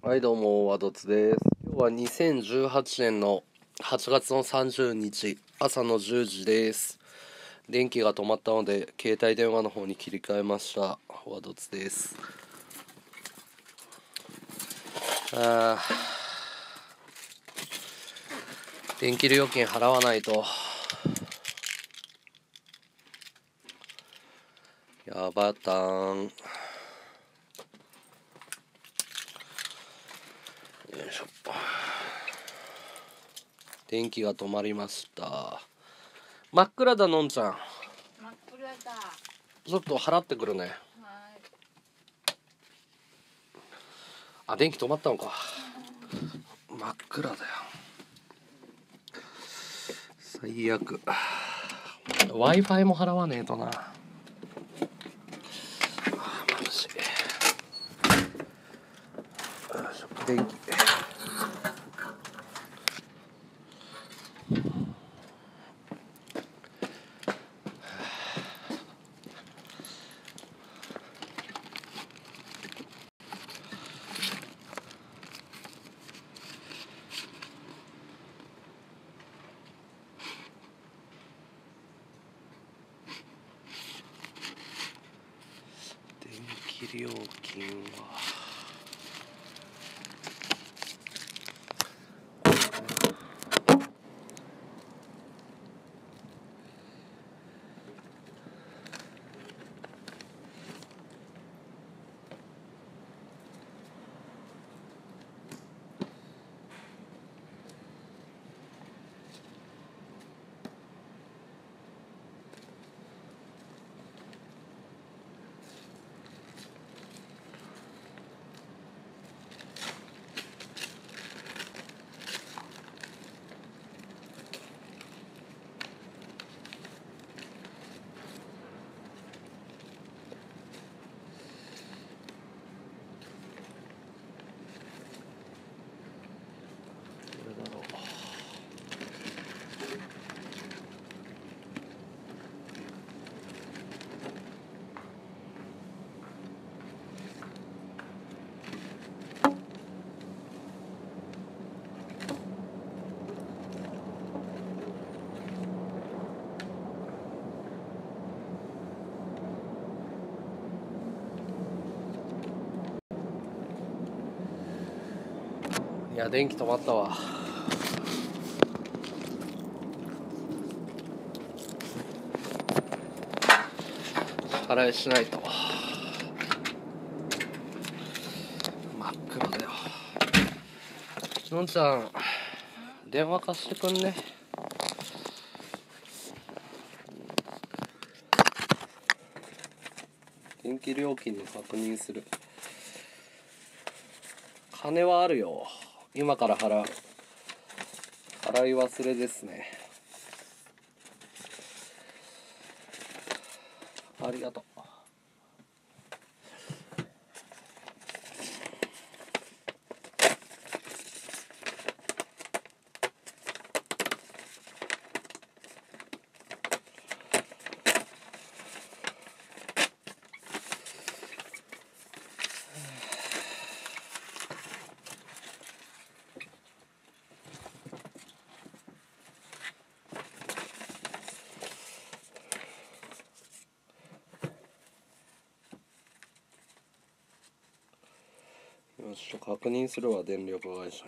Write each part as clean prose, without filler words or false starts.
はいどうも、ワドツです。今日は2018年の8月の30日朝の10時です。電気が止まったので携帯電話の方に切り替えました。ワドツです。電気料金払わないとやばたん。よいしょ。電気が止まりました。真っ暗だ、のんちゃん。 真っ暗だ。 ちょっと払ってくるね。 はい。 あ、電気止まったのか。真っ暗だよ。最悪。Wi-Fi も払わねえとな。眩しい。電気。電気料金は電気止まったわ。払いしないと。真っ暗だよ。のんちゃん、電話貸してくんね。電気料金で確認する。金はあるよ。今から払う。払い忘れですね。ありがとう。よし、確認するわ、電力会社に。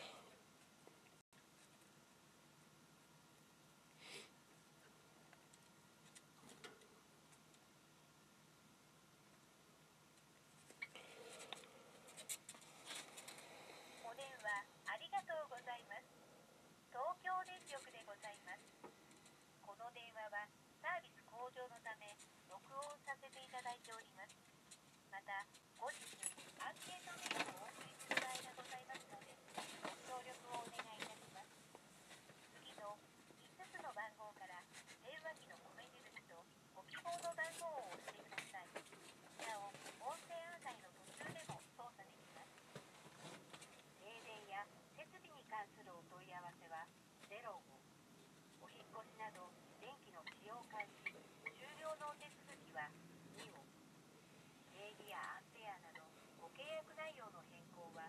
お電話ありがとうございます。東京電力でございます。この電話はサービス向上のため録音させていただいております。また、後日アンケートメールをお送りする場合がございますので、ご協力をお願いいたします。次の5つの番号から電話機の米印とご希望の番号を押してください。なお、音声案内の途中でも操作できます。停電や設備に関するお問い合わせは05、お引っ越しなど電気の使用開始、終了のお手続きは2を、定義やアンペアなどご契約内容の変更は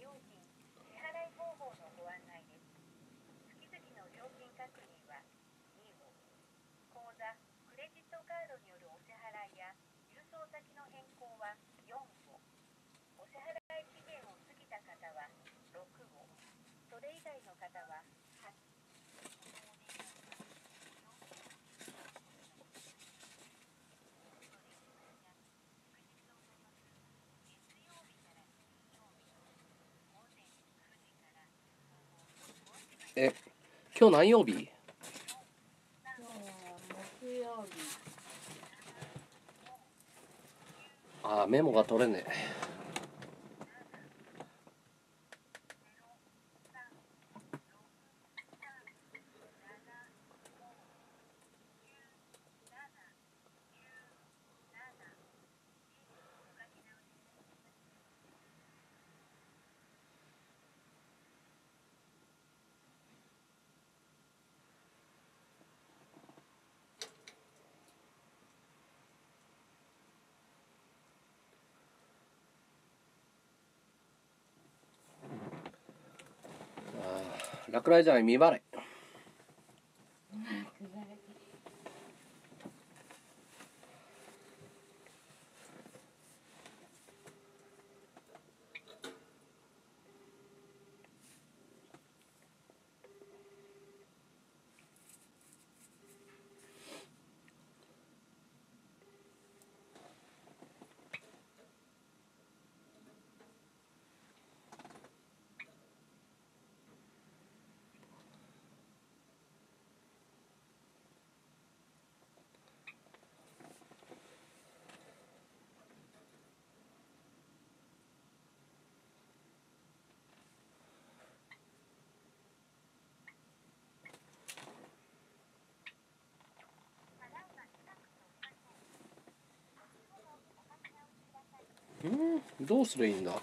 料金支払い方法のご案内です。月々の料金確認は2を、口座、クレジットカードによるお支払いや郵送先の変更は4を、お支払い期限を過ぎた方は6を、それ以外の方は8。 え、今日何曜日？ 今日は木曜日。 あー、メモが取れねえ。落雷じゃない、未払い。どうすればいいんだ。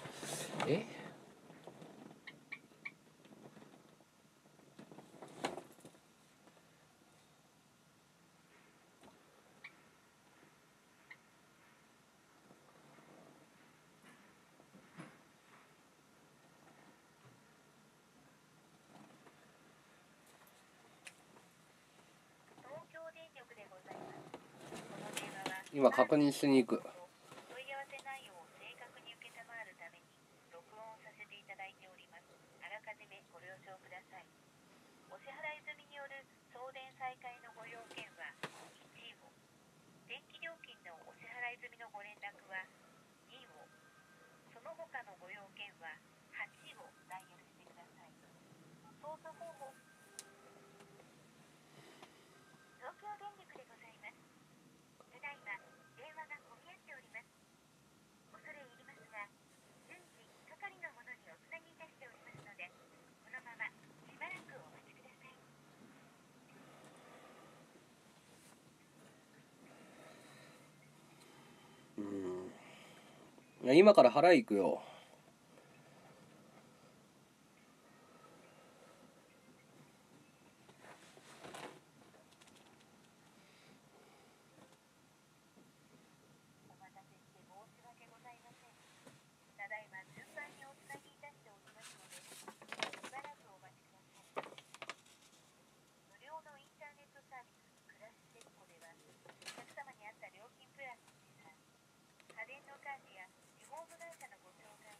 今確認しに行く。 問い合わせ内容を正確に承るために録音させていただいております。あらかじめご了承ください。お支払い済みによる送電再開のご要件は1を、電気料金のお支払い済みのご連絡は2を、その他のご要件は8をダイヤルしてください。操作方法、東京電力でございます。ただいま電話が混み合っております。恐れ入りますが、順次係の者におつなぎいたしておりますので、このまましばらくお待ちください。 いや、今から払い行くよ。 お待たせして申し訳ございません。ただいま順番におつなぎいたしておりますので、しばらくお待ちください。無料のインターネットサービスクラッシュセッコでは、お客様に合った料金プランの持参、家電の管理やリフォーム会社のご紹介、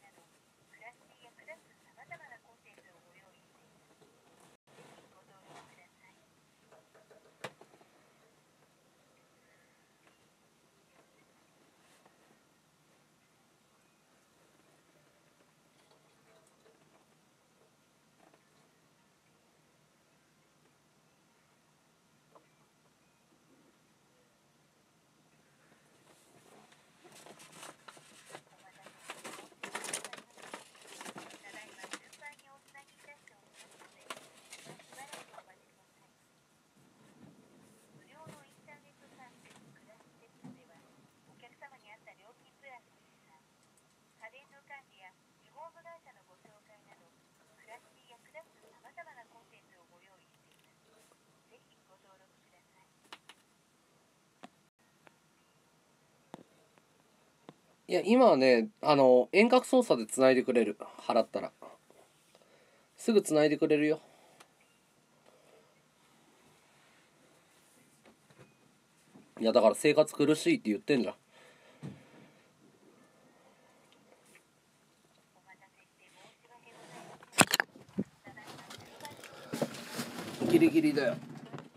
や今はね遠隔操作でつないでくれる。払ったらすぐつないでくれるよ。いやだから生活苦しいって言ってんじゃん。ギリギリだよ。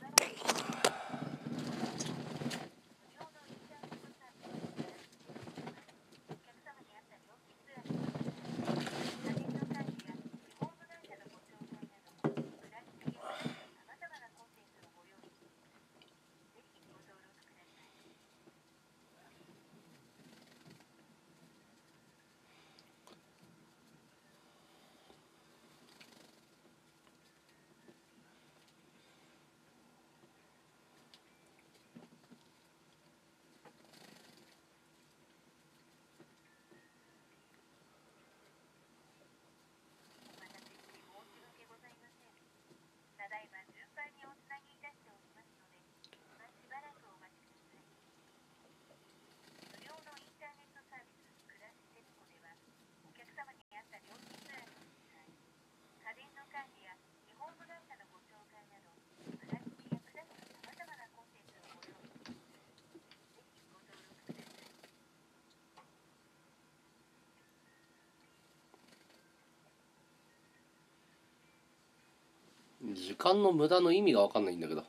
時間の無駄の意味が分かんないんだけど、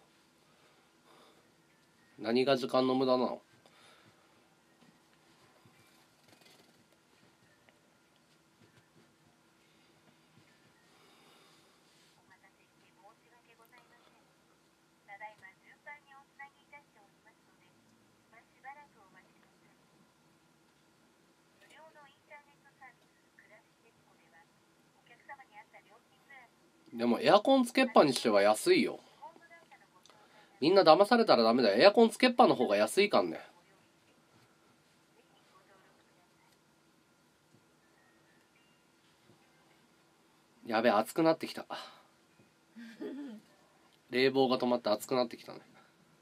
何が時間の無駄なの？でもエアコンつけっぱにしては安いよ。みんな騙されたらダメだよ。エアコンつけっぱの方が安いかんね。やべえ、暑くなってきた。冷房が止まって暑くなってきたね。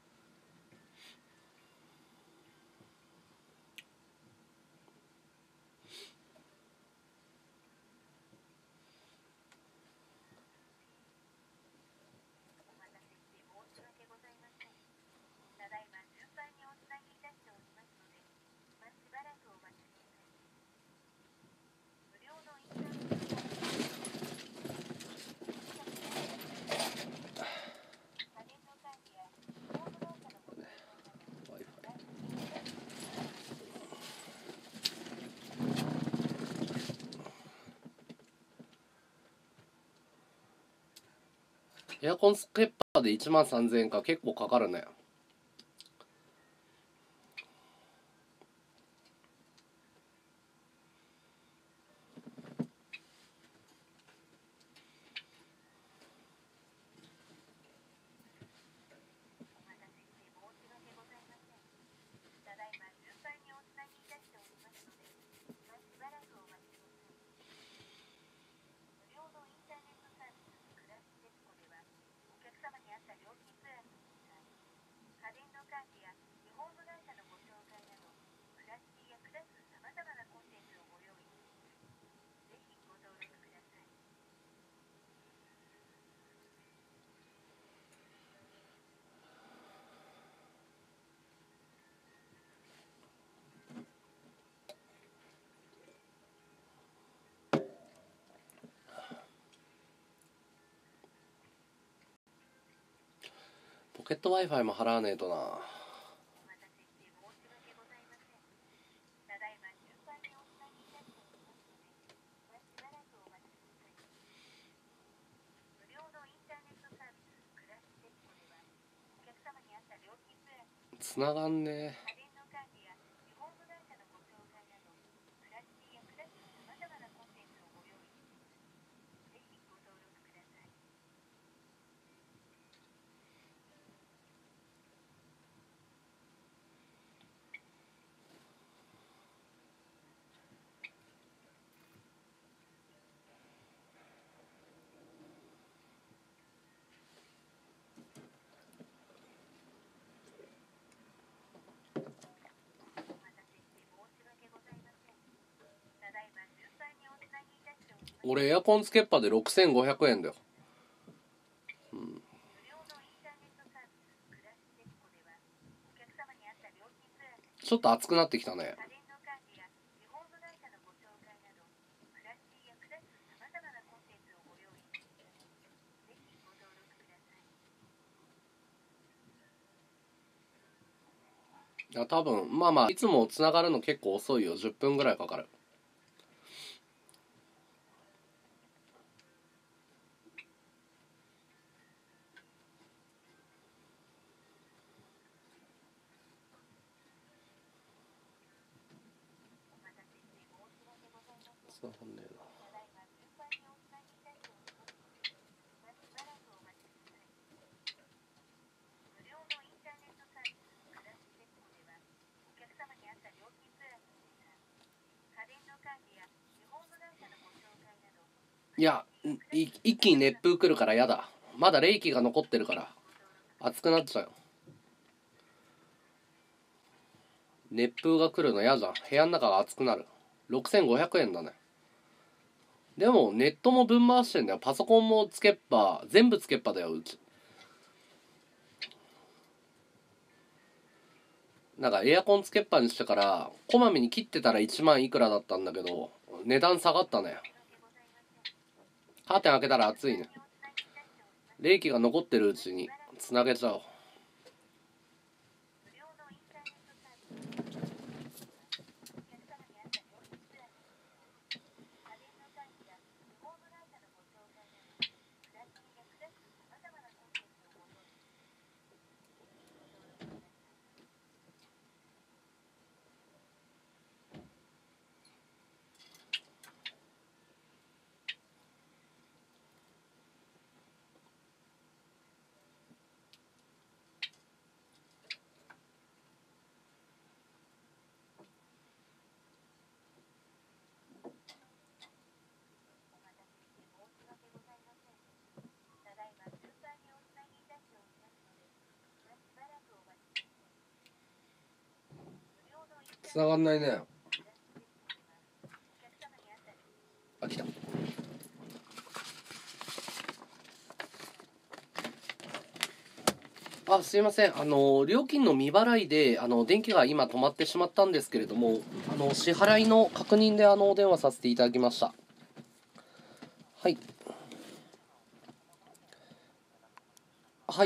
エアコンつけっぱで13,000円か、結構かかるね。ポケット Wi-Fi も払わねえとな。繋がんねえ。 俺エアコンつけっぱで6500円だよ。 無料のインターネットサービスクラシテッコではお客様に合った料金プランちょっと暑くなってきたね。 家電の管理やリフォーム会社のご紹介など暮らしに役立つさまざまなコンテンツをご用意。ぜひご登録ください。 いや多分まあまあいつもつながるの結構遅いよ。10分ぐらいかかる。 お待たせして申し訳ございません。 つながんねえな。 ただいま順番におつなぎいたしておりますので、しばらくお待ちください。無料のインターネットサービスクラシテッコではお客様に合った料金プランのほか家電の管理やリフォーム会社のご紹介などいや一気に熱風来るからやだ。まだ冷気が残ってるから暑くなっちゃうよ。熱風が来るのやだ。部屋の中が暑くなる。6500円だね。でもネットも分回してんだよ。パソコンもつけっぱ、全部つけっぱだようち。なんかエアコンつけっぱにしてからこまめに切ってたら1万いくらだったんだけど値段下がったね。カーテン開けたら暑いね。冷気が残ってるうちにつなげちゃおう。 無料のインターネットサービスお客様に合った料金プランのほか家電の管理やリフォーム会社のご紹介など暮らしに役立つさまざまなコンテンツをご用意。ぜひご登録ください。お待たせして申し訳ございません。ただいま順番におつなぎいたしておりますので、しばらくお待ちください。無料のインターネットつながんないね。 クラシテッコではお客様に合ったあ、来た。あ、すいません。料金の未払いで電気が今止まってしまったんですけれども、支払いの確認でお電話させていただきました。はい。はい。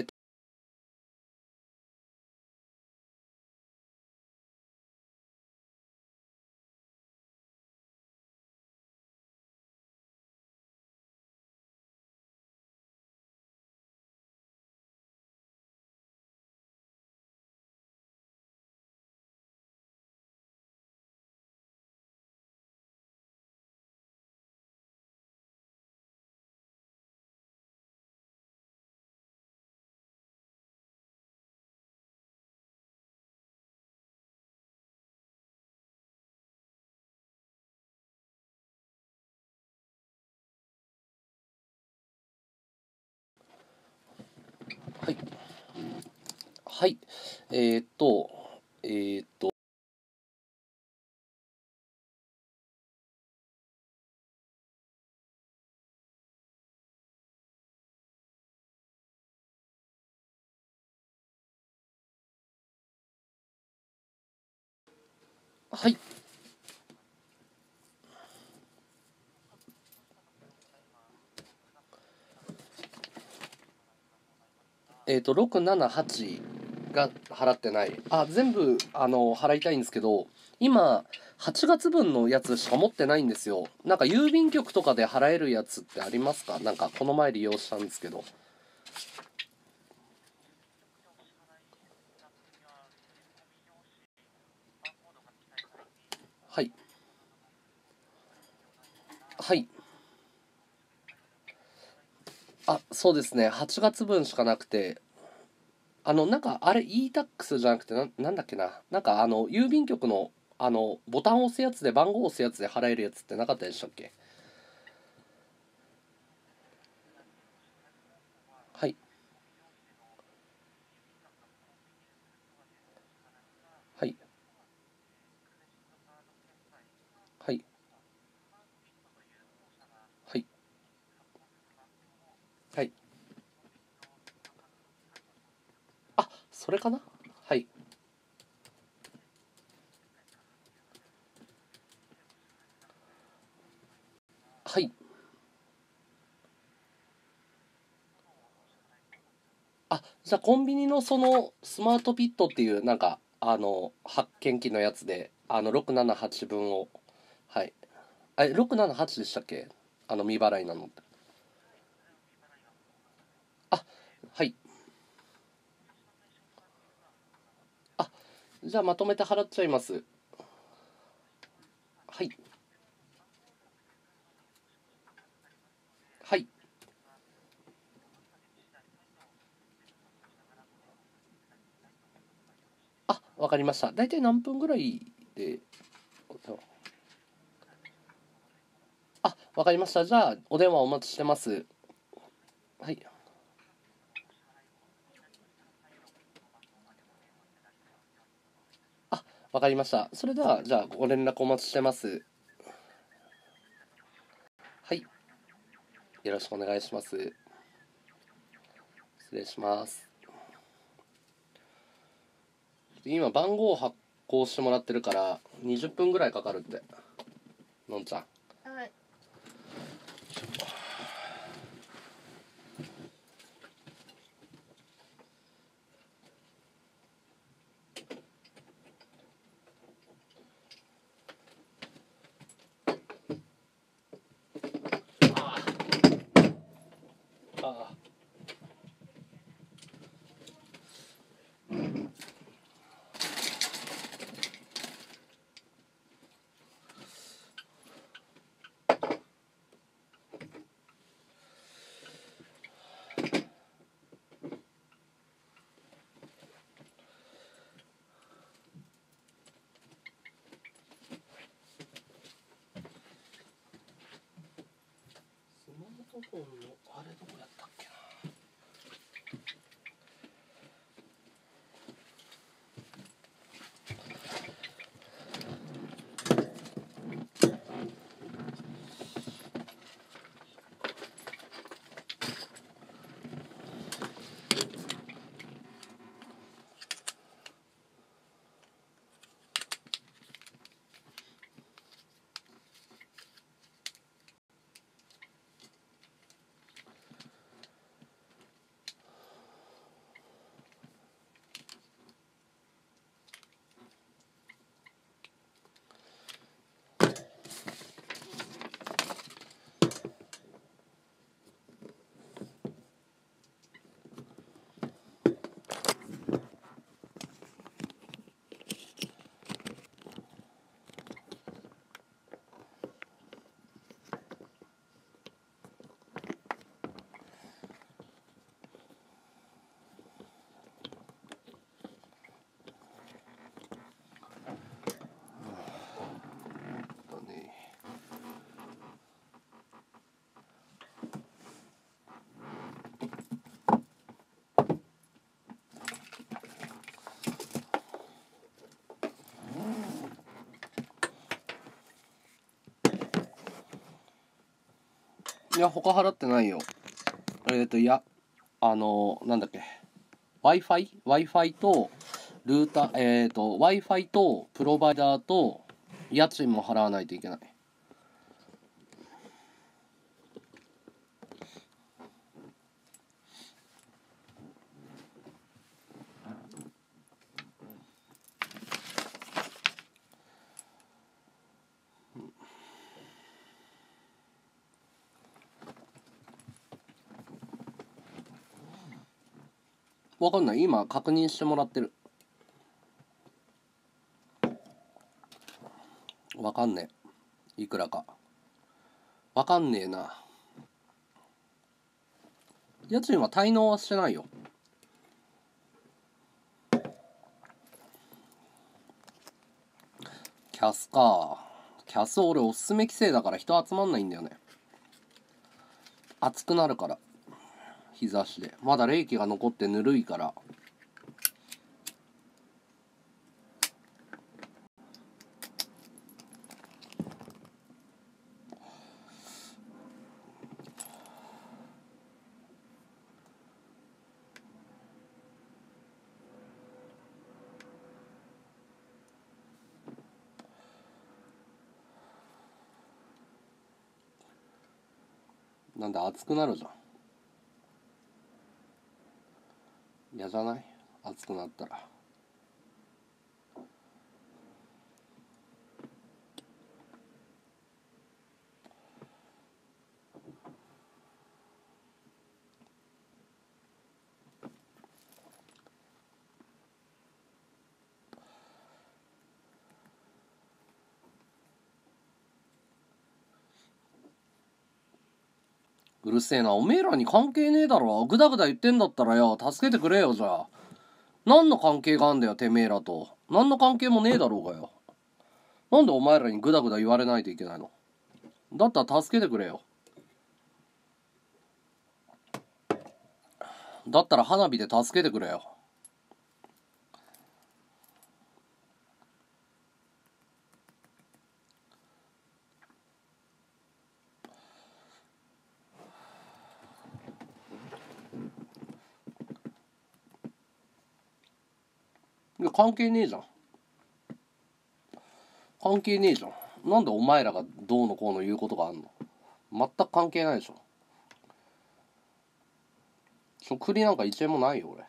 はい。はい。えーっと、えーっと、はい。678が払ってない。あ、全部、払いたいんですけど、今、8月分のやつしか持ってないんですよ。なんか郵便局とかで払えるやつってありますか？なんかこの前利用したんですけど。はい。はい。あ、そうですね。8月分しかなくて、なんかあれ e-tax じゃなくてなんだっけな。なんか郵便局のボタンを押すやつで番号を押すやつで払えるやつってなかったでしたっけ？はい。はい。はい。 はい。あ、それかな。はい。はい。あ、じゃあコンビニのそのスマートピットっていうなんか発見器のやつで678分を、はい。678でしたっけ？未払いなのって。あ、はい。あ、じゃあまとめて払っちゃいます。はい。はい。あ、わかりました。だいたい何分ぐらいで。あ、わかりました。じゃあお電話お待ちしてます。はい。あ、わかりました。それではじゃあご連絡お待ちしてます。はい。よろしくお願いします。失礼します。今番号を発行してもらってるから20分ぐらいかかるって。のんちゃん。 はい。 ああ。スマートフォンのあれどこやったっけな。だね。いや他払ってないよ。いやなんだっけ。Wi-Fi とルーターWi-Fi とプロバイダーと家賃も払わないといけない。わかんない。今確認してもらってる。わかんねえ。いくらか。わかんねえな。家賃は滞納はしてないよ。キャスか。キャス俺おすすめ規制だから人集まんないんだよね。暑くなるから。日差しで。まだ冷気が残ってぬるいから。 なんで熱くなるじゃん。嫌じゃない？熱くなったら。うるせえな、おめえらに関係ねえだろ。グダグダ言ってんだったらよ、助けてくれよ。じゃあ何の関係があんだよ、てめえらと。何の関係もねえだろうがよ。なんでお前らにグダグダ言われないといけないの？だったら助けてくれよ。だったら花火で助けてくれよ。いや関係ねえじゃん。関係ねえじゃん。なんでお前らがどうのこうの言うことがあんの？全く関係ないでしょ。食費なんか1円もないよ俺。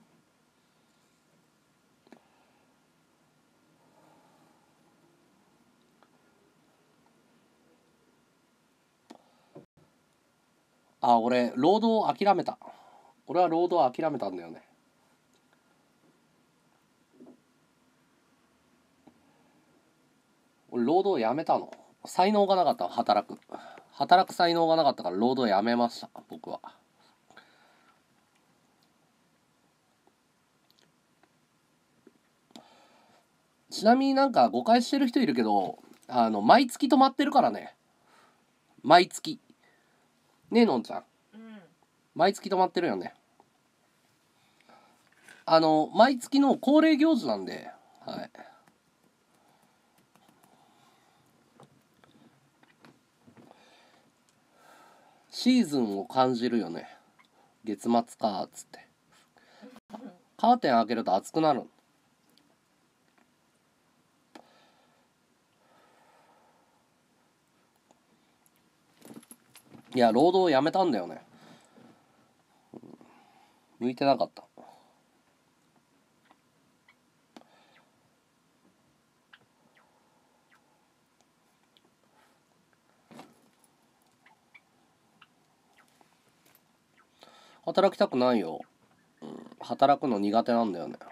あ、俺労働諦めた。俺は労働諦めたんだよね。俺労働やめたの。才能がなかったの。働く才能がなかったから労働やめました僕は。ちなみになんか誤解してる人いるけど、毎月泊まってるからね。毎月ねえのんちゃん、 うん。 毎月泊まってるよね。毎月の恒例行事なんで、はい。シーズンを感じるよね。月末かっつってカーテン開けると暑くなる。いや労働やめたんだよね。向いてなかった。働きたくないよ、働くの苦手なんだよね。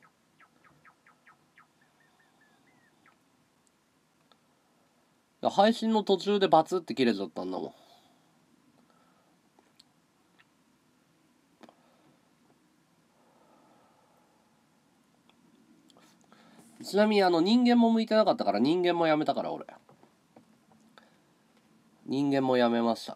いや配信の途中でバツって切れちゃったんだもん。ちなみに人間も向いてなかったから人間もやめたから俺。人間もやめました。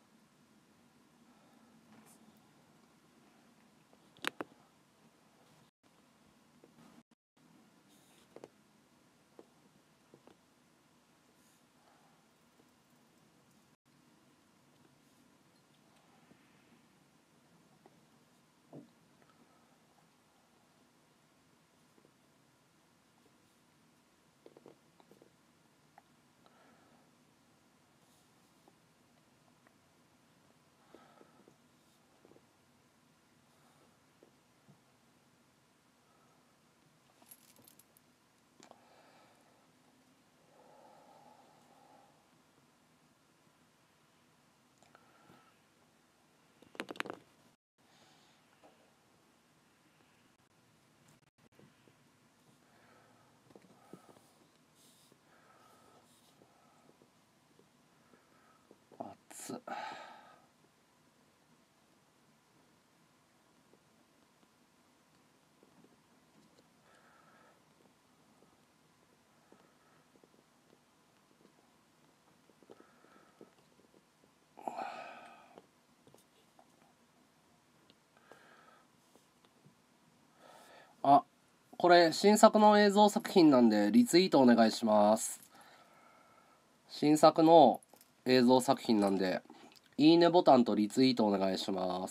暑っ。あ、これ新作の映像作品なんでリツイートお願いします。新作の映像作品なんでいいねボタンとリツイートお願いします。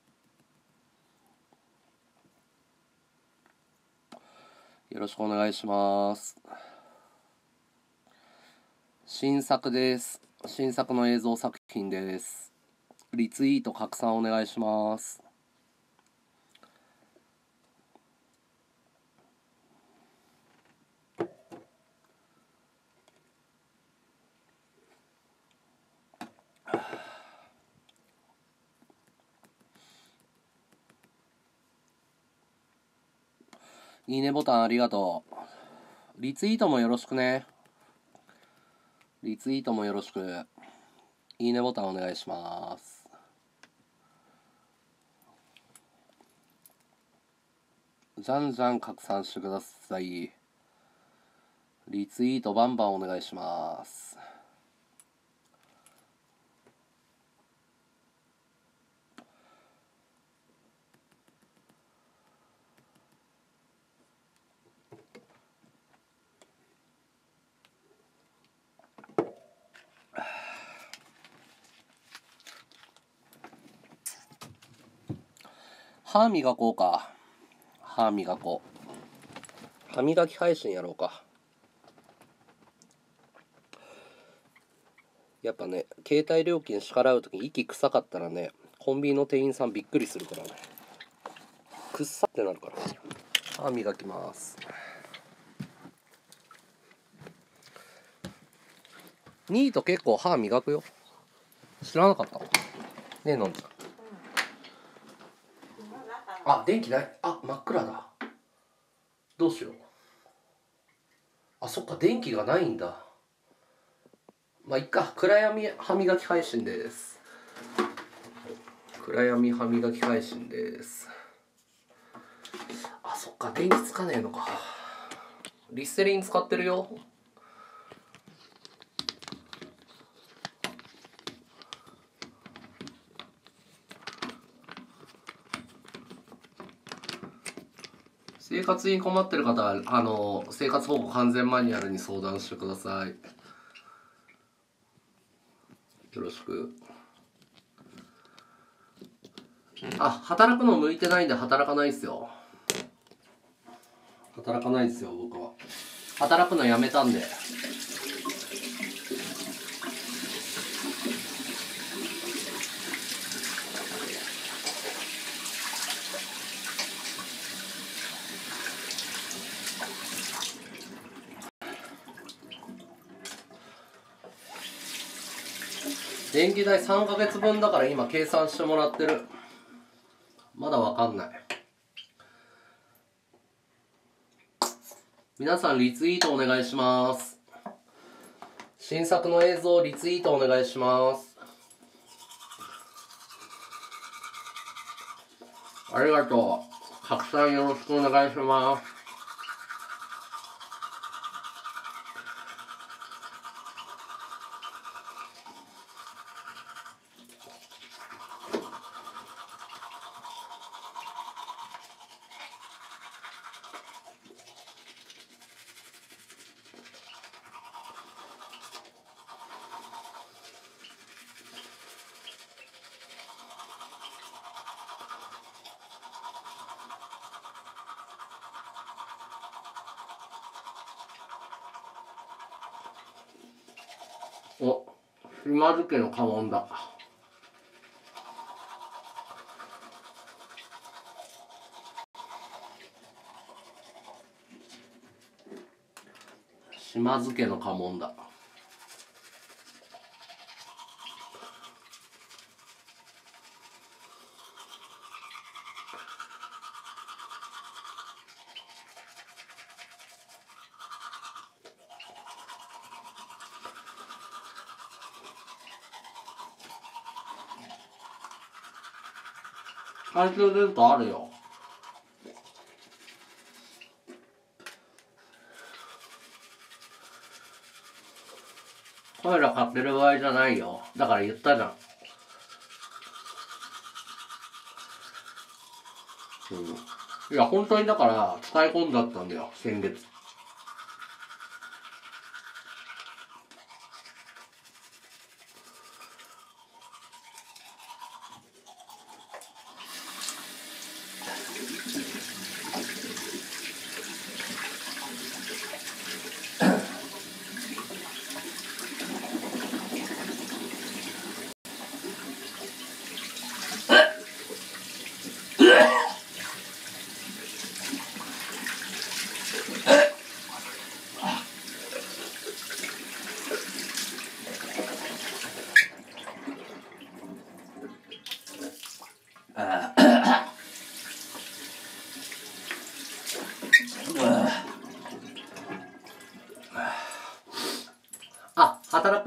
よろしくお願いします。新作です。 新作の映像作品です。リツイート拡散お願いします。いいねボタンありがとう。リツイートもよろしくね。リツイートもよろしく。いいねボタンお願いします。じゃんじゃん拡散してください。リツイートバンバンお願いします。歯磨こうか。歯磨こう。歯磨き配信やろうか。やっぱね、携帯料金支払うときに息臭かったらね、コンビニの店員さんびっくりするからね。くっさってなるから。歯磨きます。ニート結構歯磨くよ。知らなかった。ねえ、のんちゃん。あ、電気ない。あ、真っ暗だ。どうしよう。あ、そっか、電気がないんだ。まあ、いっか。暗闇歯磨き配信です。暗闇歯磨き配信です。あ、そっか、電気つかねえのか。リステリン使ってるよ。生活に困ってる方は生活保護完全マニュアルに相談してください。よろしく。あ、働くの向いてないんで働かないっすよ。働かないっすよ、僕は。働くのやめたんで。電気代3ヶ月分だから今計算してもらってる。まだわかんない。皆さんリツイートお願いします。新作の映像リツイートお願いします。ありがとう。拡散よろしくお願いします。お、島津家の家紋だ。島津家の家紋だ。懐中電灯あるよ。カメラ買ってる場合じゃないよ。だから言ったじゃん。いや本当にだから使い込んだったんだよ先月。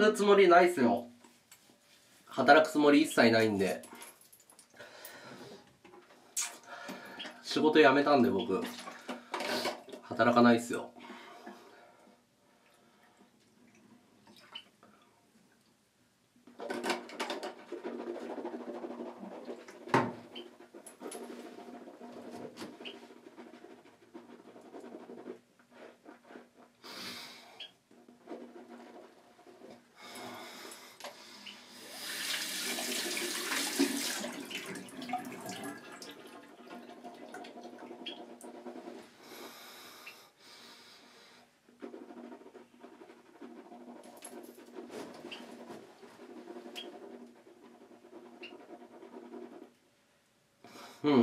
くつもりないっすよ。働くつもり一切ないんで。仕事辞めたんで僕働かないっすよ。うん。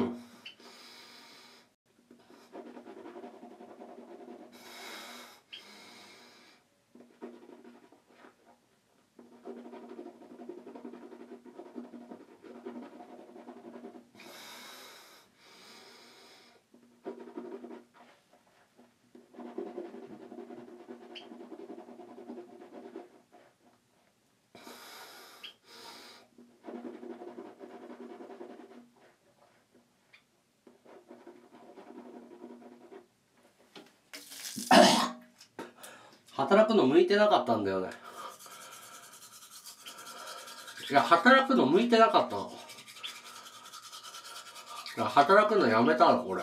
働くの向いてなかったんだよね。いや、働くの向いてなかったの。いや、働くのやめたの、これ。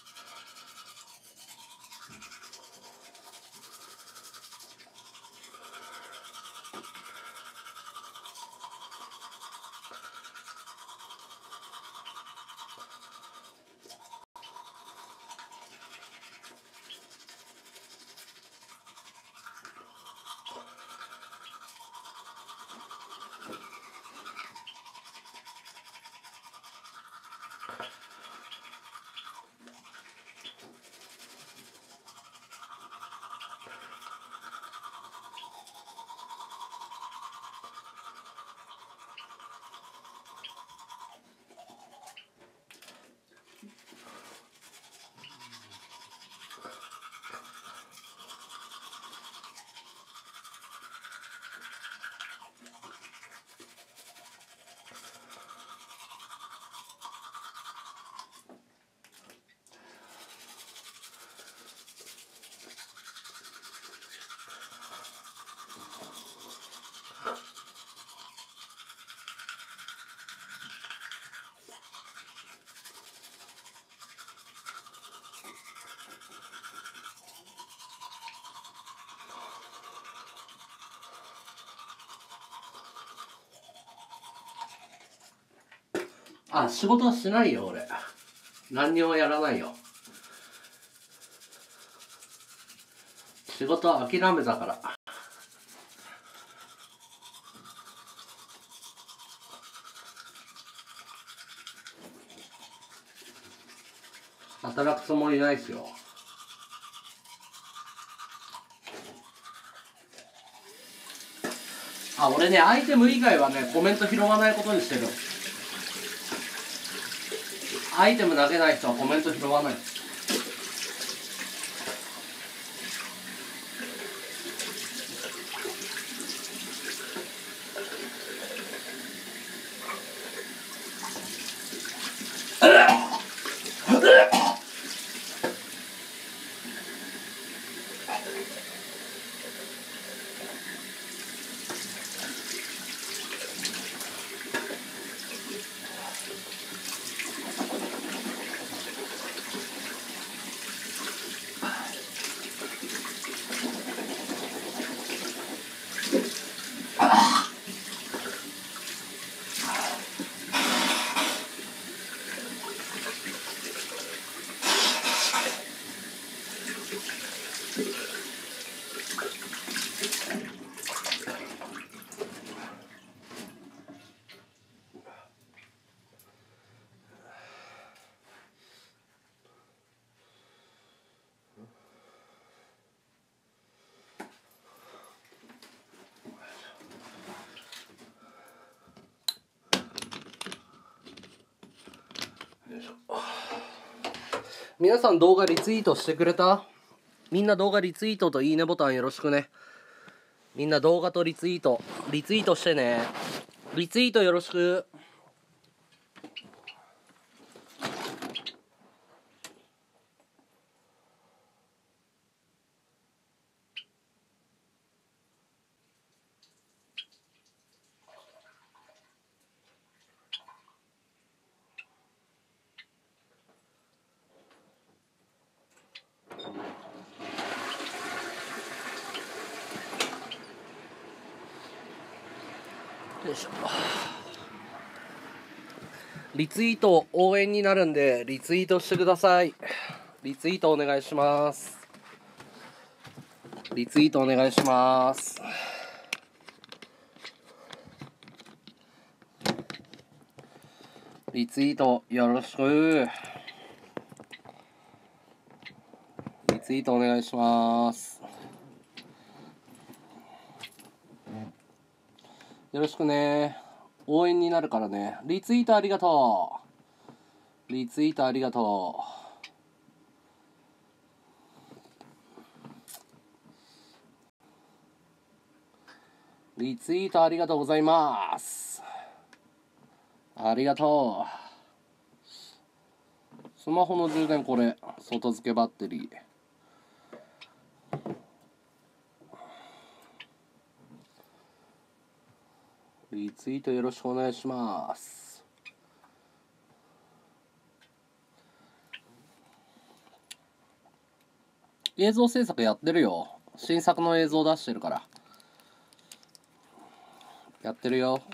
あ、仕事はしないよ俺。何にもやらないよ。仕事は諦めたから。働くつもりないっすよ。あ、俺ね、アイテム以外はね、コメント拾わないことにしてる。アイテム投げない人はコメント拾わない。皆さん動画リツイートしてくれた？みんな動画リツイートといいねボタンよろしくね。 みんな動画とリツイートしてね。リツイートよろしく。よいしょ。リツイート応援になるんでリツイートしてください。リツイートお願いします。リツイートお願いします。リツイートよろしく。リツイートお願いします。よろしくね。応援になるからね。リツイートありがとう。リツイートありがとう。リツイートありがとうございます。ありがとう。スマホの充電これ、外付けバッテリー。リツイートよろしくお願いします。映像制作やってるよ。新作の映像出してるから。やってるよ。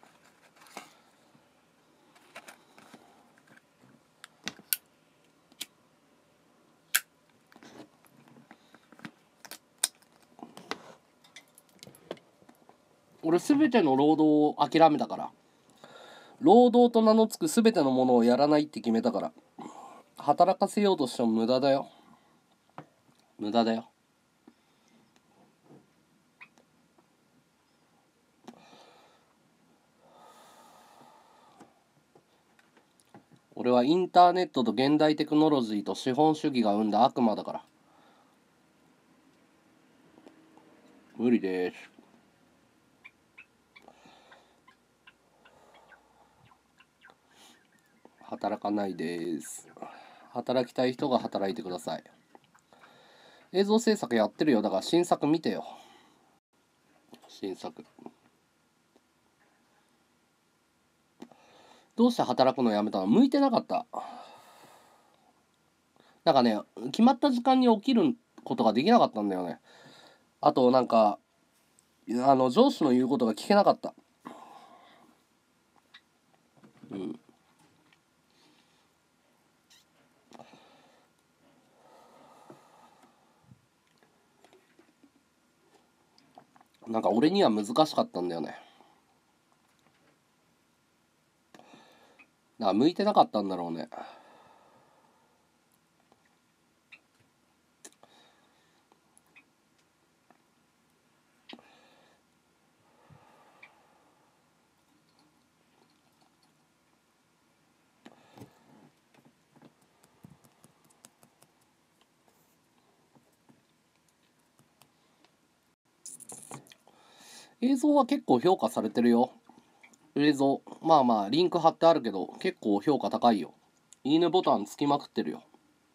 俺すべての労働を諦めたから。労働と名の付くすべてのものをやらないって決めたから。働かせようとしても無駄だよ。無駄だよ。俺はインターネットと現代テクノロジーと資本主義が生んだ悪魔だから。無理です。働かないです。働きたい人が働いてください。映像制作やってるよ。だから新作見てよ。新作。どうして働くのやめたの？向いてなかった。なんかね、決まった時間に起きることができなかったんだよね。あとなんか上司の言うことが聞けなかった。なんか俺には難しかったんだよね。だから向いてなかったんだろうね。映像は結構評価されてるよ。映像まあリンク貼ってあるけど結構評価高いよ。いいねボタンつきまくってるよ。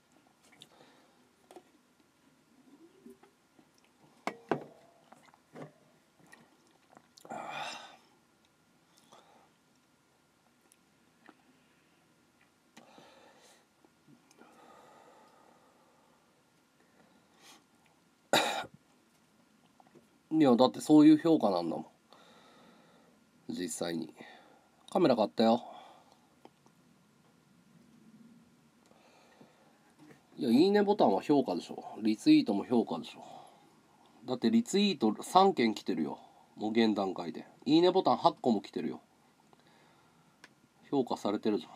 いやだってそういう評価なんだもん。実際にカメラ買ったよ。いやいいねボタンは評価でしょ。リツイートも評価でしょ。だってリツイート3件来てるよ。もう現段階でいいねボタン8個も来てるよ。評価されてるじゃん。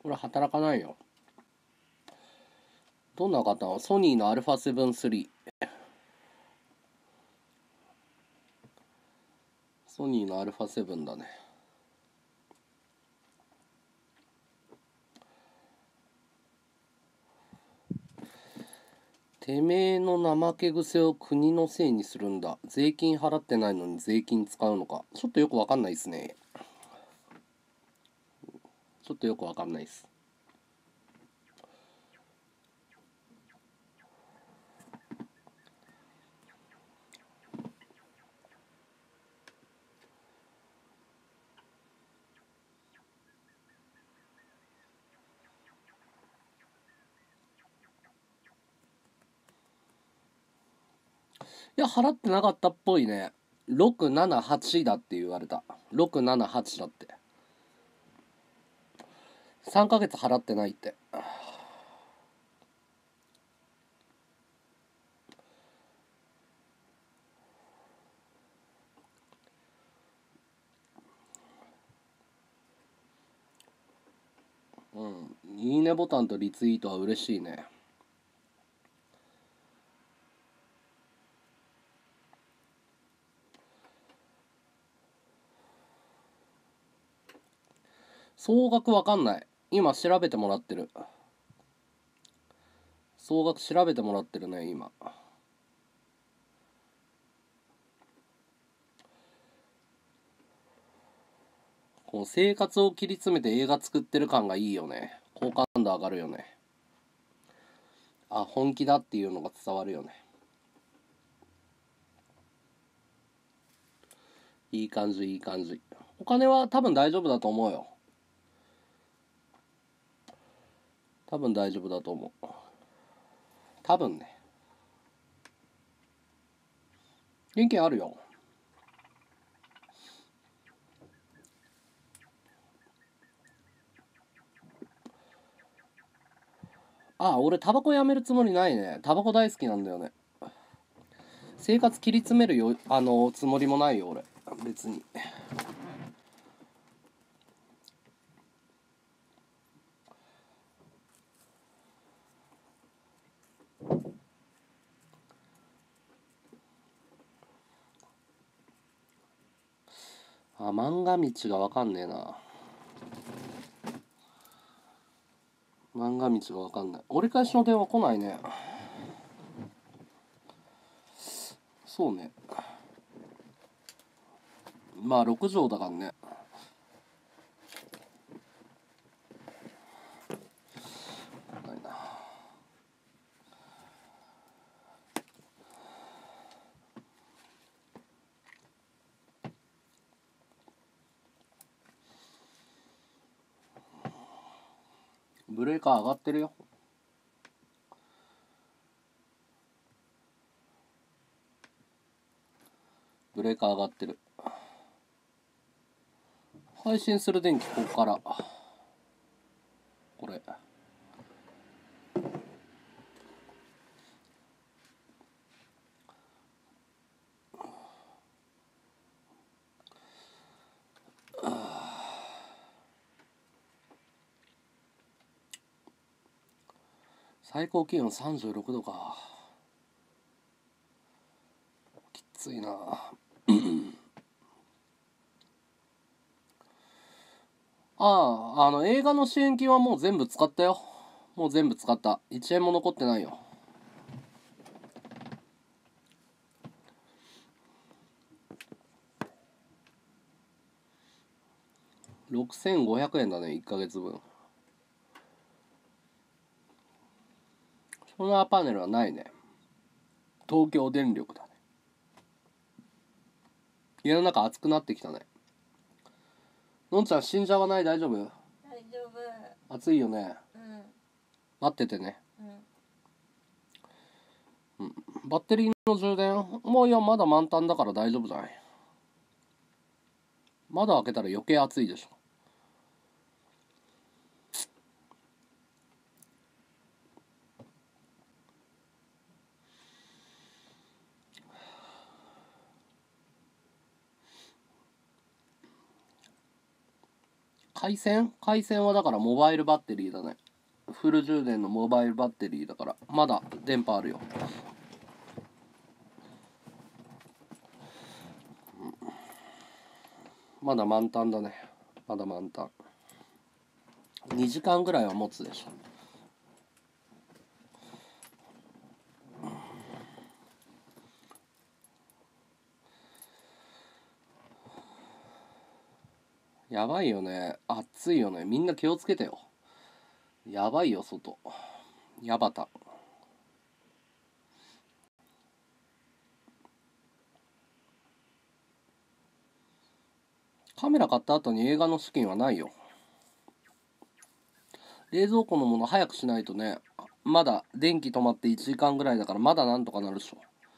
俺働かないよ。どんな買ったの？ソニーの α7-3。ソニーの α7 だね。てめえの怠け癖を国のせいにするんだ。税金払ってないのに税金使うのか。ちょっとよくわかんないですね。ちょっとよくわかんないです。いや、払ってなかったっぽいね。678だって言われた。678だって。3ヶ月払ってないって。うん。いいねボタンとリツイートは嬉しいね。総額わかんない。今調べてもらってる。総額調べてもらってるね、今。この生活を切り詰めて映画作ってる感がいいよね。好感度上がるよね。あ、本気だっていうのが伝わるよね。いい感じ、いい感じ。お金は多分大丈夫だと思うよ。多分大丈夫だと思う。多分ね。元気あるよ。あ、俺タバコやめるつもりないね。タバコ大好きなんだよね。生活切り詰めるよ、つもりもないよ、俺。別に。あ、漫画道がわかんねえな。漫画道がわかんない。折り返しの電話来ないね。そうね。まあ6畳だからね。ないな。ブレーカー上がってるよ。ブレーカー上がってる。配信する電気ここから。これ。最高気温36度か。きついな。映画の支援金はもう全部使ったよ。もう全部使った。1円も残ってないよ。6500円だね、1ヶ月分。ソラーパネルはないね。東京電力だね。家の中暑くなってきたね。のんちゃん死んじゃわない？大丈夫？ 大丈夫。 暑いよね。 うん。 待っててね。 うん。 バッテリーの充電もういやまだ満タンだから大丈夫じゃない。窓開けたら余計暑いでしょ。 回線はだからモバイルバッテリーだね。フル充電のモバイルバッテリーだからまだ電波あるよ。まだ満タンだね。まだ満タン。2時間ぐらいは持つでしょ。やばいよね。暑いよね。みんな気をつけてよ。やばいよ外。やばた。カメラ買った後に映画の資金はないよ。冷蔵庫のもの早くしないとね。まだ電気止まって1時間ぐらいだからまだなんとかなるでしょ。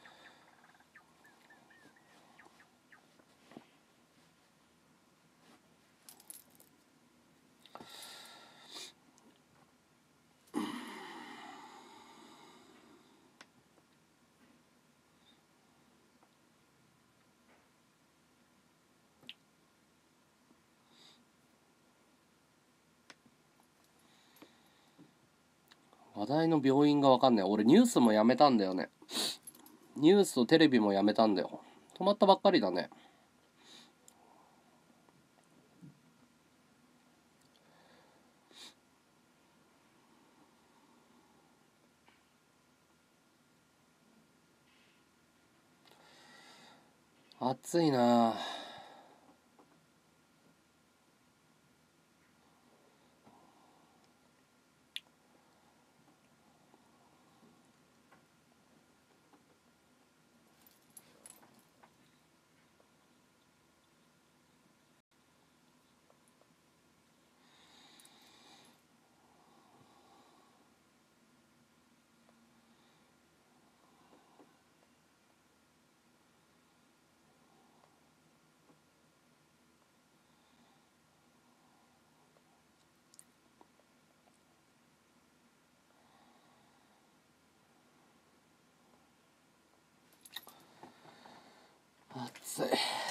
話題の病院がわかんない。俺ニュースもやめたんだよね。ニュースとテレビもやめたんだよ。止まったばっかりだね。暑いなぁ。暑い。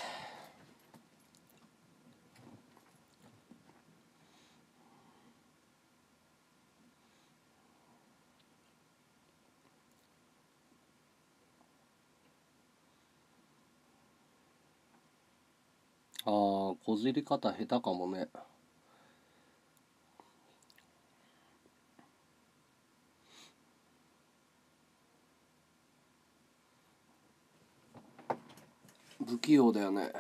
こじり方下手かもね。不器用だよね。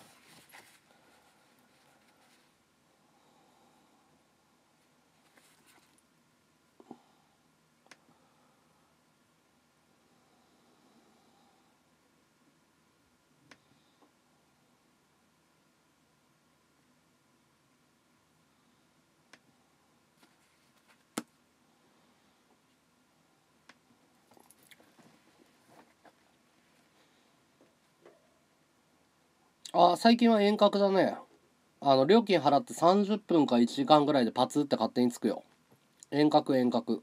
最近は遠隔だね。料金払って30分か1時間ぐらいでパツって勝手につくよ。遠隔。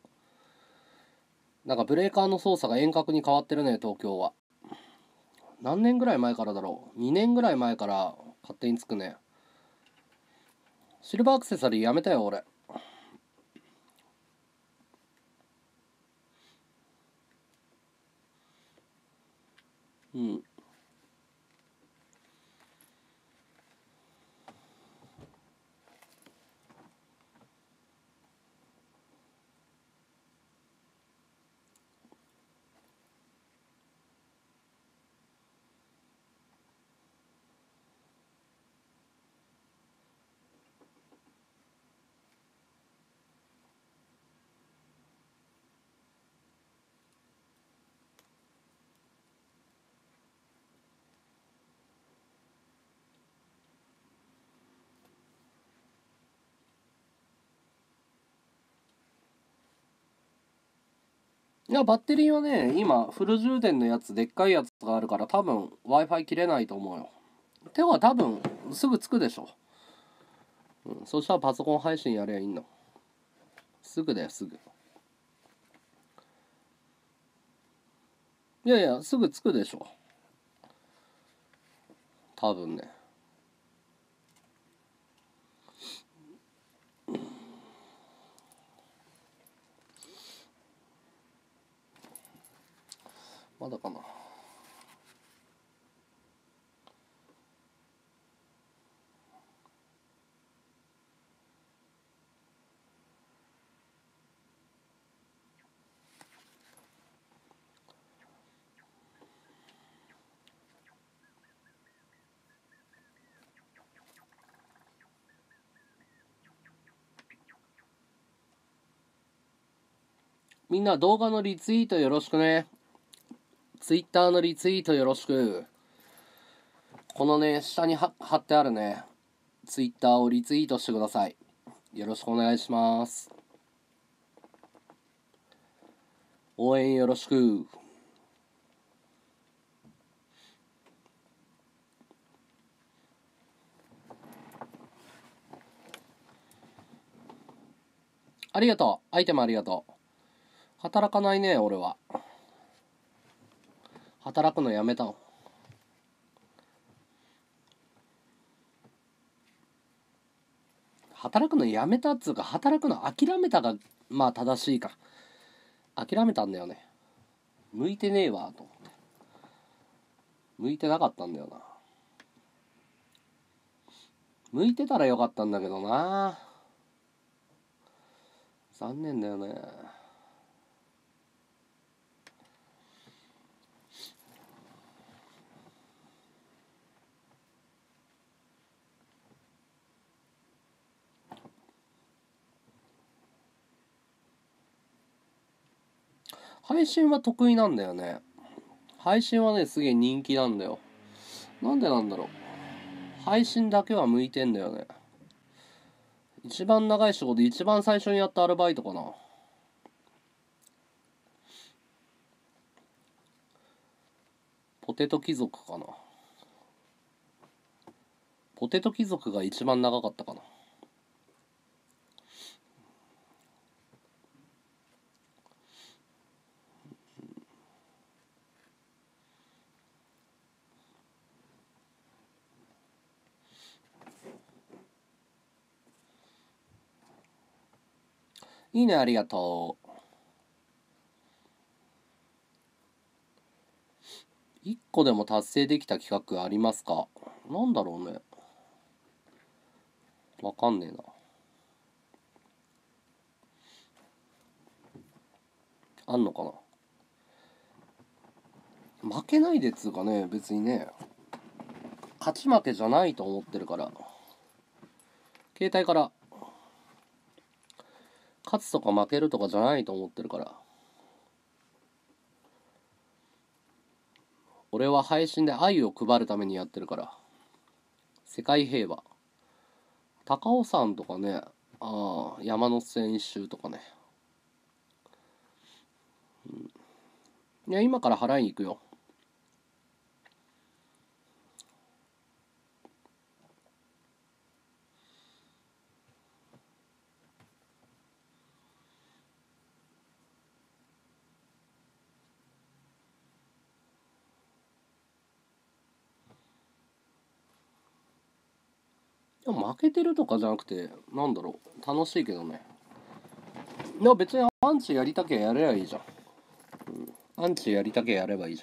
なんかブレーカーの操作が遠隔に変わってるね、東京は。何年ぐらい前からだろう。2年ぐらい前から勝手につくね。シルバーアクセサリーやめたよ、俺。うん。いや、バッテリーはね、今、フル充電のやつ、でっかいやつがあるから、多分、Wi-Fi 切れないと思うよ。てか、多分、すぐつくでしょ。そしたらパソコン配信やりゃいいの。すぐだよ、すぐ。いやいや、すぐつくでしょ。多分ね。 まだかな。みんな動画のリツイートよろしくね。ツイッターのリツイートよろしく。このね、下に貼ってあるね、ツイッターをリツイートしてください。よろしくお願いします。応援よろしく。ありがとう。アイテムありがとう。働かないね、俺は。働くのやめたの。働くのやめたっつうか、働くの諦めたが、まあ正しいか。諦めたんだよね。向いてねえわ、と思って。向いてなかったんだよな。向いてたらよかったんだけどな。残念だよね。配信は得意なんだよね。配信はね、すげえ人気なんだよ。なんでなんだろう。配信だけは向いてんだよね。一番長い仕事、一番最初にやったアルバイトかな。ポテト貴族かな。ポテト貴族が一番長かったかな。いいね、ありがとう。一個でも達成できた企画ありますか？なんだろうね。わかんねえな。あんのかな。負けないでっつうかね、別にね、勝ち負けじゃないと思ってるから。携帯から勝つとか負けるとかじゃないと思ってるから。俺は配信で愛を配るためにやってるから。世界平和。高尾山とかね、山手線一周とかね。いや、今から払いに行くよ。でも負けてるとかじゃなくて、なんだろう、楽しいけどね。いや、別にアンチやりたきゃやればいいじゃん。アンチやりたきゃやればいいじゃん。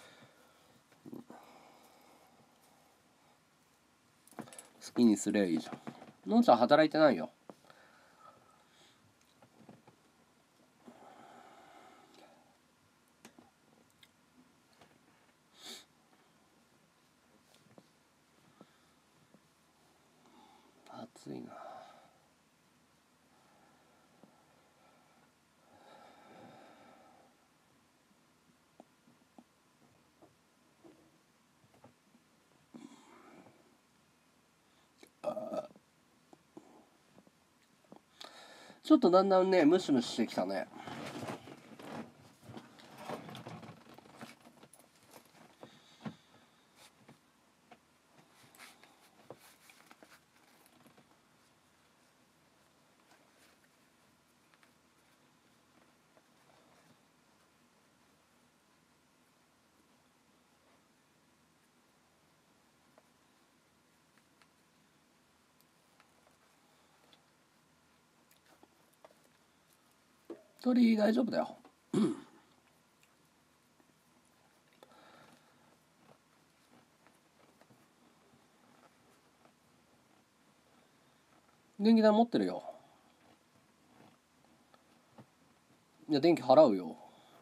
好きにすりゃいいじゃん。のんちゃん働いてないよ。暑いな。ちょっとだんだんね、ムシムシしてきたね。鳥大丈夫だよ。 電気代持ってるよ。いや電気払うよ。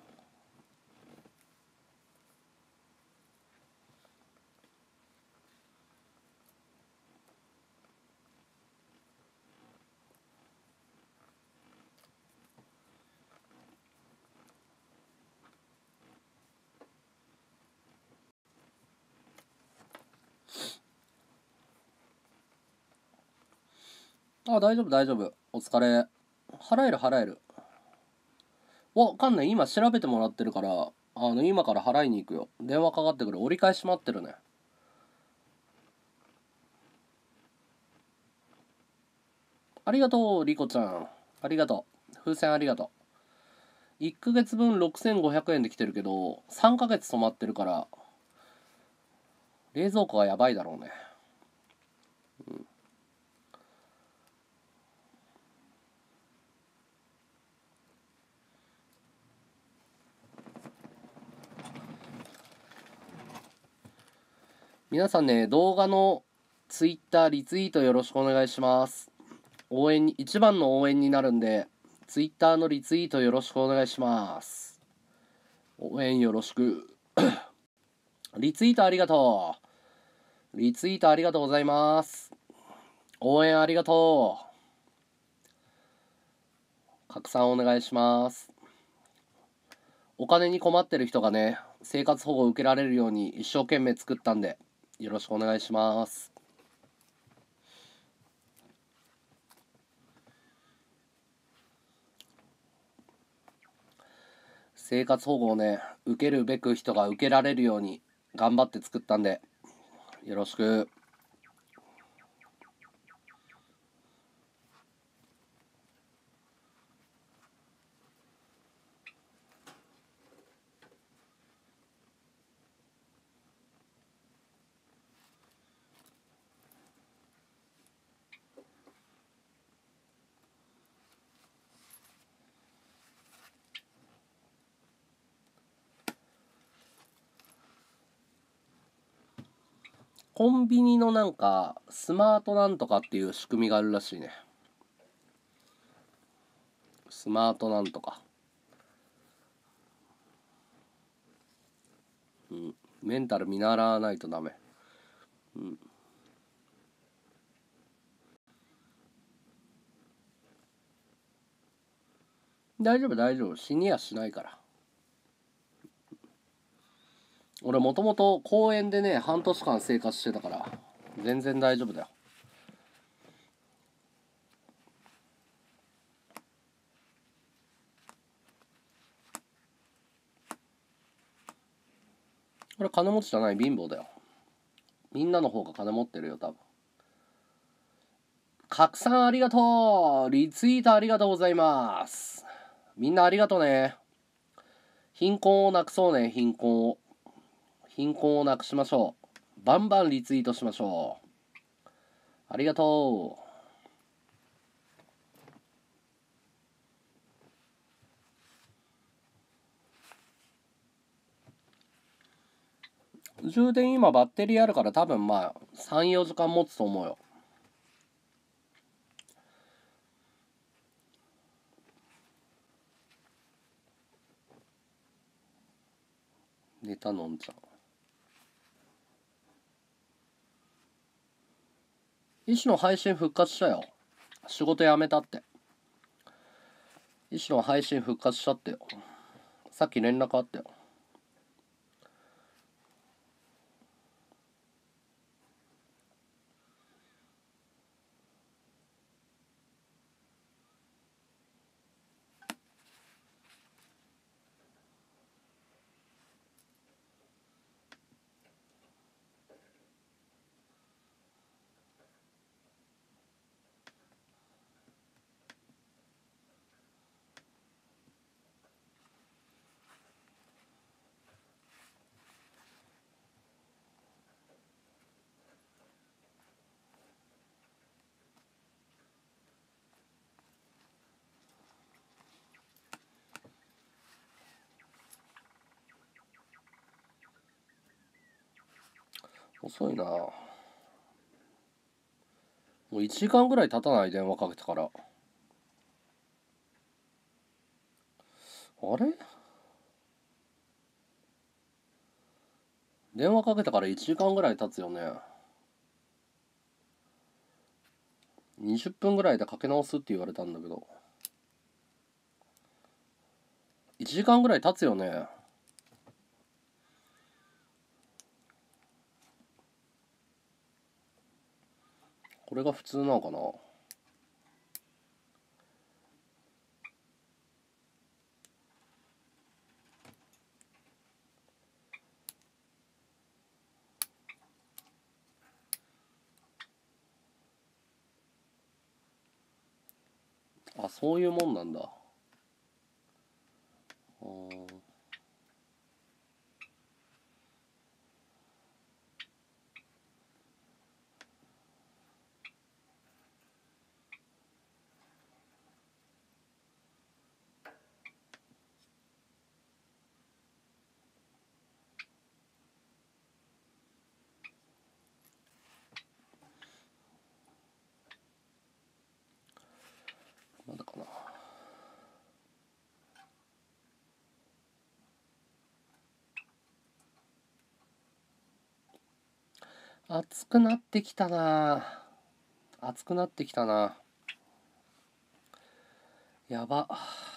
あ、大丈夫大丈夫。お疲れ。払える払える。わかんない。今調べてもらってるから、今から払いに行くよ。電話かかってくる。折り返し待ってるね。ありがとう、リコちゃん。ありがとう。風船ありがとう。1ヶ月分6500円で来てるけど、3ヶ月止まってるから、冷蔵庫がやばいだろうね。皆さんね、動画のツイッターリツイートよろしくお願いします。応援に、一番の応援になるんで、ツイッターのリツイートよろしくお願いします。応援よろしく。リツイートありがとう。リツイートありがとうございます。応援ありがとう。拡散お願いします。お金に困ってる人がね、生活保護を受けられるように一生懸命作ったんで、よろしくお願いします。生活保護をね、受けるべく人が受けられるように頑張って作ったんで、よろしく。コンビニのなんかスマートなんとかっていう仕組みがあるらしいね。スマートなんとか。メンタル見習わないとダメ。大丈夫大丈夫。死にはしないから。俺もともと公園でね、半年間生活してたから、全然大丈夫だよ。俺金持ちじゃない貧乏だよ。みんなの方が金持ってるよ、多分。拡散ありがとう。リツイートありがとうございます。みんなありがとうね。貧困をなくそうね、貧困を。貧困をなくしましょう。バンバンリツイートしましょう。ありがとう。充電今バッテリーあるから多分まあ3、4時間持つと思うよ。寝たのんちゃん。医師の配信復活したよ。仕事辞めたって。医師の配信復活したってよ。さっき連絡あったよ。遅いな。 もう1時間ぐらい経たない、電話かけてから。あれ、電話かけてから1時間ぐらい経つよね。20分ぐらいでかけ直すって言われたんだけど、1時間ぐらい経つよね。これが普通なのかな。あ、そういうもんなんだ。まだかな。暑くなってきたな。暑くなってきたな。やば。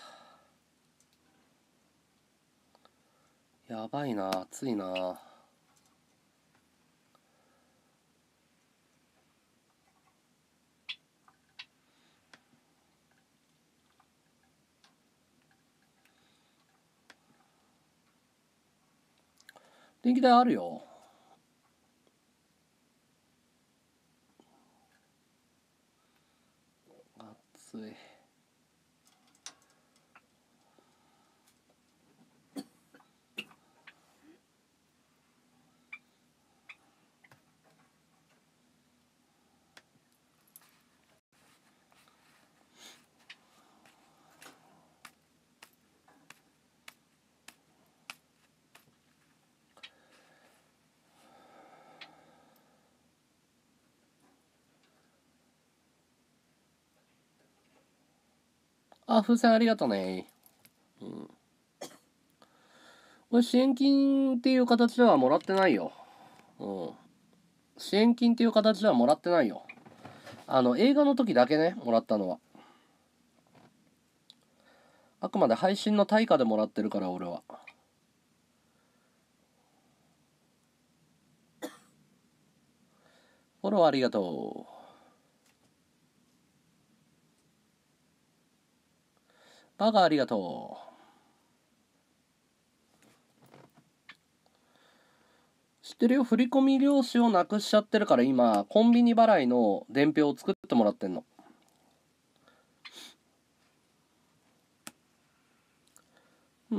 やばいな、暑いな。電気代あるよ。暑い。あ、風船ありがとね。うん。これ支援金っていう形ではもらってないよ。うん。支援金っていう形ではもらってないよ。映画の時だけね、もらったのは。あくまで配信の対価でもらってるから、俺は。フォローありがとう。バカありがとう。知ってるよ、振込用紙をなくしちゃってるから、今コンビニ払いの伝票を作ってもらってんの。うん。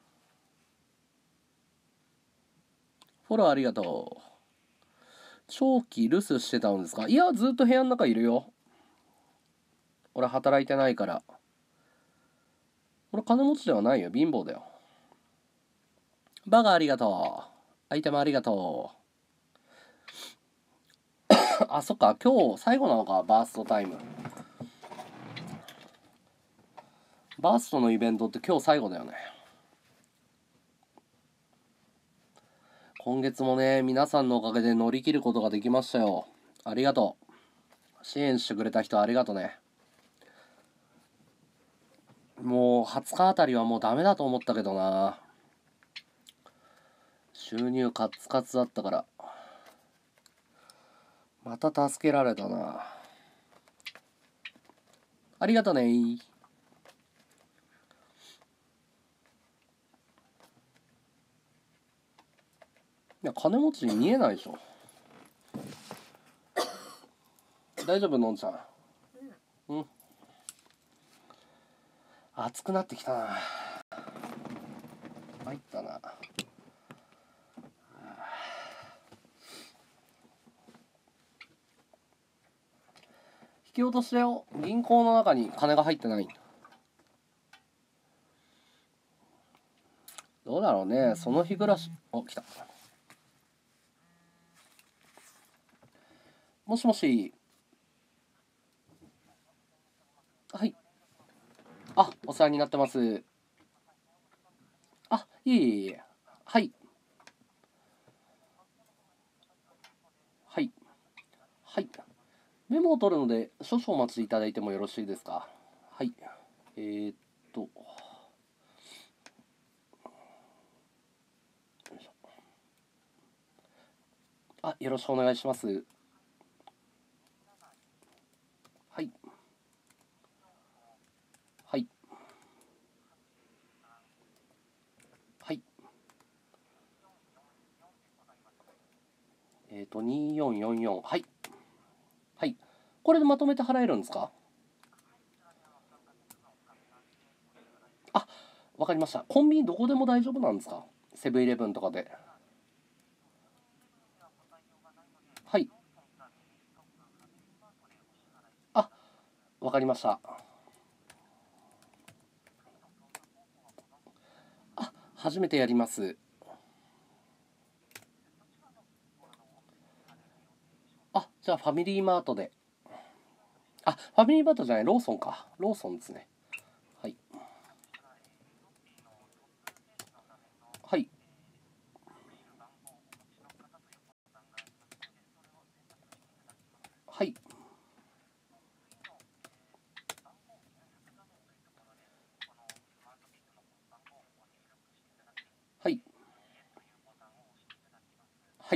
フォローありがとう。長期留守してたんですか？いや、ずっと部屋の中いるよ。俺働いてないから。俺金持ちではないよ、貧乏だよ。バカありがとう。アイテムありがとう。あ、そっか、今日最後なのか、バーストタイム。バーストのイベントって今日最後だよね。今月もね、皆さんのおかげで乗り切ることができましたよ。ありがとう。支援してくれた人ありがとね。もう20日あたりはもうダメだと思ったけどな。収入カツカツだったから。また助けられたな。ありがとね。いや、金持ちに見えないでしょ。大丈夫、のんちゃん。うん。暑くなってきたな。参ったな。引き落としだよ。銀行の中に金が入ってない。どうだろうね。その日暮らし。お、来た。もしもし。 はい。あ、お世話になってます。あ、いえいえいえ。はい。はい。はい。メモを取るので、少々お待ちいただいてもよろしいですか。はい。えーっと、よいしょ。あ、よろしくお願いします。はい。はい。はい。2444。はい。はい。これでまとめて払えるんですか？あ、わかりました。コンビニどこでも大丈夫なんですか？セブンイレブンとかで。はい。あ、わかりました。あ、初めてやります。あ、じゃあファミリーマートで。あ、ファミリーマートじゃない、ローソンか。ローソンですね。はい。はい。はい。はい。はい。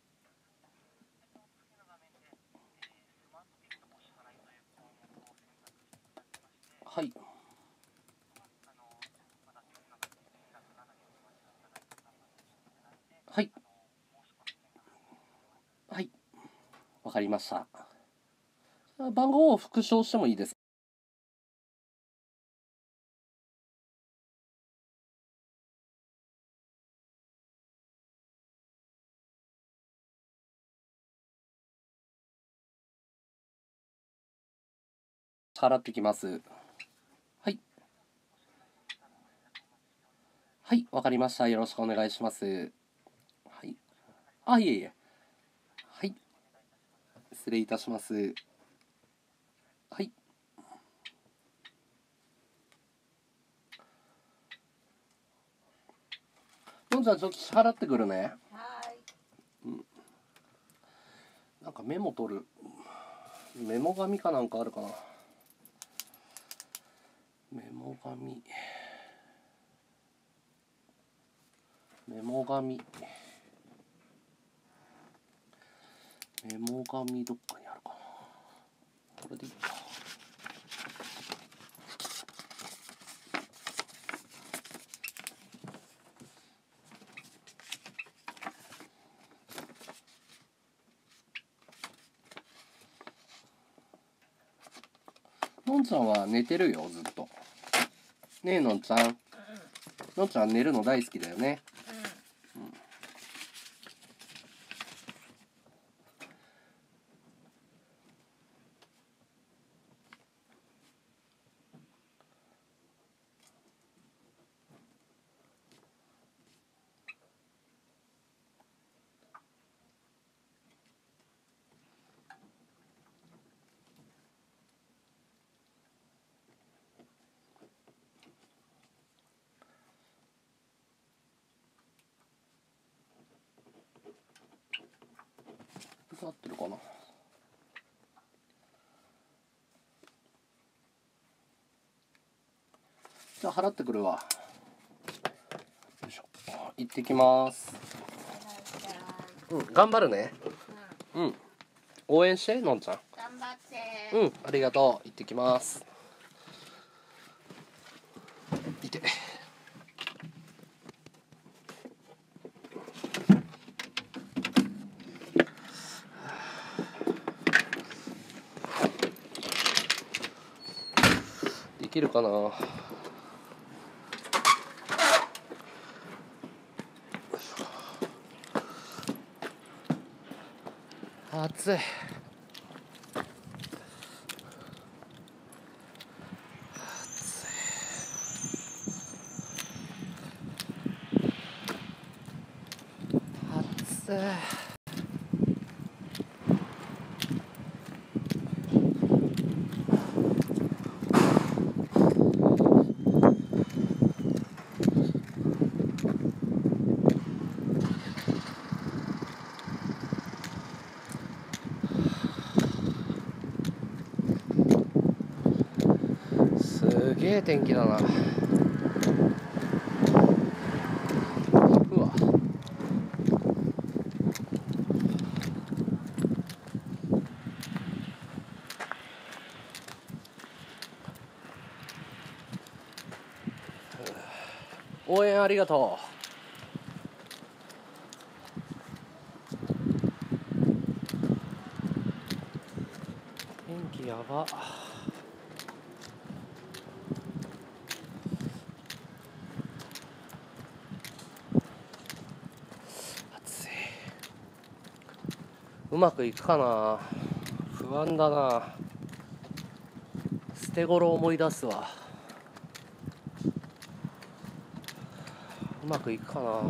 はい。はい。はい。わかりました。番号を復唱してもいいですか？払ってきます。はい。はい。わかりました。よろしくお願いします。はい。あ、いえいえ。はい。失礼いたします。はい。のんちゃん、ちょっと支払ってくるね。 はい。 うん。なんかメモ取る。メモ紙かなんかあるかな。メモ紙。メモ紙。メモ紙どっかにあるかな。これでいいか。のんちゃんは寝てるよ、ずっと。ねえ、のんちゃん。のんちゃん寝るの大好きだよね。うん。合ってるかな。じゃあ払ってくるわ。よいしょ。行ってきます。うん、頑張るね。うん。応援して、のんちゃん。 頑張って。 うん、ありがとう。行ってきます。いて。できるかな。暑い。暑い。 え天気だな。うわ、応援ありがとう。天気やば。暑い。うまくいくかな。不安だな。捨て頃思い出すわ。うまくいくかな。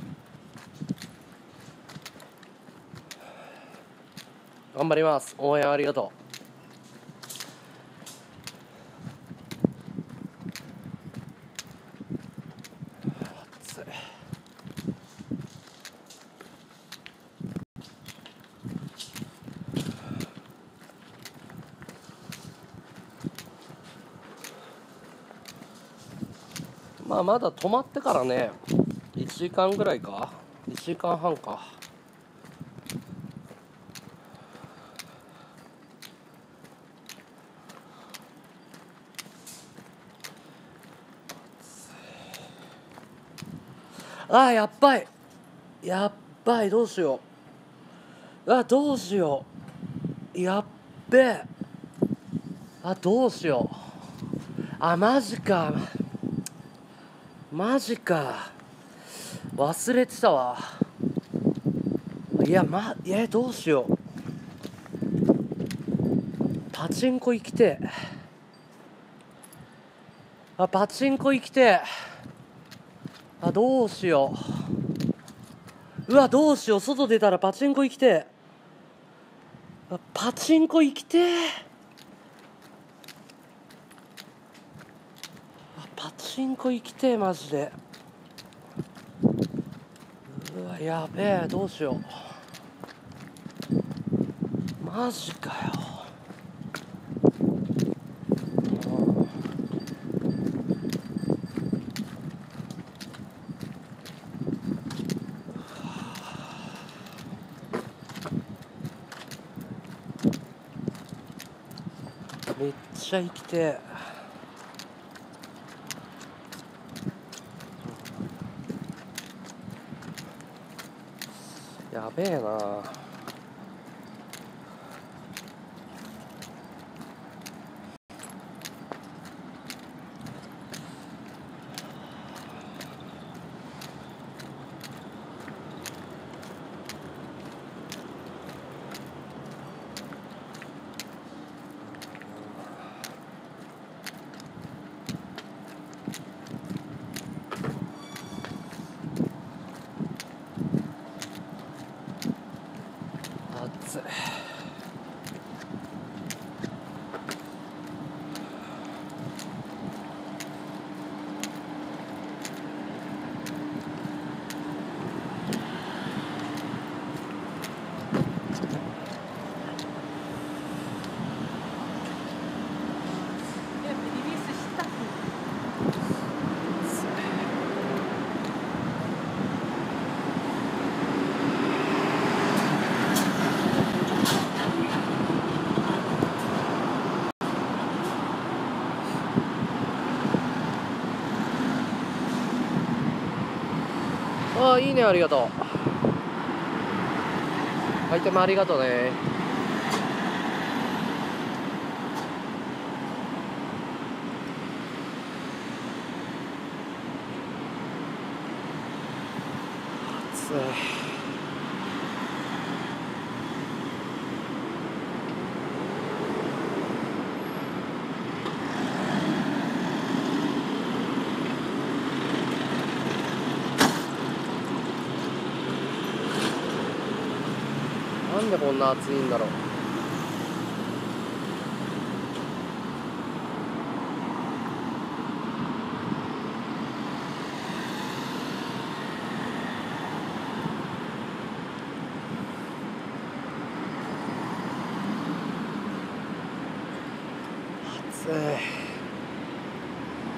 頑張ります。応援ありがとう。暑い。まあまだ止まってからね、1時間ぐらいか、1時間半か。あー、やっばい、やっばい、どうしよう。あ、どうしよう、やっべえ。あ、どうしよう。あ、マジか、マジか、忘れてたわ。いや、どうしよう。パチンコ行きてえ。あ、パチンコ行きてえ。あ、どうしよう。うわ、どうしよう。外出たらパチンコ行きてえ。あ、パチンコ行きてえ。あ、パチンコ行きてえ、マジで。うわ、やべえ、どうしよう。マジかよ。めっちゃ生きてえ。やべえな。暑い。ああ、いいね、ありがとう。アイテムありがとうね。暑い。なんでこんな暑いんだろう。暑い。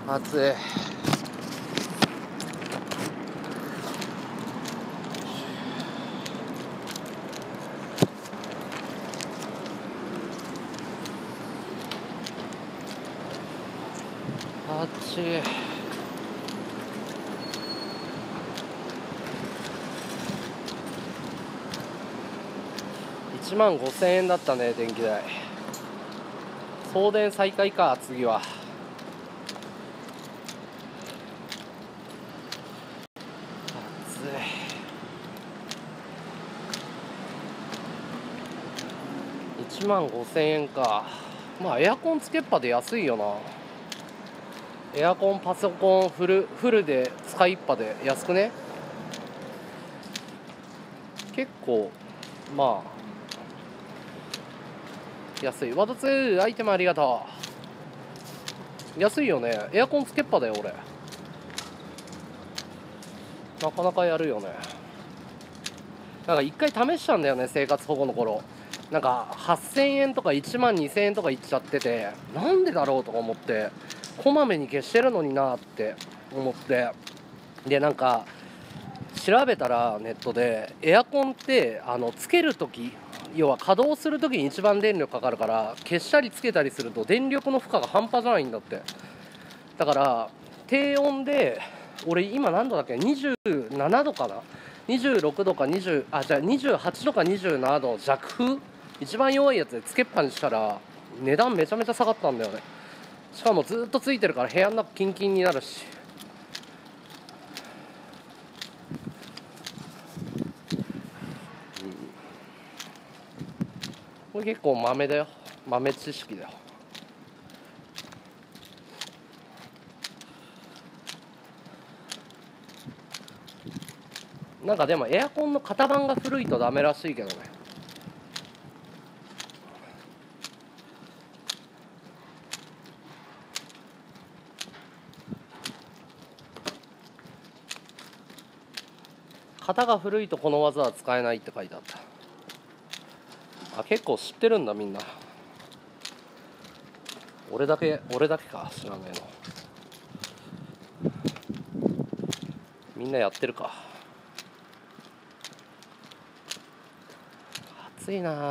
暑い。暑い。1万5000円だったね、電気代。送電再開か、次は。暑い。1万5000円か。まあエアコンつけっぱで安いよな。エアコン、パソコンフルで使いっぱで安くね。結構まあ安い。ワド2アイテムありがとう。安いよね。エアコンつけっぱだよ俺。なかなかやるよね。なんか一回試したんだよね、生活保護の頃。なんか8000円とか1万2000円とかいっちゃってて、なんでだろうとか思って、こまめに消してるのになって思って、でなんか調べたらネットで、エアコンってつけるとき、要は稼働するときに一番電力かかるから、消したりつけたりすると電力の負荷が半端じゃないんだって。だから低温で、俺今何度だっけ、27度かな、26度か20、あ、じゃあ28度か27度の弱風、一番弱いやつでつけっぱにしたら値段めちゃめちゃ下がったんだよね。しかもずっとついてるから部屋の中キンキンになるし。これ結構豆だよ、豆知識だよ。なんかでもエアコンの型番が古いとダメらしいけどね。型が古いとこの技は使えないって書いてあった。あ、結構知ってるんだみんな。俺だけか知らないの。みんなやってるか。暑いな。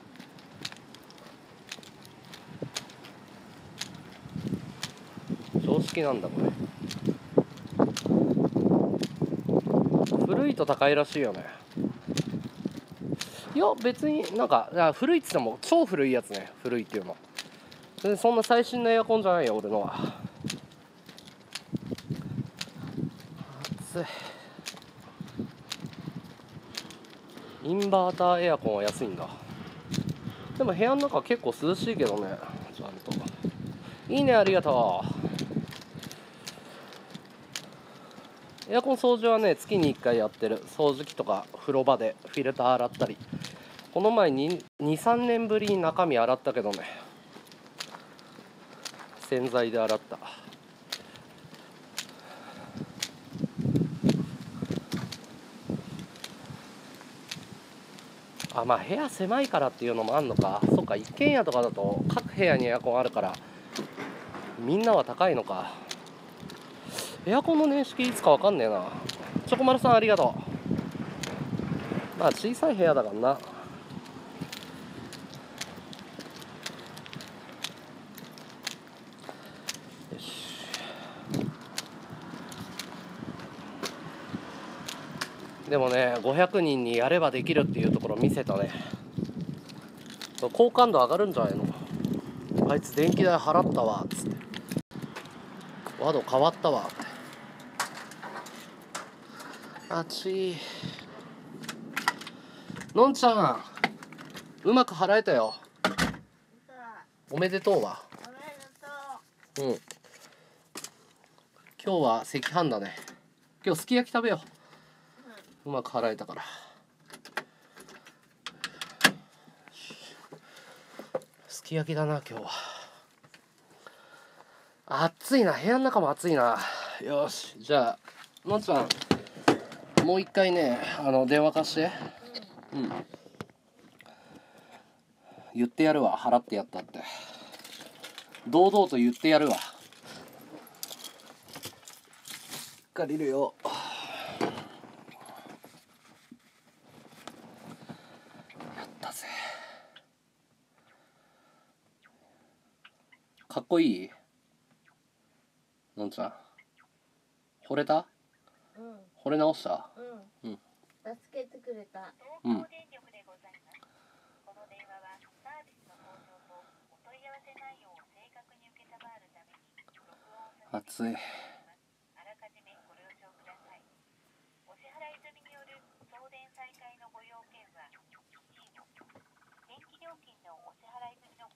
常識なんだこれ。古いと高いらしいよね。いや別になんか古いっつっても超古いやつね。古いっていうのそんな最新のエアコンじゃないよ俺のは。暑い。インバーターエアコンは安いんだ。でも部屋の中結構涼しいけどね、ちゃんと。いいね、ありがとう。エアコン掃除はね、月に1回やってる。掃除機とか風呂場でフィルター洗ったり。この前に2、3年ぶりに中身洗ったけどね、洗剤で洗った。あ、まあ部屋狭いからっていうのもあんのか。そっか、一軒家とかだと各部屋にエアコンあるからみんなは高いのか。エアコンの年式いつか分かんねえな。チョコマルさんありがとう。まあ小さい部屋だからな。よし。でもね、500人にやればできるっていうところ見せたね。好感度上がるんじゃないの。あいつ電気代払ったわっつって、ワド変わったわって。暑い。のんちゃんうまく払えたよ。おめでとうわ。うん、今日は赤飯だね。今日すき焼き食べよう。うまく払えたから。すき焼きだな今日は。暑いな、部屋の中も暑いな。よし、じゃあのんちゃんもう一回ね、電話貸して。うん、言ってやるわ、払ってやったって堂々と言ってやるわ。 借りるよ。やったぜ。かっこいい？のんちゃん惚れた？ うん。 惚れ直した？ うん。 うん。 助けてくれた。 うん。 東京電力でございます。この電話はサービスの向上とお問い合わせ内容を正確に受けたまわるために録音させていただいております。あらかじめご了承ください。お支払い済みによる送電再開のご要件は1位の電気料金のお支払い済みの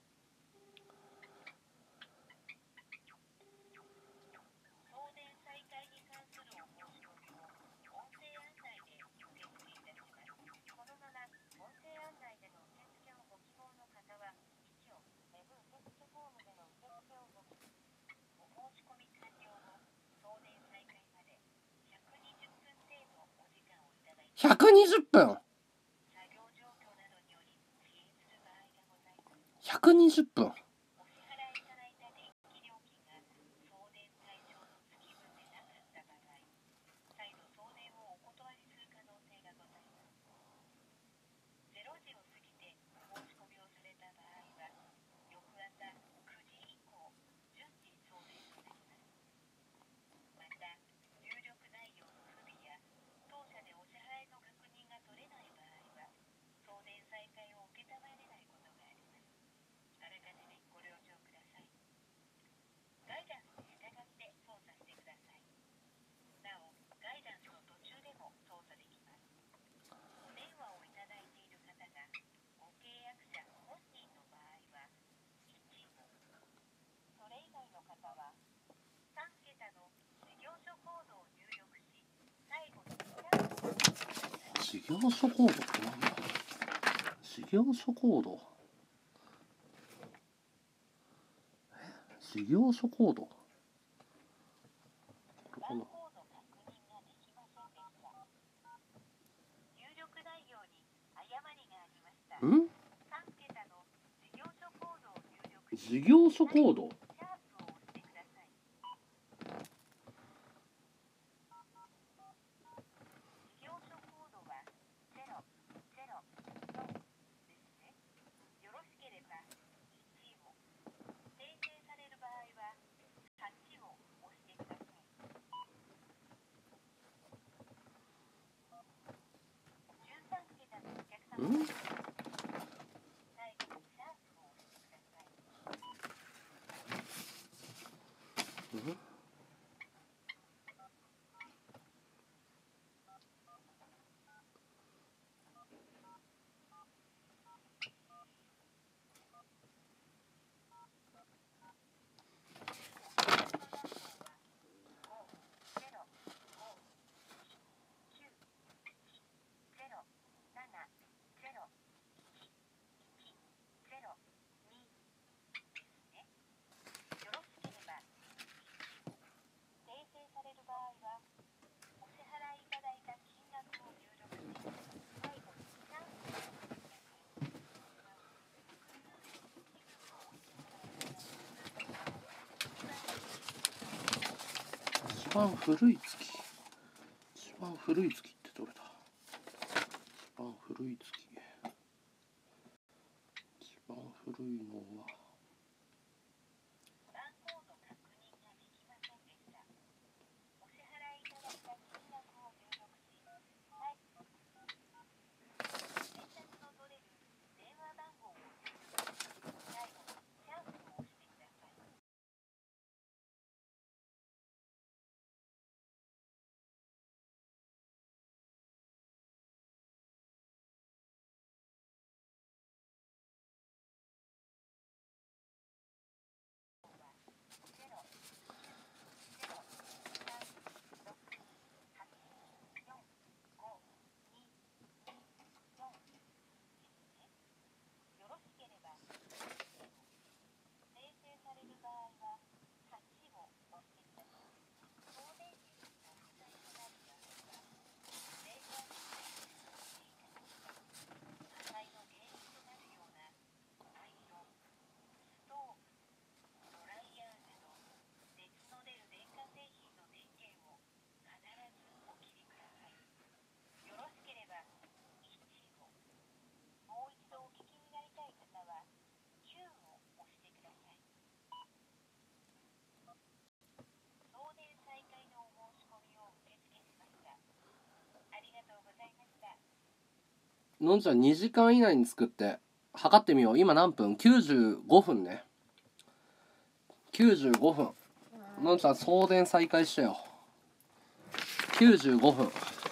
送電再開に関するお申し込みを音声案内で受付いたします。このまま音声案内での受付をご希望の方は1を、ウェブ受付フォームでの受付をお申し込み完了後、送電再開まで120分程度お時間をいただいて 120分。 作業状況などにより遅延する場合がございます。 120分。 お支払いいただいた電気料金が送電対象の月分でなかった場合、再度送電をお断りする可能性がございます。0時を過ぎてお申し込みをされた場合は、翌朝9時以降、順次送電となります。また、入力内容の不備や当社でお支払いの確認が取れない場合は、送電再開を承れないことがあります。あらかじめご了承ください。ガイダンスに従って操作してください。なお、ガイダンスの途中でも操作できます。お電話をいただいている方がご契約者本人の場合は1、それ以外の方は3桁の事業所コードを入力し、最後に事業所コードってなんだ？事業所コード。事業所コード。これかな。 番号の確認ができませんでした。入力内容に誤りがありました。 ん？ 3桁の事業所コードを入力し、 事業所コード。 シャープを押してください。事業所コードは004ですね。よろしければ1を、訂正される場合は8を押してください。13桁のお客様ん？ 最後にシャープを押してください。 一番古い月。一番古い月ってどれだ？一番古い月。一番古いのは。 りがとうございました。 のんちゃん2時間以内に作って測ってみよう。今何分 ?95 分ね。95分。のんちゃん送電再開したよ。95分。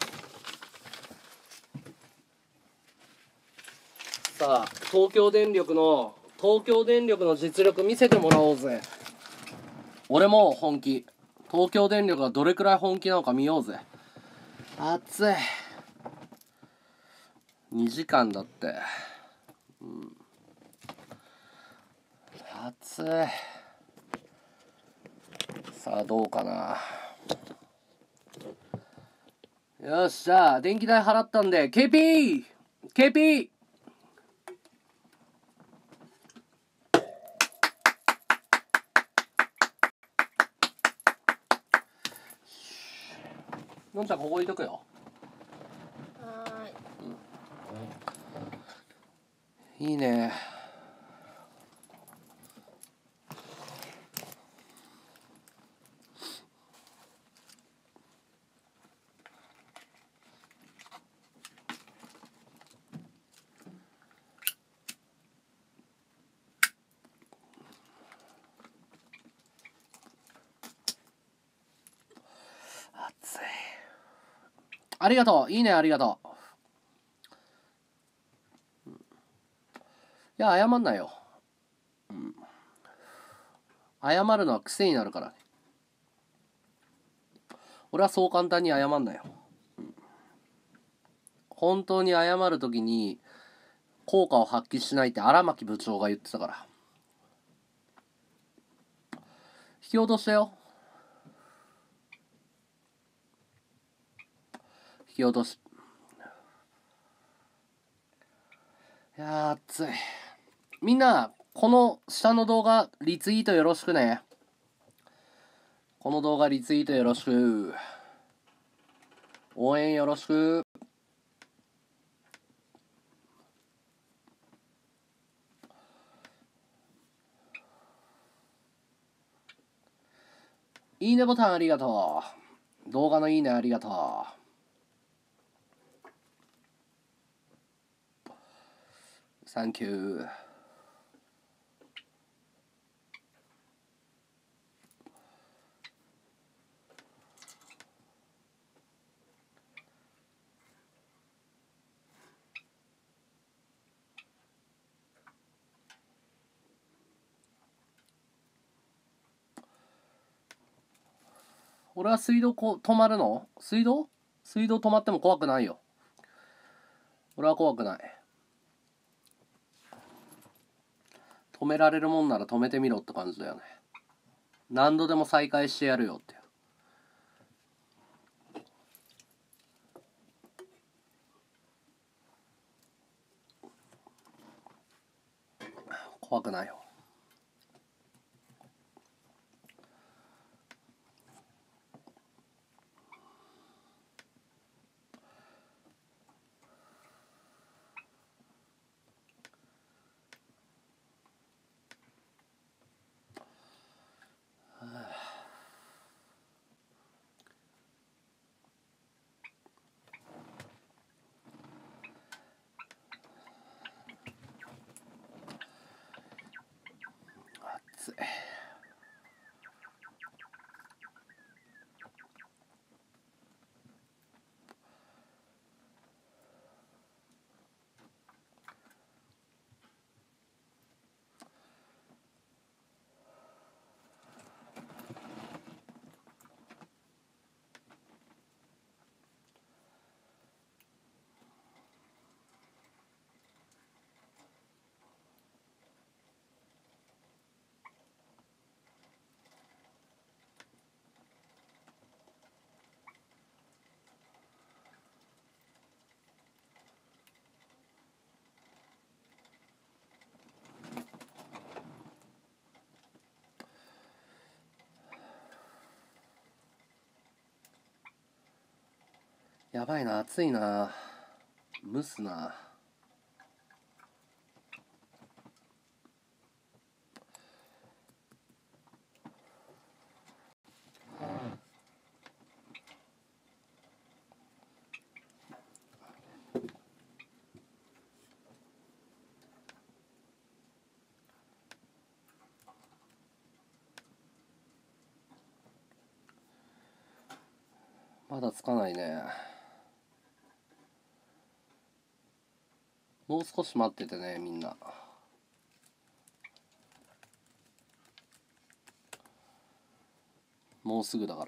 さあ東京電力の実力見せてもらおうぜ。俺も本気。東京電力がどれくらい本気なのか見ようぜ。暑い。2時間だって、暑い。さあどうかな。よっしゃ、電気代払ったんで KP のんちゃんここ置いとくよ。 はーい。 いいね。暑い。ありがとう。いいね、ありがとう。いや、謝んないよ。謝るのは癖になるからね。俺はそう簡単に謝んないよ。本当に謝るときに効果を発揮しないって荒牧部長が言ってたから。引き落としたよ。引き落とし。いやー暑い。みんなこの下の動画リツイートよろしくね。この動画リツイートよろしく。応援よろしく。いいねボタンありがとう。動画のいいねありがとう。サンキュー。俺は水道止まるの？水道止まっても怖くないよ。俺は怖くない。止められるもんなら止めてみろって感じだよね。何度でも再開してやるよって。怖くないよ。暑い。やばいな、暑いな。蒸すな。 まだつかないね。もう少し待っててね、みんな。もうすぐだから。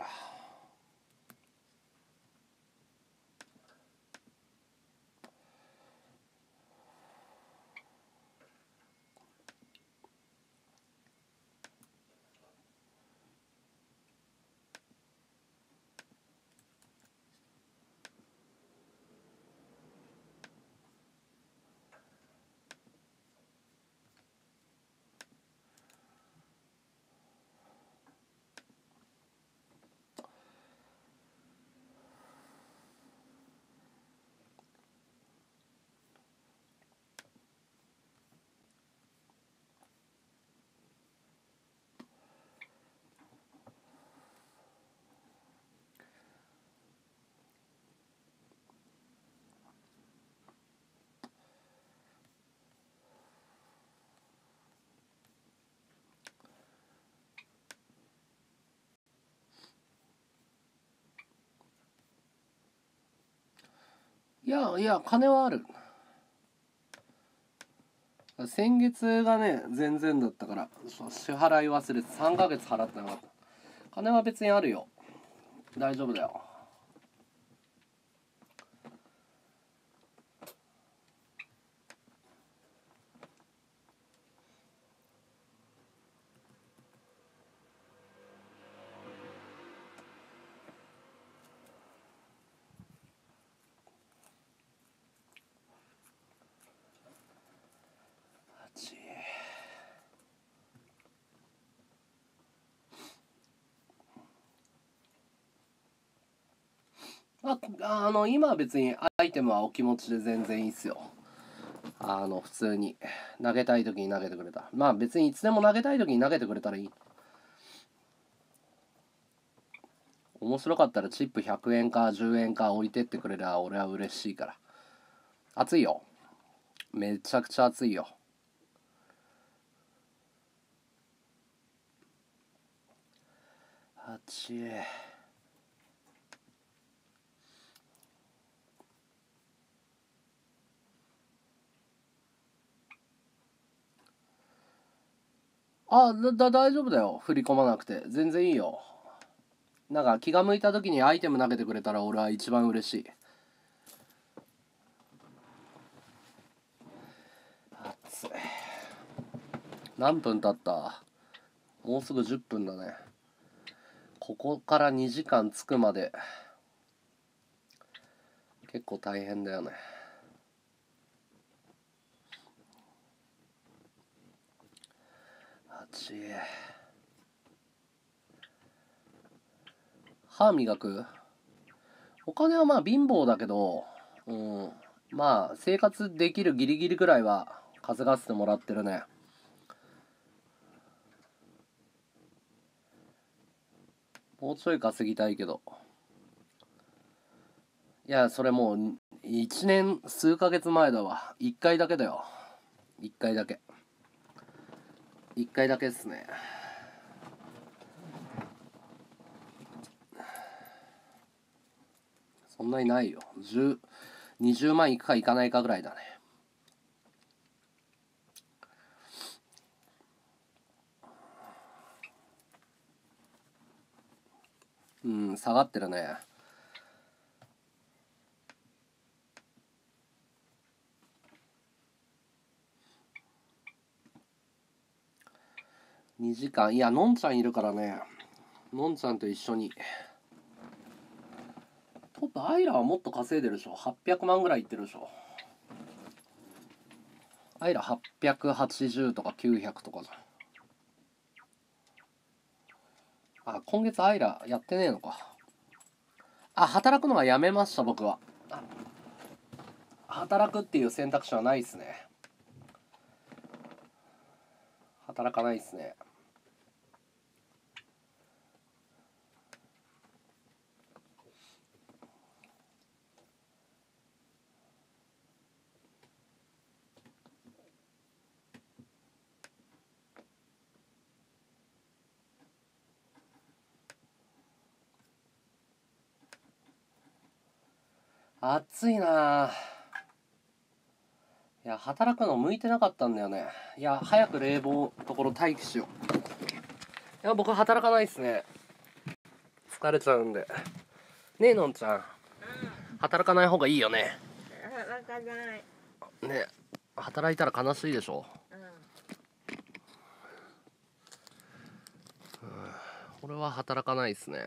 いやいや、金はある。先月がね、全然だったから、支払い忘れて3ヶ月払ってなかった。金は別にあるよ。大丈夫だよ。今は別にアイテムはお気持ちで全然いいっすよ。普通に投げたい時に投げてくれた。まあ別にいつでも投げたい時に投げてくれたらいい。面白かったらチップ100円か10円か置いてってくれりゃ俺は嬉しいから。熱いよ。めちゃくちゃ熱いよ。8。大丈夫だよ。振り込まなくて。全然いいよ。なんか気が向いた時にアイテム投げてくれたら俺は一番嬉しい。熱い。何分経った？もうすぐ10分だね。ここから2時間着くまで結構大変だよね。歯磨く？お金はまあ貧乏だけど、まあ生活できるギリギリぐらいは稼がせてもらってるね。もうちょい稼ぎたいけど。いや、それもう1年数ヶ月前だわ。1回だけだよ。1回だけ。1回だけっすね。そんなにないよ。20万いくかいかないかぐらいだね。下がってるね。2時間。いや、のんちゃんいるからね。のんちゃんと一緒に。トップアイラはもっと稼いでるでしょ。800万ぐらいいってるでしょ。アイラ880とか900とかじゃん。今月アイラやってねえのか。働くのはやめました、僕は。働くっていう選択肢はないっすね。働かないっすね。 暑いな。いや、働くの向いてなかったんだよね。いや、早く冷房のところ待機しよう。いや、僕働かないっすね。疲れちゃうんで。ねえ、のんちゃん。働かない方がいいよね。 働かない。 ね、働いたら悲しいでしょ。俺は働かないっすね。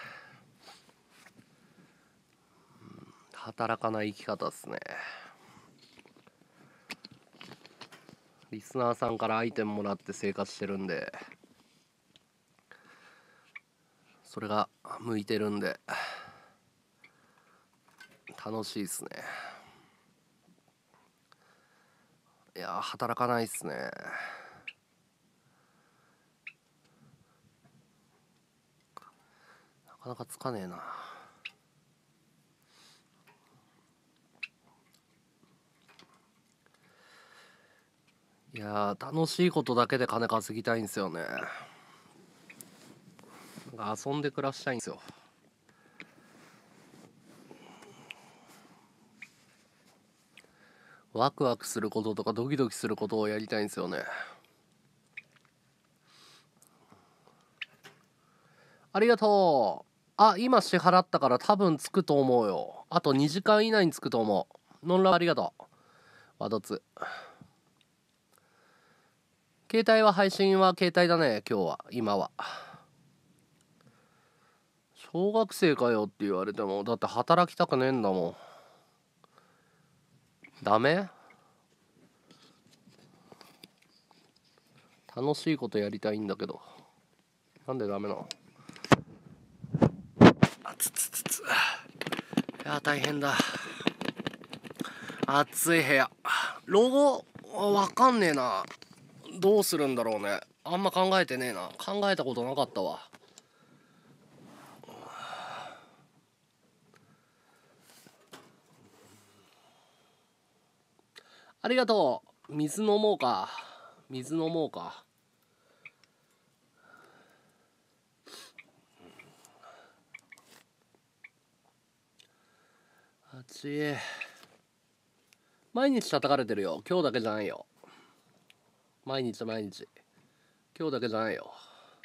働かない生き方っすね。リスナーさんからアイテムもらって生活してるんで、それが向いてるんで楽しいっすね。いや、働かないっすね。なかなかつかねえな。いやー、楽しいことだけで金稼ぎたいんですよね。なんか遊んで暮らしたいんですよ。ワクワクすることとかドキドキすることをやりたいんですよね。ありがとう。あ、今支払ったから多分着くと思うよ。あと2時間以内に着くと思う。ノンラありがとう。ワドツ。携帯は配信は携帯だね、今日は。今は。小学生かよって言われても、だって働きたくねえんだもん。ダメ？楽しいことやりたいんだけど。なんでダメなの？あつつつつ。いや、大変だ。暑い部屋。ロゴわかんねえな。どうするんだろうね。あんま考えてねえな。考えたことなかったわ。ありがとう。水飲もうか。水飲もうか。暑い。毎日叩かれてるよ。今日だけじゃないよ。毎日毎日。今日だけじゃないよ。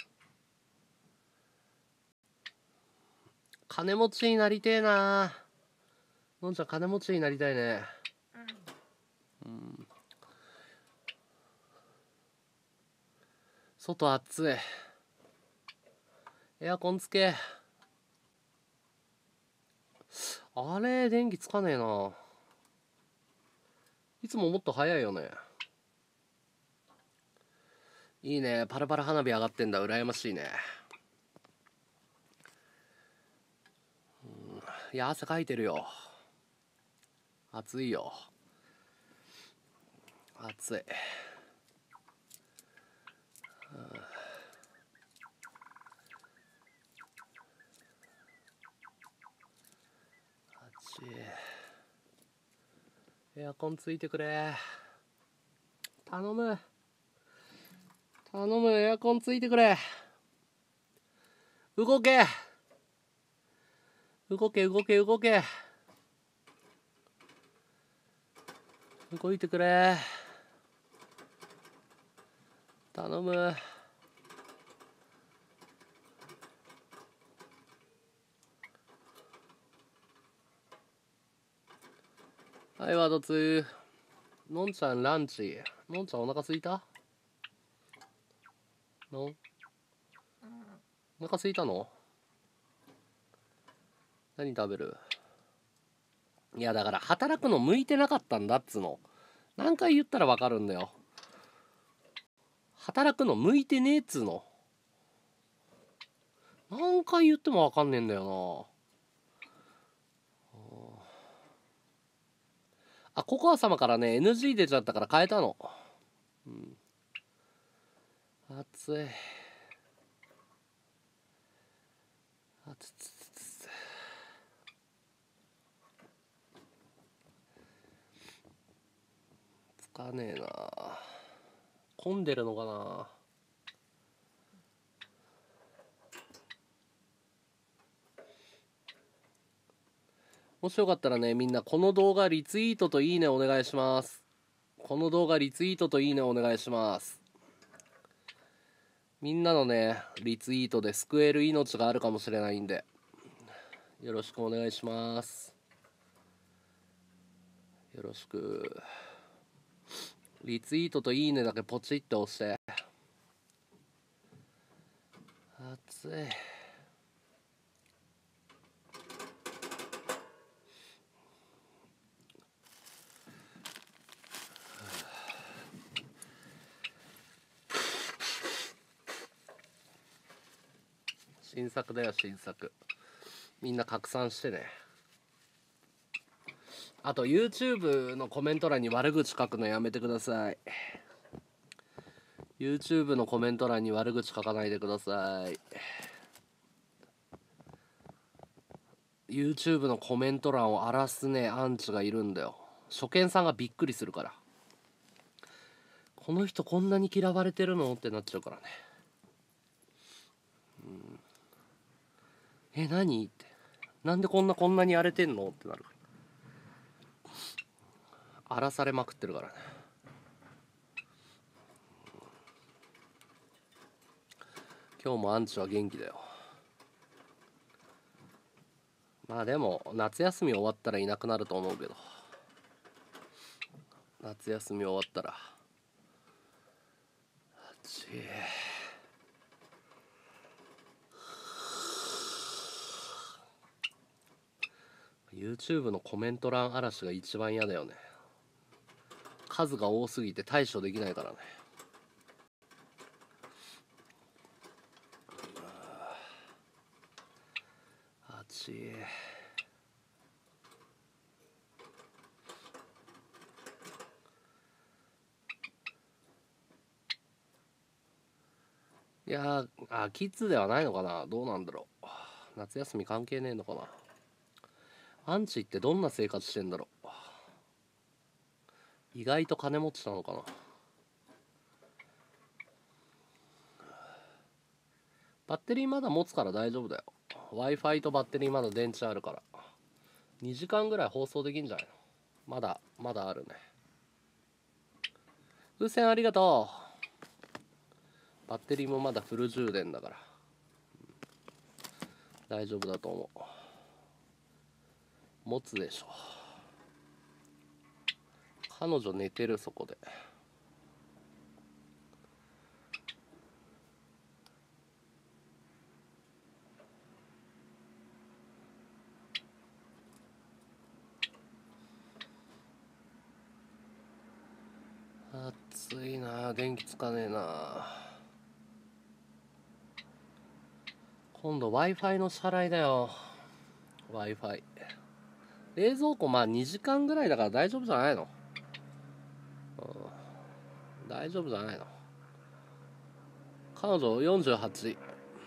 金持ちになりてえな。のんちゃん金持ちになりたいね。外暑い。エアコンつけ。あれ、電気つかねえな。いつももっと早いよね。いいね。パラパラ花火上がってんだ。羨ましいね。いや、汗かいてるよ。暑いよ。暑い。暑い。エアコンついてくれ。頼む。頼む。エアコンついてくれ。動け。動け動け動け。動いてくれ。頼む。はい、ワード2。のんちゃんランチ。のんちゃんお腹すいた？お腹すいたの？何食べる？いや、だから働くの向いてなかったんだっつの。何回言ったらわかるんだよ。働くの向いてねえっつの。何回言ってもわかんねえんだよな。あ、ココア様からね NG 出ちゃったから変えたの。暑い。あつつつつ。つかねえな。混んでるのかな。 もしよかったらね、みんなこの動画リツイートといいねお願いします。この動画リツイートといいねお願いします。みんなのね、リツイートで救える命があるかもしれないんで、よろしくお願いします。よろしく。リツイートといいねだけポチって押して。暑い。新作だよ、新作。みんな拡散してね。あと YouTube のコメント欄に悪口書くのやめてください。 YouTube のコメント欄に悪口書かないでください。 YouTube のコメント欄を荒らすねアンチがいるんだよ。初見さんがびっくりするから、この人こんなに嫌われてるのってなっちゃうからね。何って、なんでこんなに荒れてんのってなるから、荒らされまくってるからね。今日もアンチは元気だよ。まあでも夏休み終わったらいなくなると思うけど、夏休み終わったら。YouTube のコメント欄嵐が一番嫌だよね。数が多すぎて対処できないからね。あちい。いやー、キッズではないのかな。どうなんだろう。夏休み関係ねえのかな。アンチってどんな生活してんだろう。意外と金持ちなのかな。バッテリーまだ持つから大丈夫だよ。 Wi-Fi とバッテリーまだ電池あるから2時間ぐらい放送できんじゃないの。まだあるね。風船ありがとう。バッテリーもまだフル充電だから大丈夫だと思う。持つでしょ。彼女寝てる。そこで暑いな。電気つかねえな。今度 Wi-Fi の支払いだよ。 Wi-Fi 冷蔵庫まあ2時間ぐらいだから大丈夫じゃないの。大丈夫じゃないの。彼女48。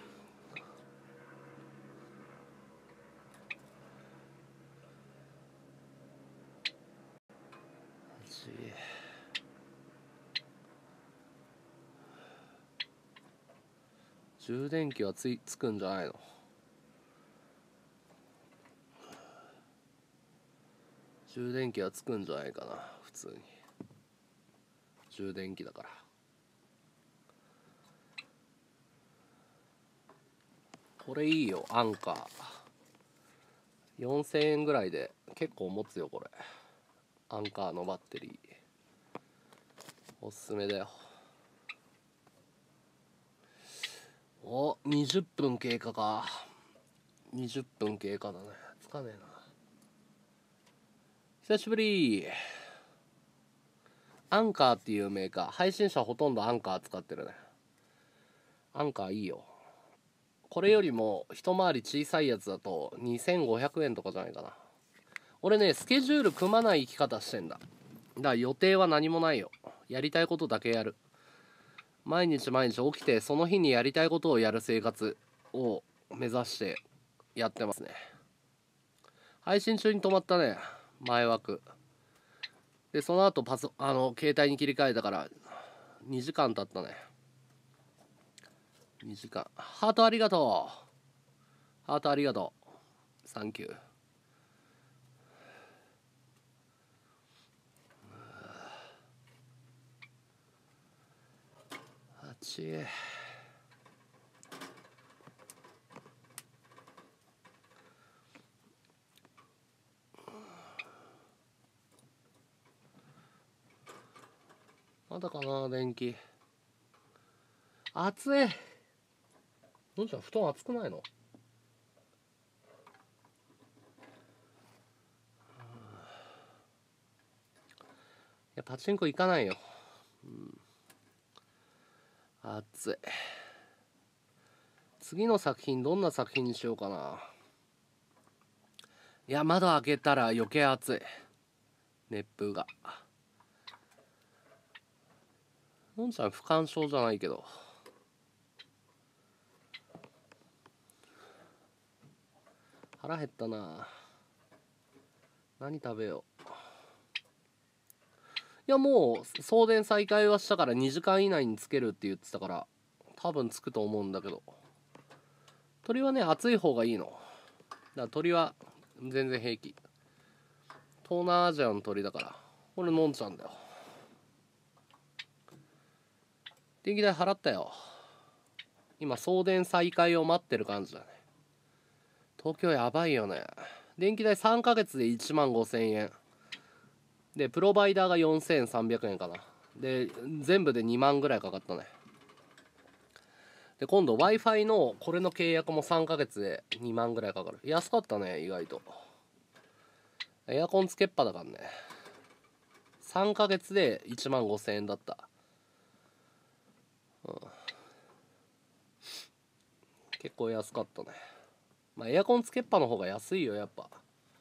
充電器はつくんじゃないの。充電器はつくんじゃないかな。普通に充電器だから。これいいよ、アンカー4000円ぐらいで結構持つよこれ。アンカーのバッテリーおすすめだよ。お、20分経過か。20分経過だね。つかねえな。久しぶり。アンカーっていうメーカー、配信者ほとんどアンカー使ってるね。アンカーいいよ。これよりも一回り小さいやつだと2500円とかじゃないかな。俺ね、スケジュール組まない生き方してんだ。だから予定は何もないよ。やりたいことだけやる。毎日起きてその日にやりたいことをやる生活を目指してやってますね。配信中に止まったね、前枠で。その後携帯に切り替えたから2時間経ったね。2時間。ハートありがとう。ハートありがとう。サンキュー。 ちいい。まだかな電気。暑い。のんちゃん布団暑くないの？いやパチンコ行かないよ。暑い。次の作品どんな作品にしようかな。いや窓開けたら余計暑い。熱風が。のんちゃん不干渉じゃないけど。腹減ったな。何食べよう。いやもう送電再開はしたから2時間以内につけるって言ってたから多分つくと思うんだけど、鳥はね熱い方がいいの。だから鳥は全然平気。東南アジアの鳥だから。これのんちゃんだよ。電気代払ったよ。今送電再開を待ってる感じだね。東京やばいよね。電気代3ヶ月で1万5000円でプロバイダーが4300円かな。で全部で2万ぐらいかかったね。で今度 Wi-Fi のこれの契約も3ヶ月で2万ぐらいかかる。安かったね意外と。エアコンつけっぱだからね。3ヶ月で1万5000円だった。結構安かったね。まあエアコンつけっぱの方が安いよやっぱ。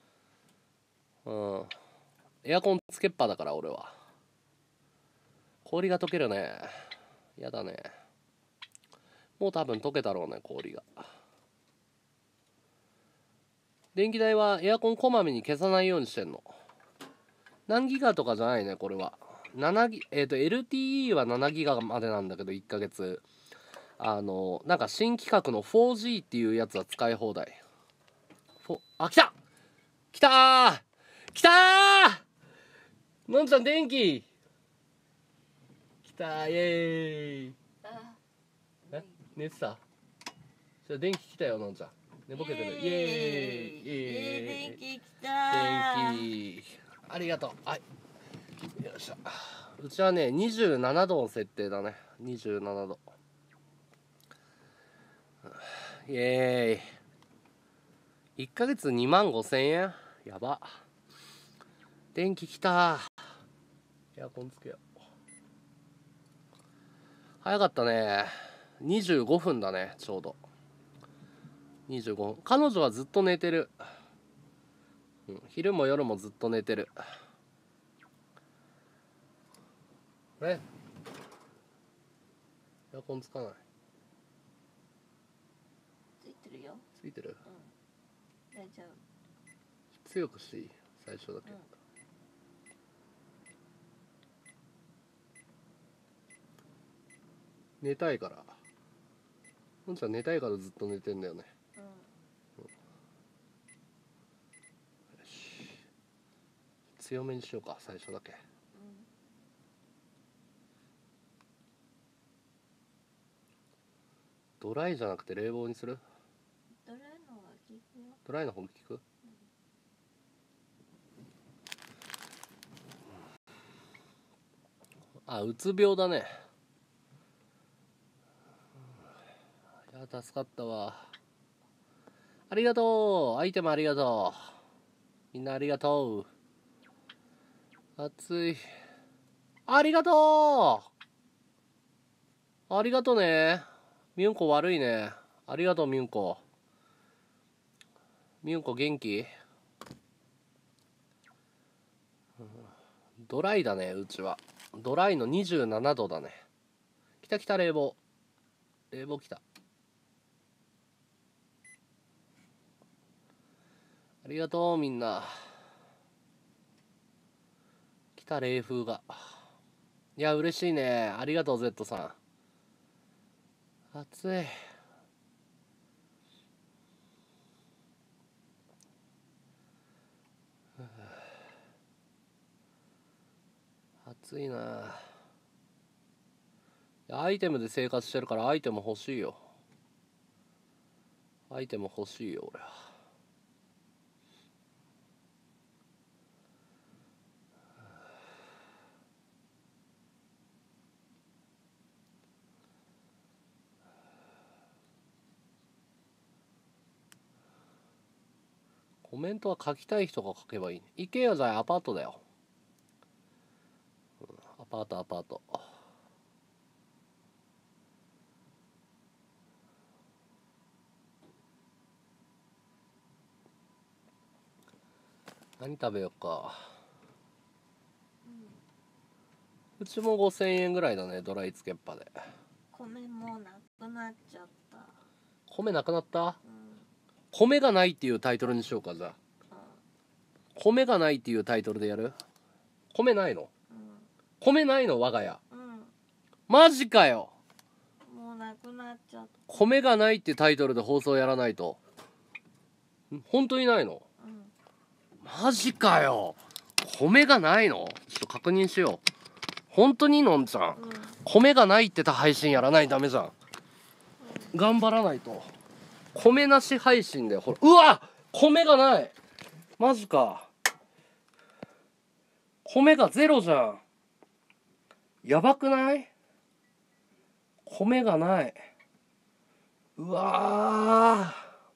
エアコンつけっぱだから俺は。氷が溶けるね。やだね。もう多分溶けたろうね氷が。電気代はエアコンこまめに消さないようにしてんの。何ギガとかじゃないねこれは。LTE は7ギガまでなんだけど1ヶ月。なんか新規格の 4G っていうやつは使い放題。あ、来た来たー来たーのんちゃん電気来たーイエーイ。寝てた？じゃあ電気来たよのんちゃん。寝ぼけてる。イエーイイエーイ。 電気来た。 電気ありがとう。はいよいしょ。うちはね27度の設定だね。27度。イエーイ。1ヶ月2万5000円やば。電気来た。エアコンつけよう。早かったね。25分だねちょうど。25分。彼女はずっと寝てる。昼も夜もずっと寝てる。あれエアコンつかない。 ついてるよ。 ついてる。 大丈夫。 強くしていい最初だけ。寝たいから。のんちゃん寝たいからずっと寝てんだよね。強めにしようか最初だけ。ドライじゃなくて冷房にする？ ドライの方が効くよ。 ドライの方が効く？あ、うつ病だね。いや助かったわ。ありがとう。アイテムありがとう。みんなありがとう。暑い。ありがとう。ありがとうね。みゅんこ悪いね。ありがとうみゅんこ。みゅんこ元気？ドライだねうちは。ドライの27度だね。来た来た冷房。冷房来た。ありがとうみんな。来た冷風が。いや嬉しいね。ありがとう Z さん。暑い。暑いな。 アイテムで生活してるからアイテム欲しいよ。アイテム欲しいよ俺は。コメントは書きたい人が書けばいいね。行けよ、じゃあアパートだよ。アパートアパート。何食べようか。うちも5000円ぐらいだね、ドライつけっぱで。 米もうなくなっちゃった。 米なくなった？ うん米がないっていうタイトルにしようか、じゃあ。 うん米がないっていうタイトルでやる？米ないの？ うん米ないの我が家。 うんマジかよ。 もうなくなっちゃった。 米がないってタイトルで放送やらないと。本当にないの？ うんマジかよ。米がないの？ちょっと確認しよう。本当にのんちゃん。 うん米がないって配信やらないとダメじゃん。頑張らないと。米なし配信でほら。うわ！米がない。マジか。米がゼロじゃん。やばくない？米がない。うわ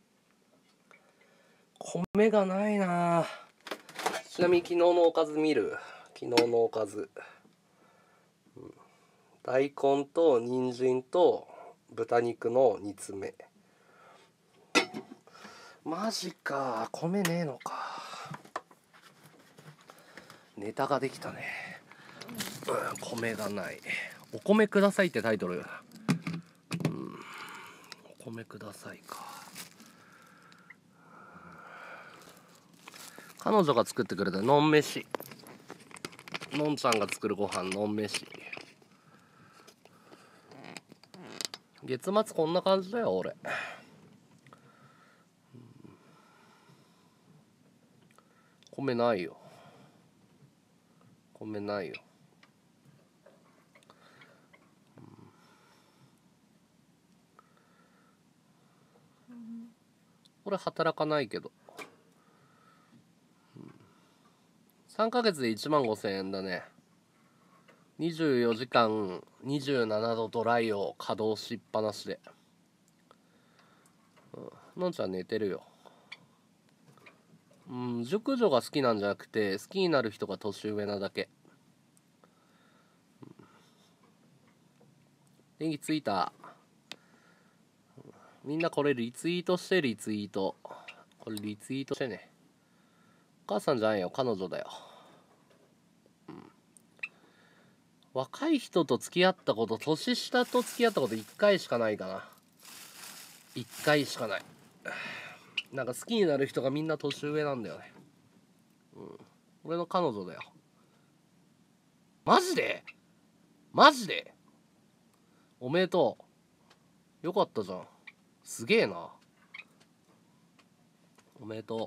ー。米がないな。ちなみに昨日のおかず見る？昨日のおかず。大根と人参と豚肉の煮詰め。マジか。米ねえのか。ネタができたね。米がない。お米くださいってタイトル。お米くださいか。彼女が作ってくれたのん飯。のんちゃんが作るご飯のん飯。月末こんな感じだよ俺。米ないよ。米ないよ。俺働かないけど。3ヶ月で15,000円だね。24時間27度ドライを稼働しっぱなしで。のんちゃん寝てるよ。熟女が好きなんじゃなくて好きになる人が年上なだけ。電気ついた。みんなこれリツイートしてリツイート。これリツイートしてね。お母さんじゃないよ、彼女だよ。若い人と付き合ったこと、年下と付き合ったこと1回しかないかな。1回しかない。なんか好きになる人がみんな年上なんだよね。俺の彼女だよ。マジで？マジで？おめでとう。よかったじゃん。すげえな。おめでと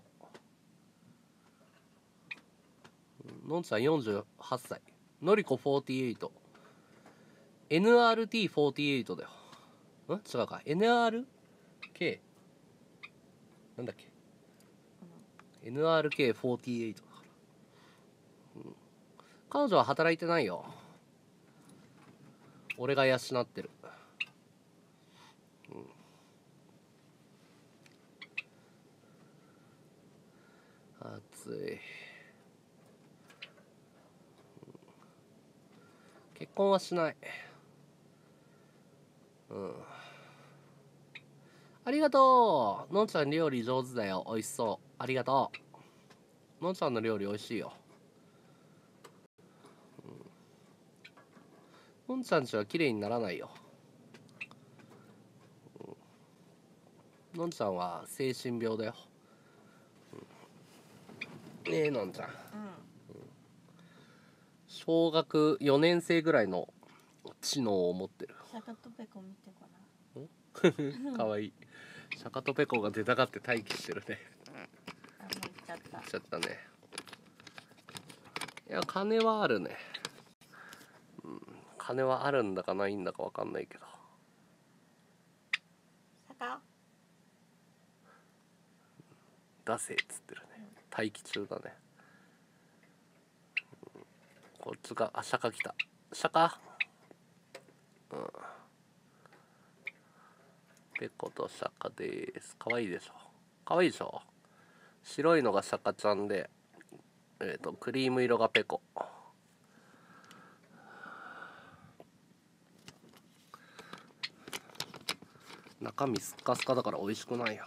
う。のんちゃん48歳。のりこ48。NRT48 だよ。違うか。NRK？ なんだっけ？ NRK48 だから。彼女は働いてないよ。俺が養ってる。暑い。結婚はしない。ありがとう。のんちゃん料理上手だよ。美味しそう。ありがとう。のんちゃんの料理美味しいよ。のんちゃんちは綺麗にならないよ。のんちゃんは精神病だよ。ねえのんちゃん。小学4年生ぐらいの知能を持ってる。 シャカトペコ見てごらん。 かわいい。シャカトペコが出たがって待機してるね。 あ、もう行っちゃった。 しちゃったね。いや金はあるね。 金はあるんだかないんだか分かんないけど。 坂出せっつってるね。待機中だね。こっちが、あ、釈迦来た。釈迦。うん。ペコと釈迦です。かわいいでしょ。かわいいでしょ。白いのが釈迦ちゃんで、クリーム色がペコ。中身スッカスカだから美味しくないよ。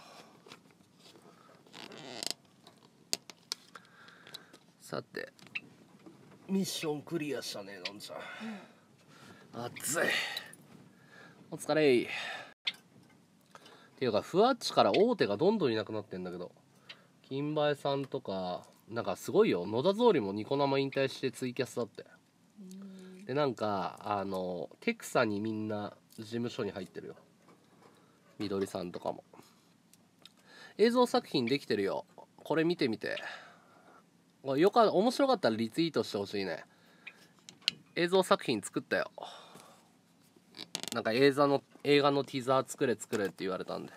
さて、ミッションクリアしたね、のんちゃん。暑い。お疲れ。っていうか、ふわっちから大手がどんどんいなくなってんだけど、金梅さんとか、なんかすごいよ。野田総理もニコ生引退してツイキャスだって。で、なんか、テクサにみんな事務所に入ってるよ。みどりさんとかも。映像作品できてるよ。これ見てみて。面白かったらリツイートしてほしいね。映像作品作ったよ。なんか映画のティザー作れって言われたんで、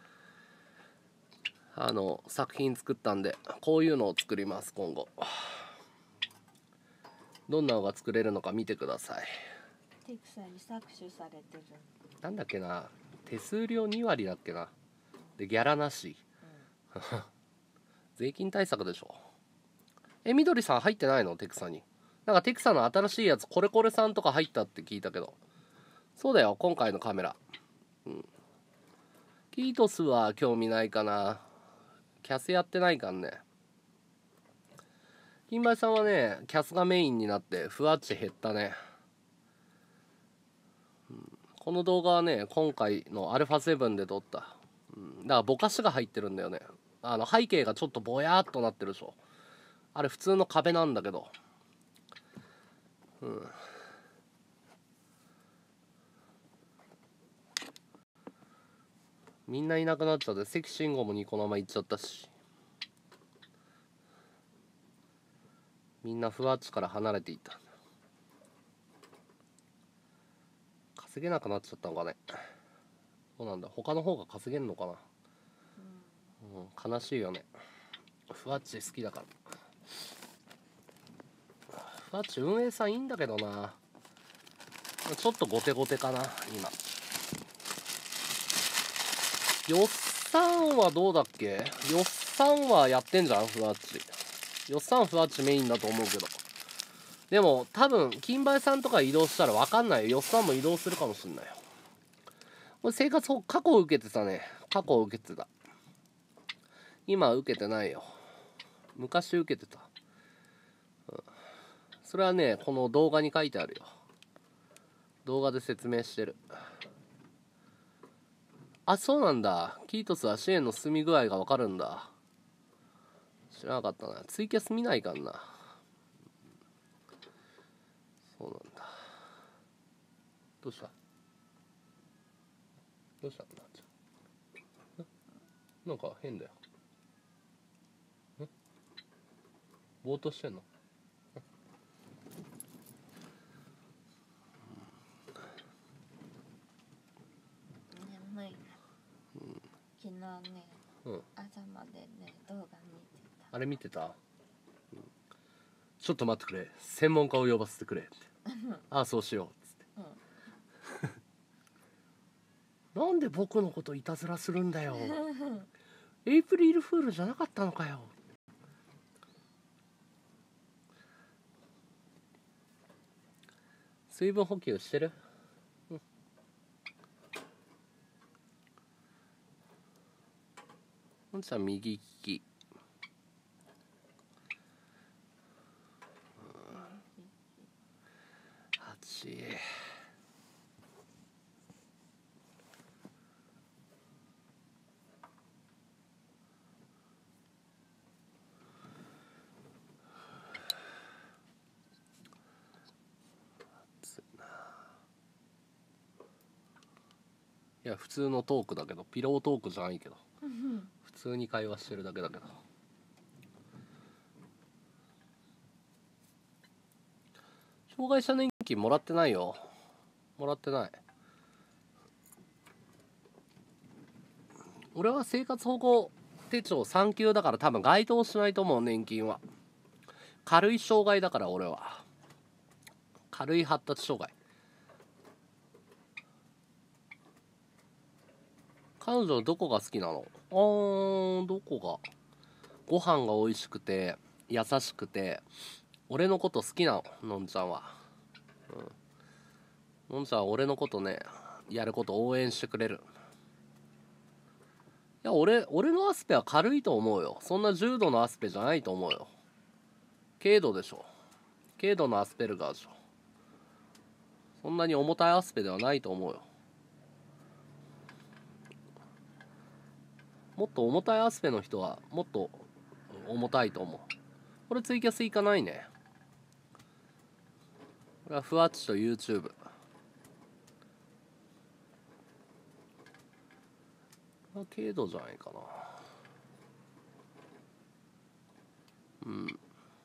作品作ったんで、こういうのを作ります。今後どんなのが作れるのか見てください。 テクサに搾取されてる。 なんだっけな、手数料2割だっけな。でギャラなし、税金対策でしょ。みどりさん入ってないの？テクサに。なんかテクサの新しいやつコレコレさんとか入ったって聞いたけど。そうだよ、今回のカメラ。キートスは興味ないかな。キャスやってないかんね。金梅さんはね、キャスがメインになってふわっち減ったね。この動画はね、今回の α7 で撮った。だからぼかしが入ってるんだよね。背景がちょっとぼやーっとなってるでしょ。あれ普通の壁なんだけど。みんないなくなっちゃって、関慎吾もニコ生行っちゃったし。みんなふわっちから離れていった。稼げなくなっちゃったのかね。そうなんだ。他の方が稼げんのかな。悲しいよね。ふわっち好きだから。ふわっち運営さんいいんだけどな。ちょっとゴテゴテかな今。よっさんはどうだっけ。よっさんはやってんじゃん、ふわっち。よっさんふわっちメインだと思うけど。でも多分金梅さんとか移動したら分かんないよ。よっさんも移動するかもしんないよ。これ生活保護過去受けてたね。過去受けてた。今は受けてないよ。昔受けてた。それはね、この動画に書いてあるよ。動画で説明してる。あ、そうなんだ。キートスは支援の進み具合が分かるんだ。知らなかったな。ツイキャス見ないかんな。そうなんだ。どうしたどうしたんだ。なんか変だよ。ぼーっとしてんの？ 眠いな。昨日ね、朝までね、動画見てた。 あれ見てた？ちょっと待ってくれ。専門家を呼ばせてくれって。ああ、そうしようっつって。なんで僕のこといたずらするんだよ。エイプリルフールじゃなかったのかよ。水分補給してる？ほんちゃん右利き。8。いや普通のトークだけど、ピロートークじゃないけど、普通に会話してるだけだけど。障害者年金もらってないよ。 もらってない。俺は生活保護手帳3級だから多分該当しないと思う。年金は軽い障害だから。俺は軽い発達障害。彼女どこが好きなの？どこが？ご飯が美味しくて優しくて俺のこと好きなの。のんちゃんは、のんちゃんは俺のことね、やること応援してくれる。いや、俺のアスペは軽いと思うよ。そんな重度のアスペじゃないと思うよ。軽度でしょ。軽度のアスペルガーでしょ。そんなに重たいアスペではないと思うよ。もっと重たいアスペの人はもっと重たいと思う。これツイキャス行かないね。これはふわっちと YouTube。軽度じゃないかな。うん。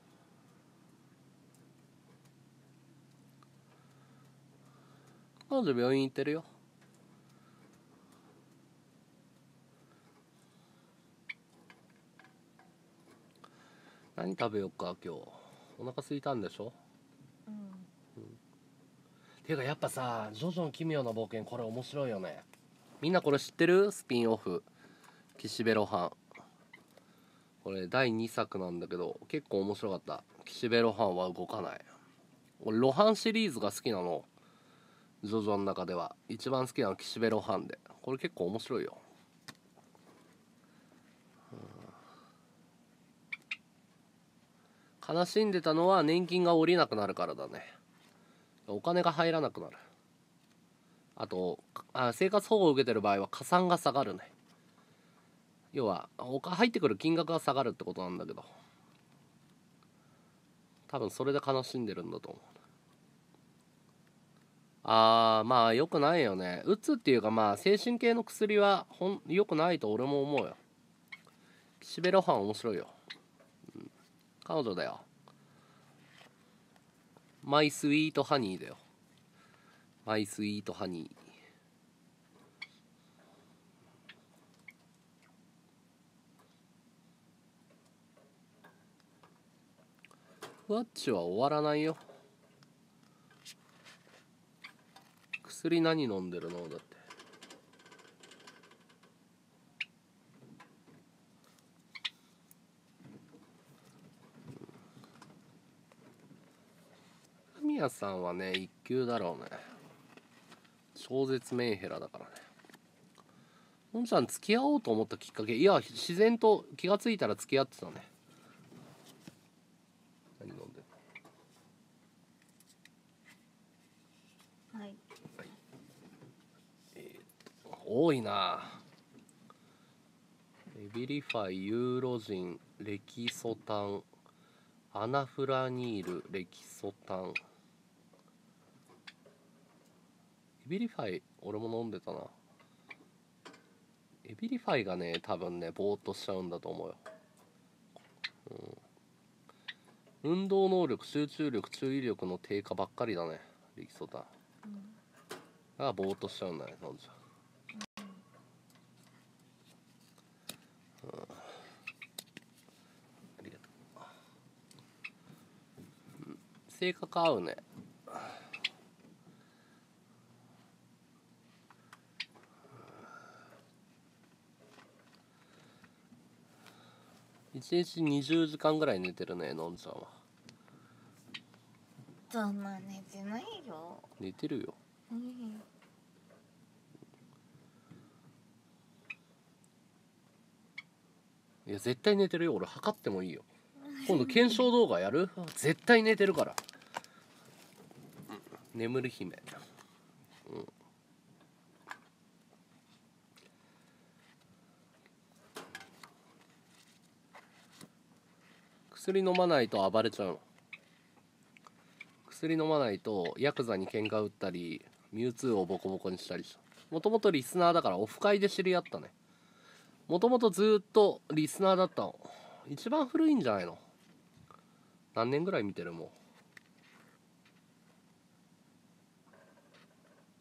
彼女病院行ってるよ。何食べよっか今日。お腹空いたんでしょ。ていうかやっぱさ、ジョジョの奇妙な冒険、これ面白いよね。みんなこれ知ってる？スピンオフ岸辺露伴。これ第2作なんだけど結構面白かった。岸辺露伴は動かない。俺露伴シリーズが好きなの。ジョジョの中では一番好きなの岸辺露伴で、これ結構面白いよ。悲しんでたのは年金が下りなくなるからだね。お金が入らなくなる。あと生活保護を受けてる場合は加算が下がるね。要は入ってくる金額が下がるってことなんだけど、多分それで悲しんでるんだと思う。まあ良くないよね。うつっていうかまあ精神系の薬は良くないと俺も思うよ。岸辺露伴面白いよ、彼女だよ。マイスイートハニーだよ。マイスイートハニー。ふわっちは終わらないよ。薬何飲んでるの？だって。神谷さんはね一級だろうね。超絶メンヘラだからね。のんちゃん付き合おうと思ったきっかけ、いや自然と気がついたら付き合ってたね。何飲んでる？ はい。 多いな。エビリファイ、ユーロジン、レキソタン、アナフラニール、レキソタン。エビリファイ俺も飲んでたな。エビリファイがね多分ねぼーっとしちゃうんだと思うよ。運動能力、集中力、注意力の低下ばっかりだねレキソタン。だからぼーっとしちゃうんだね、飲んじゃう。ありがとう。性格合うね。1日20時間ぐらい寝てるね、のんちゃんは。 そんな寝てないよ。 寝てるよ。いや絶対寝てるよ。俺測ってもいいよ。今度検証動画やる？絶対寝てるから。眠る姫。薬飲まないと暴れちゃうの。薬飲まないとヤクザに喧嘩売ったりミュウツーをボコボコにしたりした。もともとリスナーだからオフ会で知り合ったね。もともとずっとリスナーだったの。一番古いんじゃないの？何年ぐらい見てる？も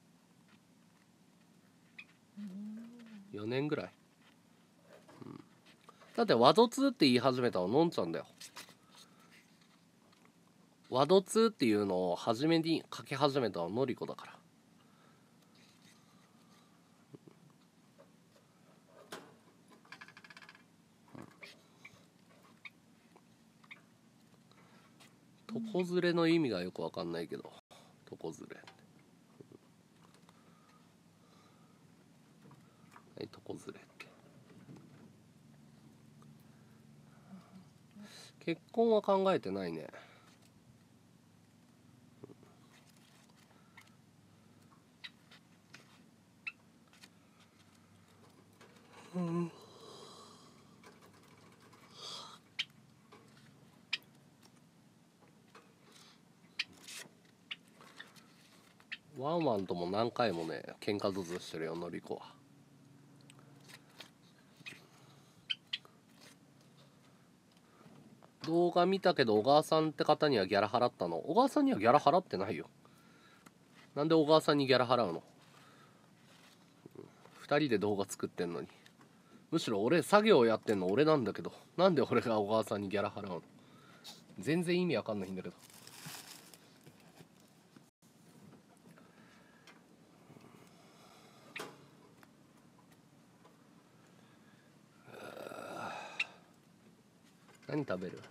4年ぐらい、だってワドツーって言い始めたののんちゃんだよ。ワドツーっていうのを初めに書き始めたののりこだから。床ずれの意味がよくわかんないけど、床ずれ、はい、床ずれって結婚は考えてないね。ワンワンとも何回もね喧嘩ずつしてるよのりこは。動画見たけど小川さんって方にはギャラ払ったの？小川さんにはギャラ払ってないよ。なんで小川さんにギャラ払うの？2人で動画作ってんのに。むしろ俺作業やってんの俺なんだけど、なんで俺が小川さんにギャラ払うの？全然意味わかんないんだけど。何食べる？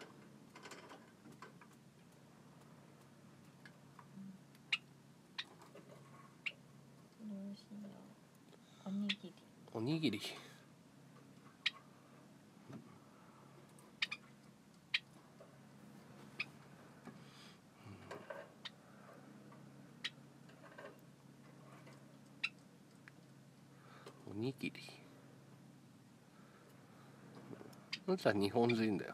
どうしよう。おにぎり。 おにぎり。おにぎり。のんちゃん日本人だよ。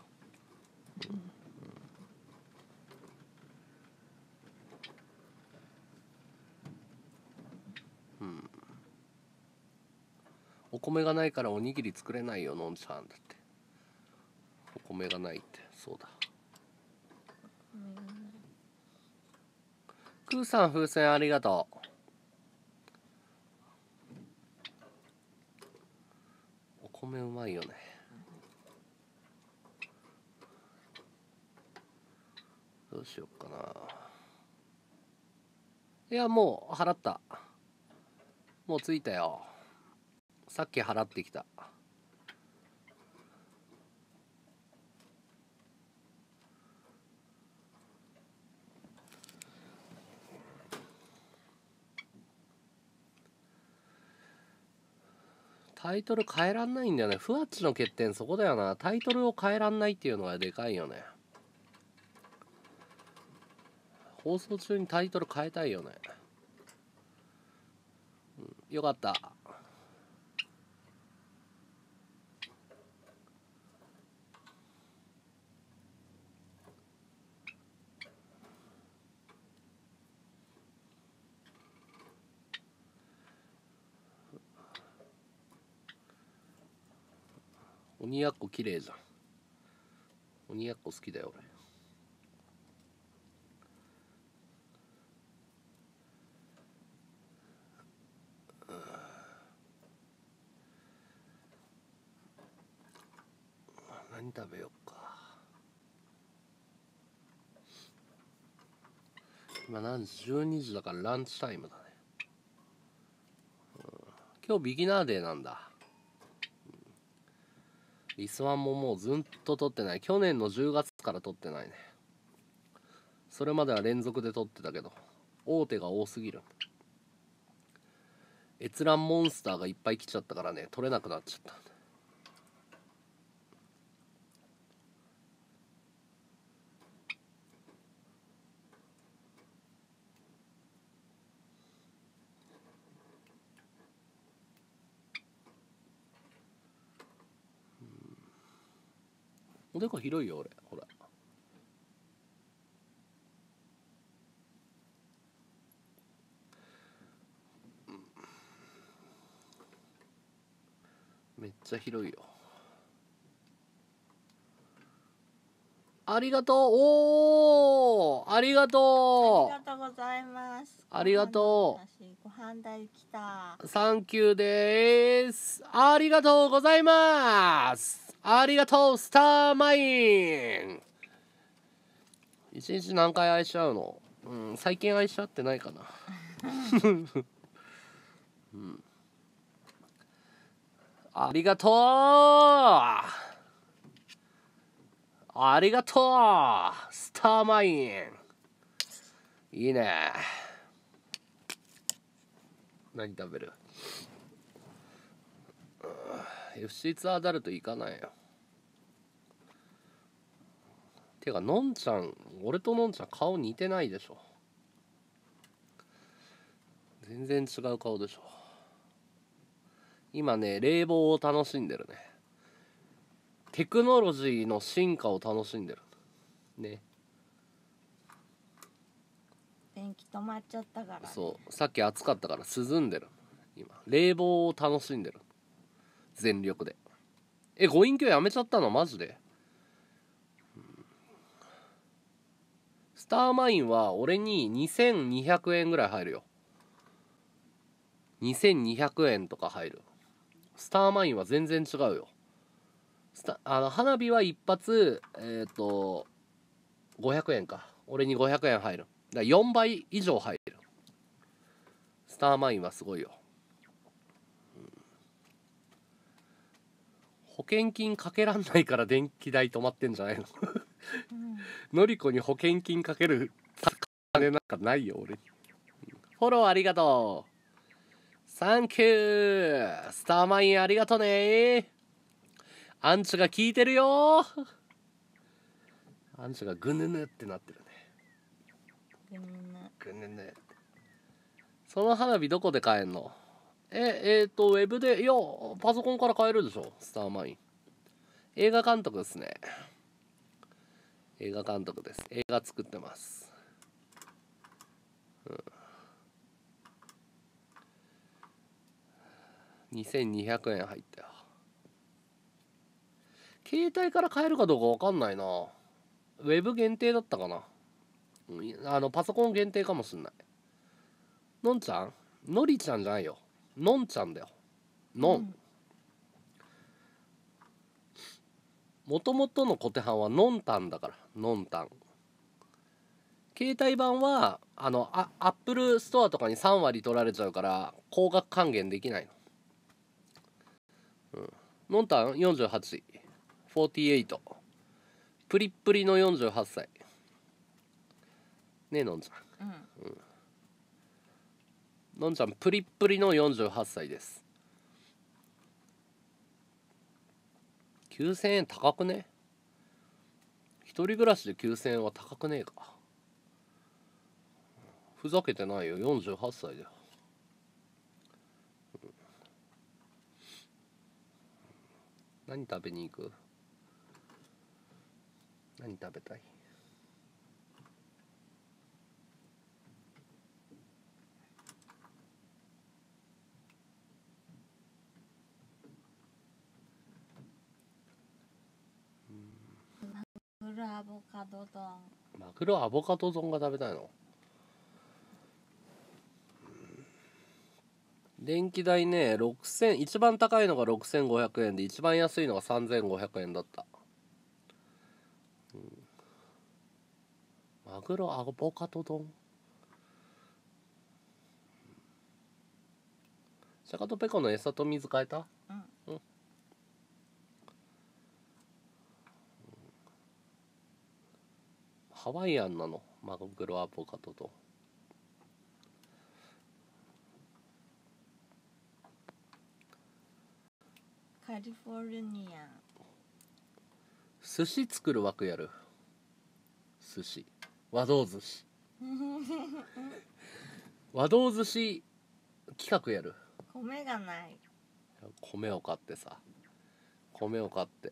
お米がないからおにぎり作れないよのんちゃんだって。お米がないって。そうだ。クーさん風船ありがとう。お米うまいよね。どうしよっかな。いやもう払った。もう着いたよ。さっき払ってきた。タイトル変えらんないんだよね。ふわっちの欠点そこだよな。タイトルを変えらんないっていうのがでかいよね。放送中にタイトル変えたいよね。よかった。鬼やっこ綺麗じゃん。鬼やっこ好きだよ俺。何食べようか。今何時？12時だからランチタイムだね。今日ビギナーデーなんだ。リスワンももうずっと撮ってない。去年の10月から撮ってないね。それまでは連続で撮ってたけど大手が多すぎる。閲覧モンスターがいっぱい来ちゃったからね、撮れなくなっちゃった。おでこ広いよ俺、ほら。めっちゃ広いよ。 ありがとう。おー、ありがとありがとうございます。 ありがとご飯代来た。 う。サンキューでーす。ありがとうございます。ありがとう、スターマイン。一日何回愛しちゃうの？最近愛しちゃってないかな。ありがとう。ありがとう、スターマイン。いいね。何食べる？ FC ツアーダルト行かないよ。てかのんちゃん、俺とのんちゃん顔似てないでしょ。全然違う顔でしょ。今ね、冷房を楽しんでるね。テクノロジーの進化を楽しんでるね。 電気止まっちゃったから、ね、 そうさっき暑かったから涼んでる。今冷房を楽しんでる全力で。ご隠居やめちゃったの？マジで？スターマインは俺に2200円ぐらい入るよ。2200円とか入る。スターマインは全然違うよ。花火は一発500円か。俺に500円入る。だから4倍以上入る。スターマインはすごいよ。保険金かけらんないから電気代止まってんじゃないの？のりこに保険金かける金なんかないよ俺に。フォローありがとう。サンキュー。スターマインありがとね。アンチが効いてるよ。アンチがグヌヌってなってるね。グヌヌ。その花火どこで買えんの？ウェブで、いやパソコンから買えるでしょ。スターマイン映画監督ですね。映画監督です。映画作ってます。2200円入ったよ。携帯から買えるかどうか分かんないな。ウェブ限定だったかな。パソコン限定かもしんない。のんちゃん？のりちゃんじゃないよ。のんちゃんだよ。のん。もともとのコテハンはのんたんだから。のんたん。携帯版はアップルストアとかに3割取られちゃうから高額還元できないの。のんたん48、48、プリップリの48歳ねえ。のんちゃん、のんちゃんプリップリの48歳です。9000円高くね？一人暮らしで9000円は高くねえか。ふざけてないよ。48歳だよ。何食べに行く？何食べたい？ マグロアボカド丼。 マグロアボカド丼が食べたいの？電気代ね、6000、一番高いのが6500円で一番安いのが3500円だった。マグロアボカド丼。シャカトペコの餌と水変えた？ハワイアンなの？マグロアボカド丼。 カリフォルニアン。 寿司作る枠やる。寿司和道寿司和道寿司企画やる。 米がない。 米を買ってさ、米を買って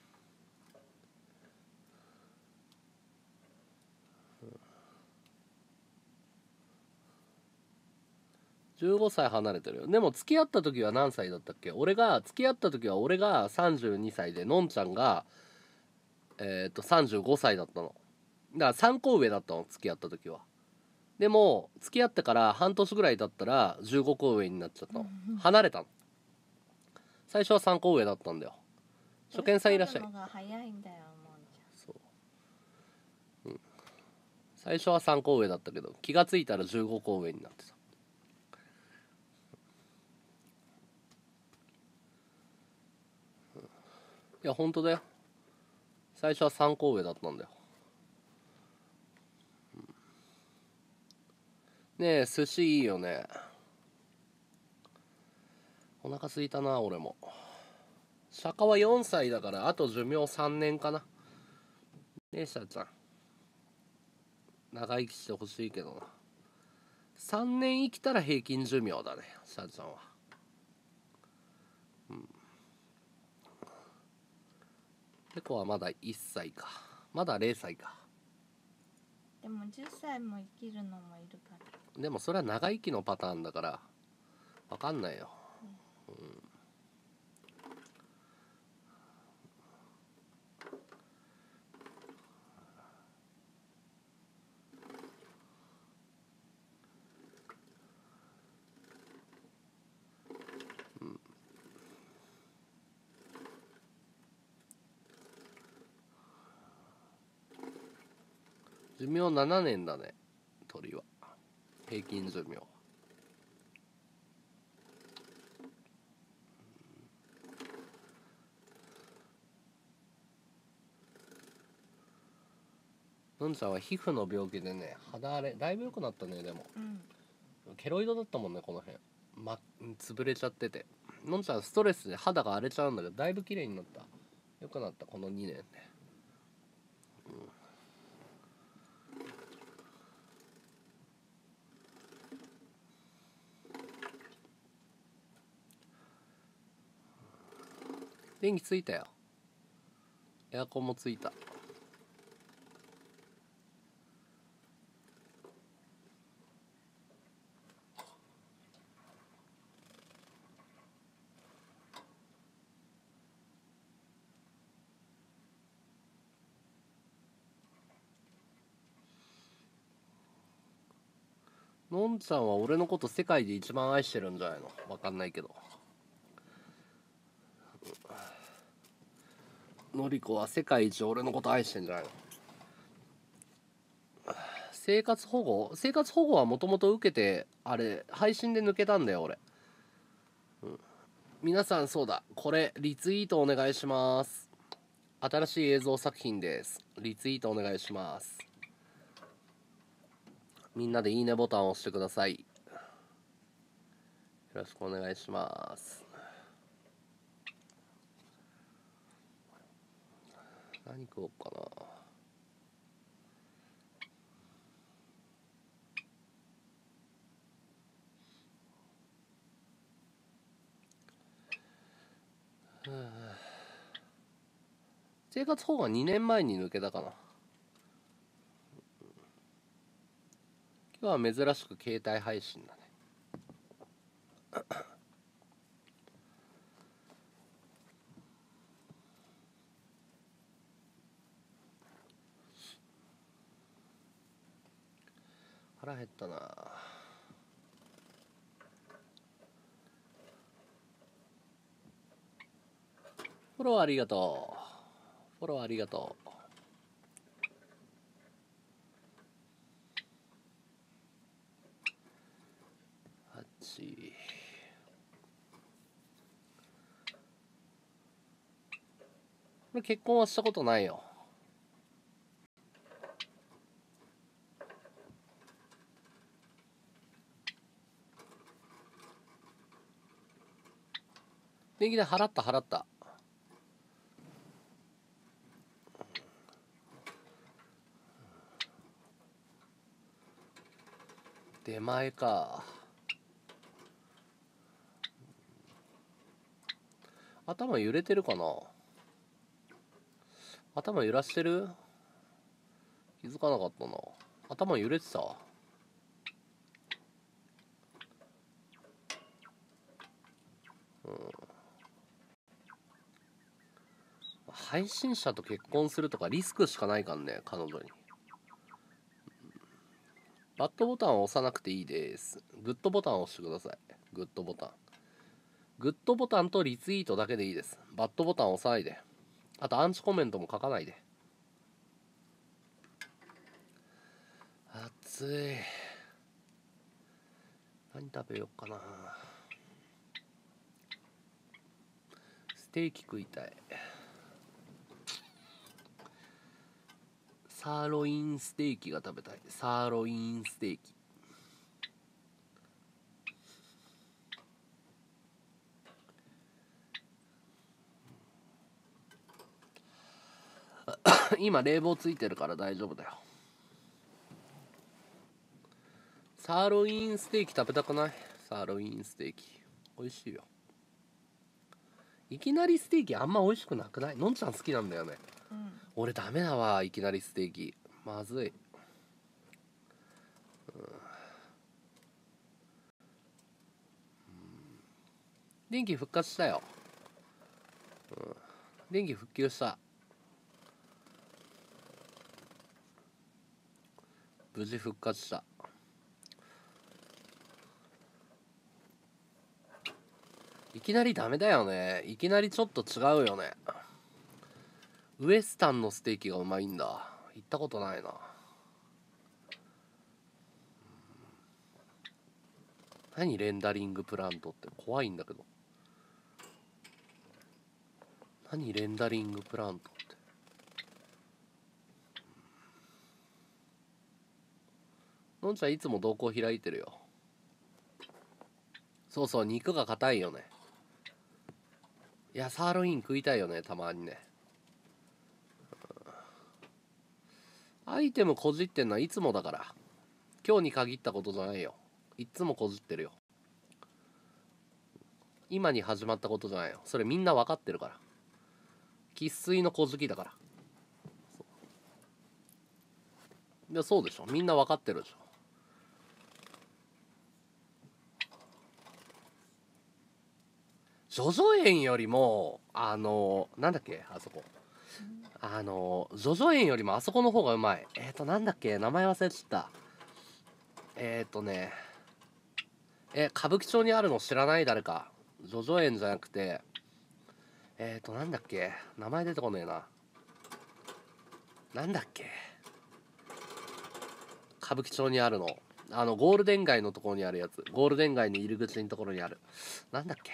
15歳離れてるよ。でも付き合った時は何歳だったっけ？付き合った時は俺が32歳でのんちゃんが 35歳だったの。だから3個上だったの、付き合った時は。でも付き合ってから半年ぐらい経ったら15個上になっちゃったの。離れたの。最初は3個上だったんだよ。初見さんいらっしゃい。 年取るのが早いんだよ、もんそう、最初は3個上だったけど気がついたら15個上になってた。いや本当だよ、最初は3個上だったんだよ。ねえ寿司いいよね。お腹すいたな。俺も釈迦は4歳だからあと寿命3年かな。ねえシャちゃん、長生きしてほしいけどな。3年生きたら平均寿命だね、シャちゃんは。ペコはまだ1歳か。まだ0歳か。 でも10歳も生きるのもいるから。 でもそれは長生きのパターンだから分かんないよ。寿命7年だね、鳥は。平均寿命。のんちゃんは皮膚の病気でね、肌荒れだいぶ良くなったね。でもケロイドだったもんね、この辺潰れちゃってて。のんちゃんストレスで肌が荒れちゃうんだけどだいぶ綺麗になった。良くなったこの2年ね。電気ついたよ。エアコンもついた。のんちゃんは俺のこと世界で一番愛してるんじゃないの？わかんないけど。のりこは世界一俺のこと愛してんじゃないの？生活保護はもともと受けて、あれ配信で抜けたんだよ俺。皆さん、そうだ、これリツイートお願いします。新しい映像作品です。リツイートお願いします。みんなでいいねボタンを押してください。よろしくお願いします。何食おうかな。生活保護は2年前に抜けたかな。今日は珍しく携帯配信だね。腹減ったな。フォローありがとう。フォローありがとう。俺結婚はしたことないよ。電気代払った。出前か。頭揺れてるかな。頭揺らしてる？気づかなかったな。頭揺れてた。 配信者と結婚するとかリスクしかないからね、彼女に。バッドボタンを押さなくていいです。グッドボタンを押してください。グッドボタン。グッドボタンとリツイートだけでいいです。バッドボタン押さないで。あとアンチコメントも書かないで。暑い。何食べようかな。ステーキ食いたい。サーロインステーキが食べたい。サーロインステーキ。今冷房ついてるから大丈夫だよ。サーロインステーキ食べたくない？サーロインステーキ美味しいよ。いきなりステーキあんま美味しくなくない？のんちゃん好きなんだよね。俺ダメだわ、いきなりステーキまずい。電気復活したよ。電気復旧した。無事復活した。いきなりダメだよね。いきなりちょっと違うよね。ウエスタンのステーキがうまいんだ。行ったことないな。何レンダリングプラントって怖いんだけど。何レンダリングプラントって。のんちゃんいつも瞳孔開いてるよ。そうそう、肉が硬いよね。いや、サーロイン食いたいよね、たまにね。アイテムこじってんのはいつもだから。今日に限ったことじゃないよ。いつもこじってるよ。今に始まったことじゃないよ。それみんな分かってるから。生粋のこじきだから。いや、そうでしょ。みんな分かってるでしょ。ジョジョ園よりもなんだっけあそこ。ジョジョ園よりもあそこの方がうまい。なんだっけ名前忘れちゃった。歌舞伎町にあるの知らない？誰か。ジョジョ園じゃなくてなんだっけ名前出てこねえな。なんだっけ歌舞伎町にあるの。ゴールデン街のところにあるやつ。ゴールデン街の入り口のところにある。なんだっ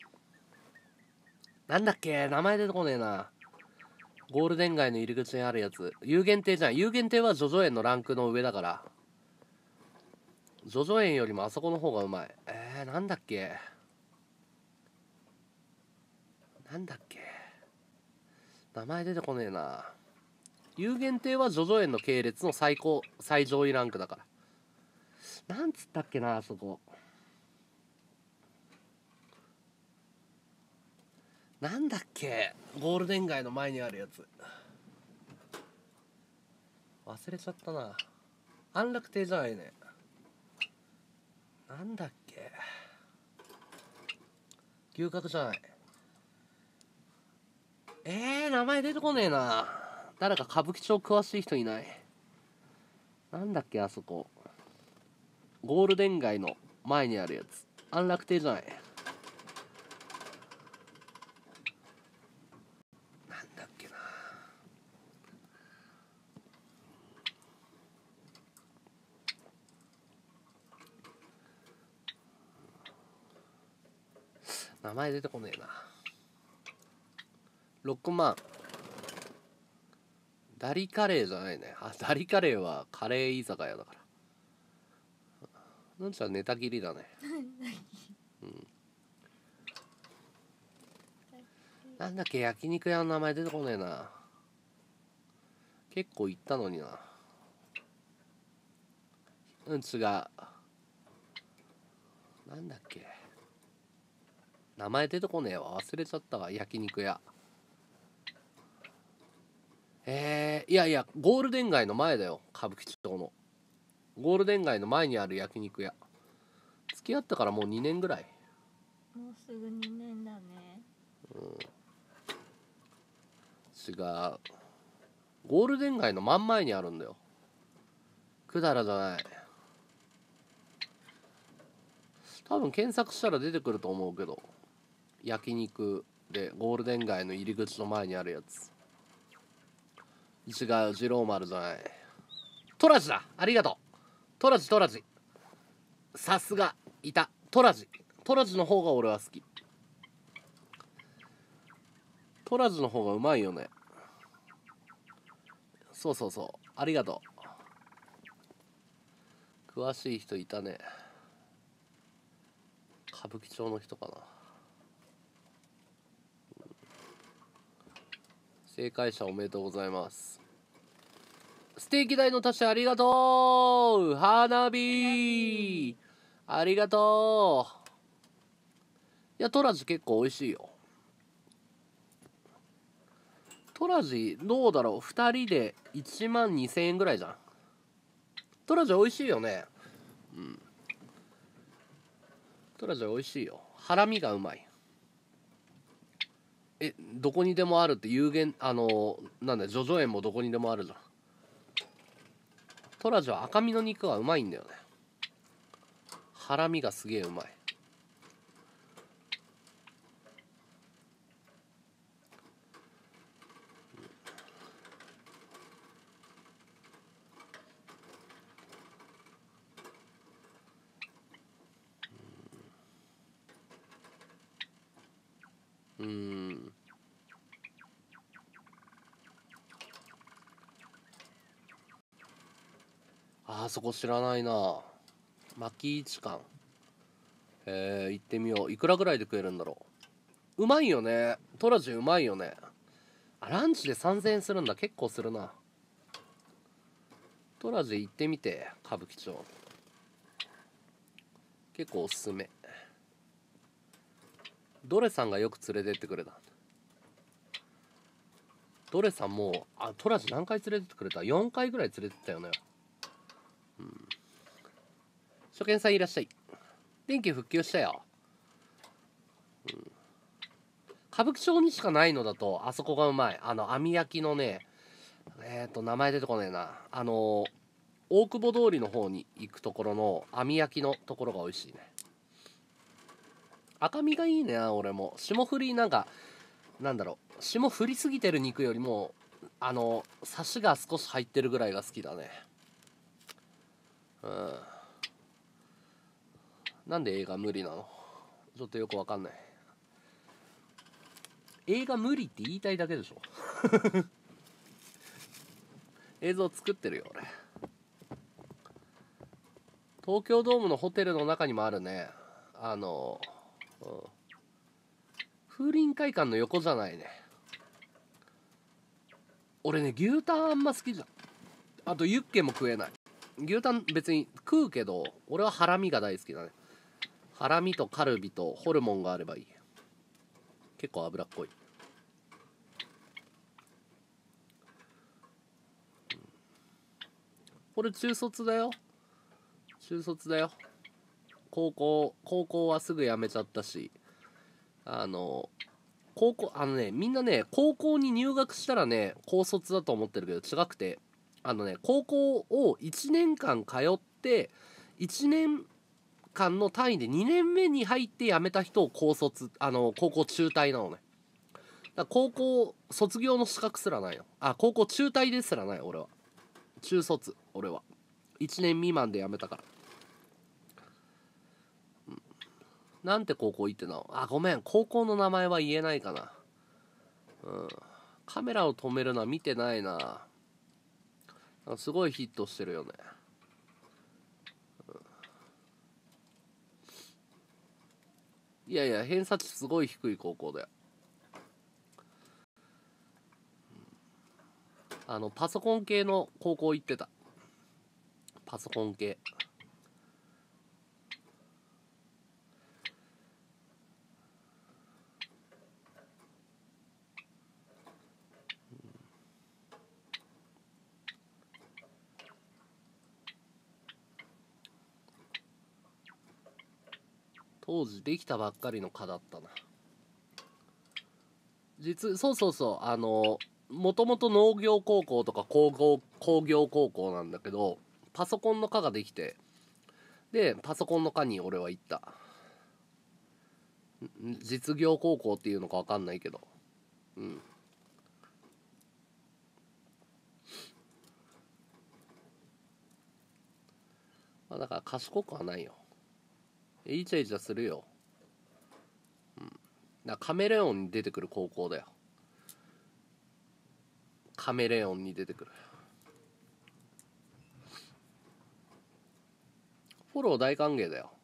け名前出てこねえな。ゴールデン街の入り口にあるやつ。有限定じゃん。有限定はジョジョ園のランクの上だから。ジョジョ園よりもあそこの方がうまい。なんだっけ名前出てこねえな。有限定はジョジョ園の系列の最上位ランクだから。なんつったっけな、あそこ。なんだっけゴールデン街の前にあるやつ。忘れちゃったな。安楽亭じゃないね。なんだっけ牛角じゃない。名前出てこねえな。誰か歌舞伎町詳しい人いない？なんだっけあそこ。ゴールデン街の前にあるやつ。安楽亭じゃない。なんだっけな。名前出てこねえな。6万。ダリカレーじゃないね。ダリカレーはカレー居酒屋だから。なんちゃんネタ切りだね。なんだっけ焼肉屋の名前出てこねえな。結構行ったのにな。違う。なんだっけ名前出てこねえわ。忘れちゃったわ。焼肉屋。いやゴールデン街の前だよ。歌舞伎町のゴールデン街の前にある焼肉屋。付き合ってからもう2年ぐらい。 もうすぐ2年だね。 違う。ゴールデン街の真ん前にあるんだよ。百済じゃない。多分検索したら出てくると思うけど、焼肉でゴールデン街の入り口の前にあるやつ。違う、二郎丸じゃない。トラジだ。ありがとう。トラジ。さすがいた。トラジの方が俺は好き。トラジの方がうまいよね。そう、ありがとう。詳しい人いたね。歌舞伎町の人かな。正解者おめでとうございます。ステーキ代の足しありがとう。花火ありがとう。いや、トラジ結構美味しいよ。トラジどうだろう。2人で1万2000円ぐらいじゃん。トラジ美味しいよね。うん。トラジ美味しいよ。ハラミがうまい。どこにでもあるって有限、なんだ、叙々苑もどこにでもあるじゃん。トラジは赤身の肉はうまいんだよね。ハラミがすげえうまい。そこ知らないな。巻一館。行ってみよう。いくらぐらいで食えるんだろう。うまいよね。トラジうまいよね。ランチで3000円するんだ。結構するな。トラジ行ってみて。歌舞伎町結構おすすめ。ドレさんがよく連れてってくれた。ドレさんもトラジ何回連れてってくれた？ 4 回ぐらい連れてったよね。初見さんいらっしゃい。電気復旧したよ。歌舞伎町にしかないのだとあそこがうまい。網焼きのね、名前出てこねえな。大久保通りの方に行くところの網焼きのところが美味しいね。赤身がいいね。俺も霜降りなんだろう、霜降りすぎてる肉よりもサシが少し入ってるぐらいが好きだね。なんで映画無理なの？ちょっとよくわかんない。映画無理って言いたいだけでしょ。映像作ってるよ俺。東京ドームのホテルの中にもあるね。風林会館の横じゃないね。俺ね、牛タンあんま好きじゃん。あとユッケも食えない。牛タン別に食うけど俺はハラミが大好きだね。ハラミとカルビとホルモンがあればいい。結構脂っこい。これ中卒だよ。高校はすぐ辞めちゃったし、みんなね、高校に入学したらね高卒だと思ってるけど違くて、高校を1年間通って1年間の単位で2年目に入って辞めた人を高卒、高校中退なのね。だから高校卒業の資格すらないの。高校中退ですらない。俺は中卒。俺は1年未満で辞めたから。なんて高校行ってたの？ごめん、高校の名前は言えないかな。カメラを止めるのは見てないな。すごいヒットしてるよね。いやいや、偏差値すごい低い高校だよ。パソコン系の高校行ってた。パソコン系。当時できたばっかりの科だったな。そうもともと農業高校とか工業高校なんだけど、パソコンの科ができて、でパソコンの科に俺は行った。実業高校っていうのか分かんないけど、うん。まあ、だから賢くはないよ。イチャイチャするよ。うん。だからカメレオンに出てくる高校だよ。カメレオンに出てくる。フォロー大歓迎だよ。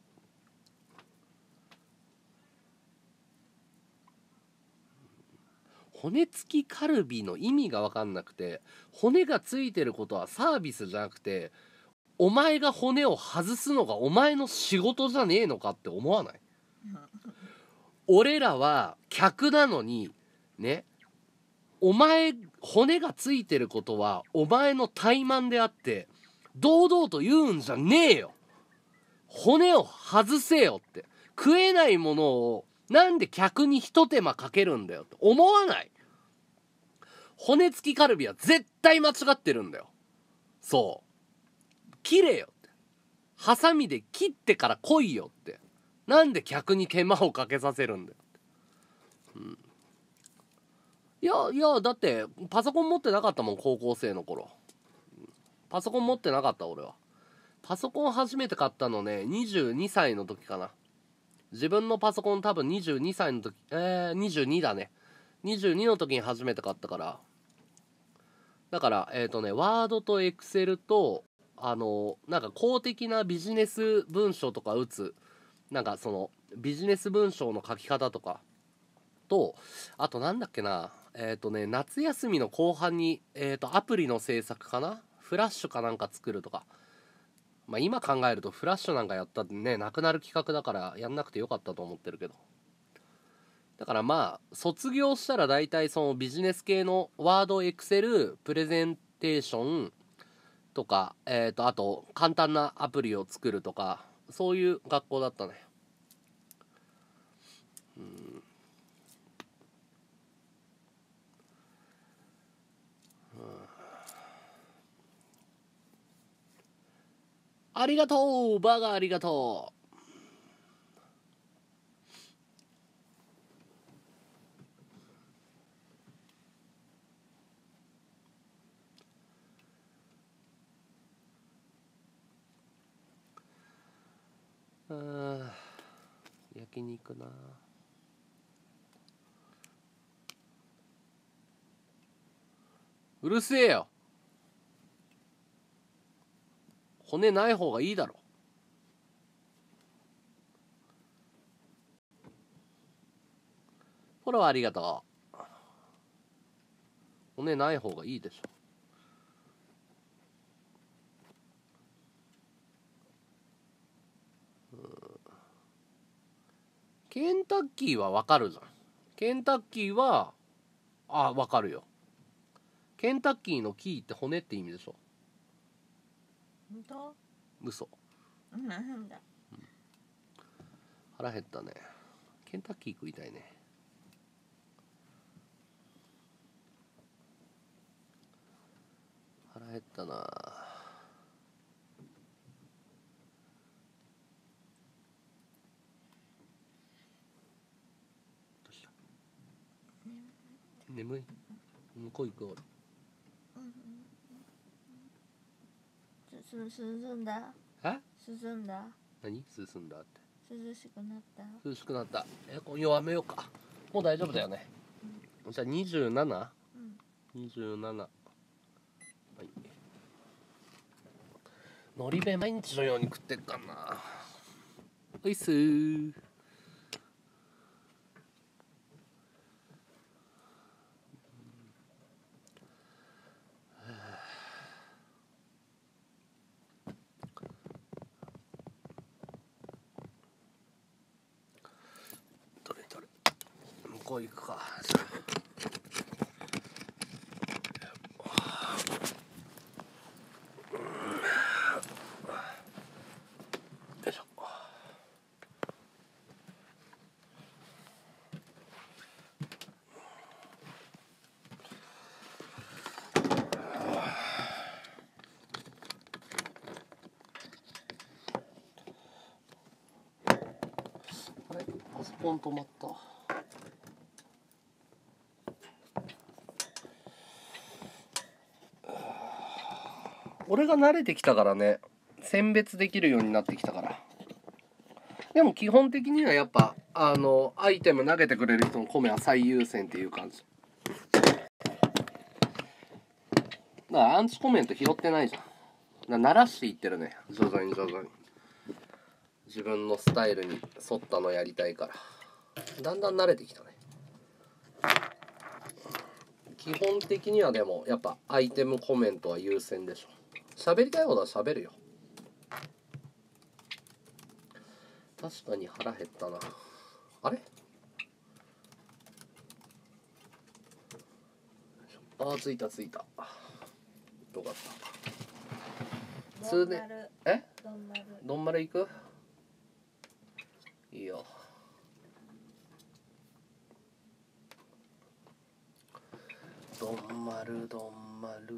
骨付きカルビの意味が分かんなくて、骨がついてることはサービスじゃなくて、お前が骨を外すのがお前の仕事じゃねえのかって思わない？俺らは客なのにね、お前骨がついてることはお前の怠慢であって、堂々と言うんじゃねえよ。骨を外せよって。食えないものをなんで客に一手間かけるんだよって思わない？骨付きカルビは絶対間違ってるんだよ。そう切れよって、ハサミで切ってから来いよって、なんで客に手間をかけさせるんだよって。うん、いやだってパソコン持ってなかったもん、高校生の頃。パソコン持ってなかった。俺はパソコン初めて買ったのね22歳の時かな。自分のパソコン多分22歳の時、22だね。22の時に初めて買ったから。だからワードとエクセルとなんか公的なビジネス文書とか打つ、なんかそのビジネス文章の書き方とかと、あとなんだっけな、夏休みの後半にアプリの制作かな、フラッシュかなんか作るとか。まあ今考えるとフラッシュなんかやったってね、なくなる企画だからやんなくてよかったと思ってるけど。だからまあ卒業したら大体そのビジネス系のワード、エクセル、プレゼンテーションとか、あと簡単なアプリを作るとか、そういう学校だったね。うん。ありがとうバーガー、ありがとう。焼肉な。うるせえよ。骨ない方がいいだろ。フォローありがとう。骨ない方がいいでしょ。ケンタッキーはわかるじゃん。ケンタッキーはわかるよ。ケンタッキーのキーって骨って意味でしょ。 本当？ 嘘。 なんだ。 腹減ったね。ケンタッキー食いたいね。腹減ったな。眠い。向こう行く俺。 進んだ。 え？ 進んだ。 何？進んだって。 涼しくなった。 涼しくなった。エアコン弱めようか。もう大丈夫だよね。じゃあ 27？ 27。はい。のり弁毎日のように食ってっかな。おいっすー。どれどれ、向こう行くか。よいしょ。 パソコン止まった。俺が慣れてきたからね、選別できるようになってきたから。でも基本的にはやっぱアイテム投げてくれる人の米は最優先っていう感じ。だからアンチコメント拾ってないじゃん。慣らしていってるね、徐々に徐々に。自分のスタイルに沿ったのやりたいからだんだん慣れてきたね。基本的にはでもやっぱアイテムコメントは優先でしょ。喋りたいことは喋るよ。確かに腹減ったな。あれ、あ、ついたついた。よかった。通でどんまる行く？いいよ。どんまるどんまる。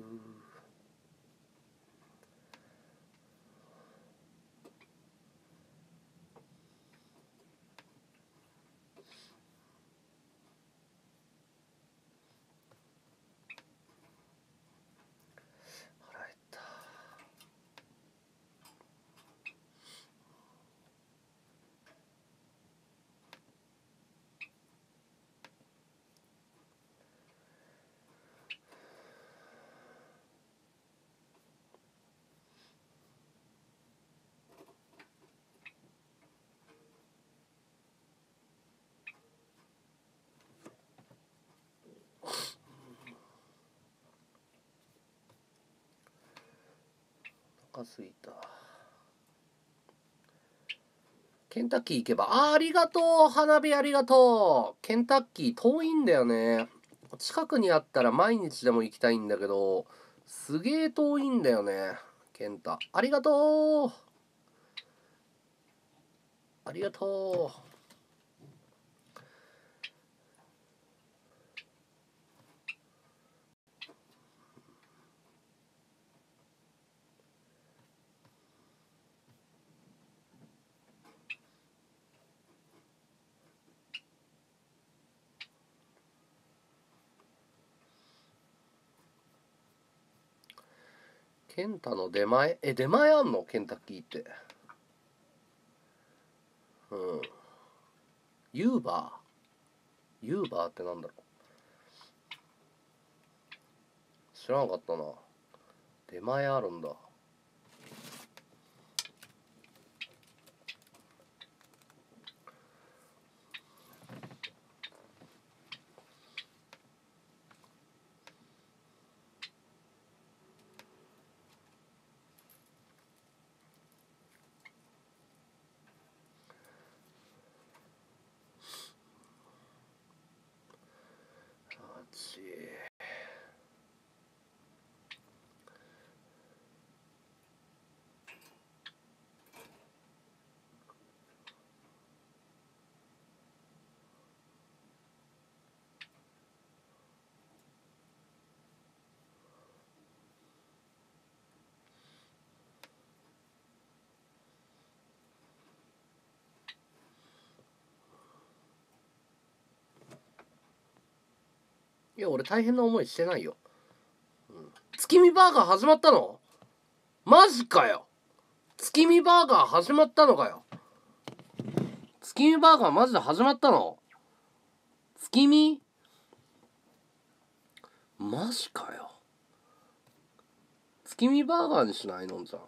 腹減った。お腹すいた。ケンタッキー行けば、ありがとう、花火ありがとう。ケンタッキー遠いんだよね。近くにあったら毎日でも行きたいんだけど、すげえ遠いんだよね。ケンタ、ありがとう。ありがとう。ケンタの出前、出前あんの？ケンタッキーって。うん。ユーバーってなんだろう。知らなかったな。出前あるんだ。いや、俺大変な思いしてないよ。月見バーガー始まったの？マジかよ。月見バーガー始まったのかよ。月見バーガーマジで始まったの？月見？マジかよ。月見バーガーにしないのんちゃん。 のん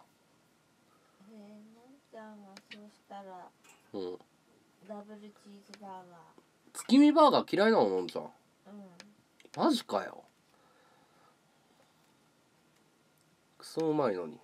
ちゃんはそうしたらうんダブルチーズバーガー。 月見バーガー嫌いなののんちゃん。 うん。 マジかよ。クソうまいのに。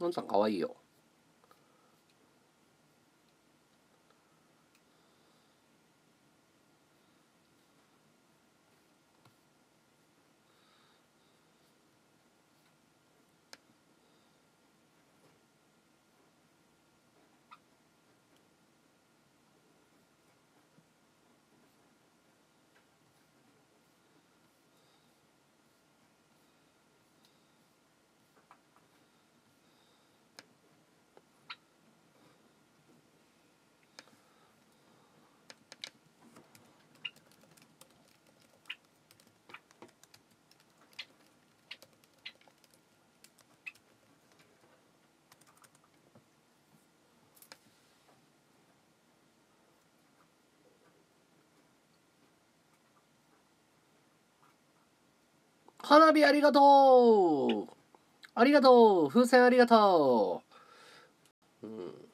のんちゃんかわいいよ。花火ありがとう。ありがとう。風船ありがとう。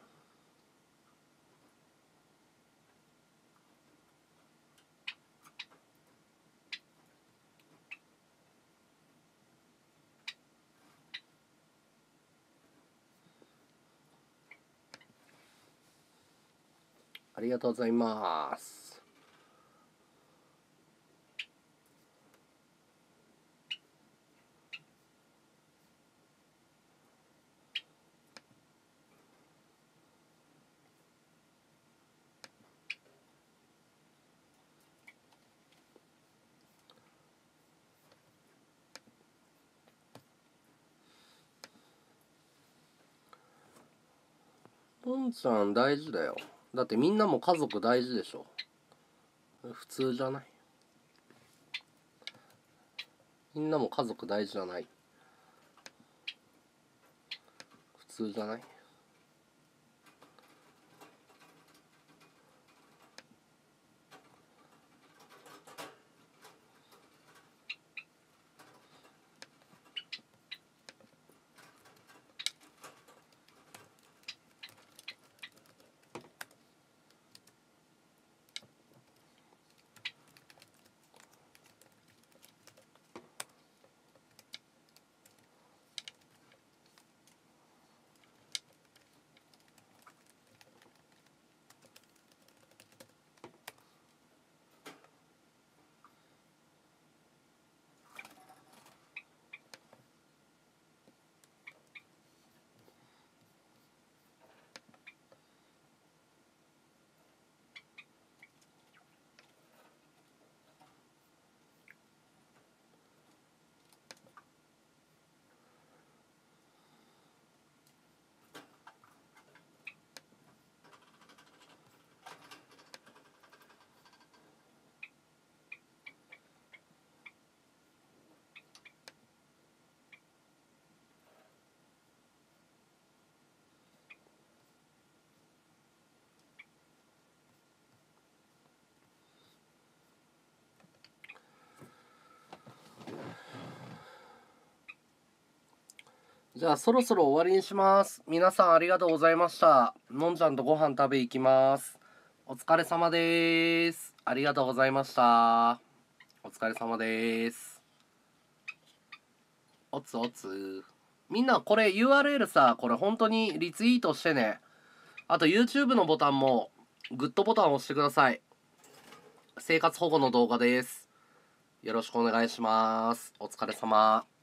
ありがとうございます。のんちゃん大事だよ。だってみんなも家族大事でしょ。普通じゃない？みんなも家族大事じゃない？普通じゃない？じゃあそろそろ終わりにします。皆さんありがとうございました。のんちゃんとご飯食べ行きます。お疲れ様です。ありがとうございました。お疲れ様です。おつおつ。みんなこれ URL さ、これ本当にリツイートしてね。あと YouTube のボタンもグッドボタンを押してください。生活保護の動画です。よろしくお願いします。お疲れ様。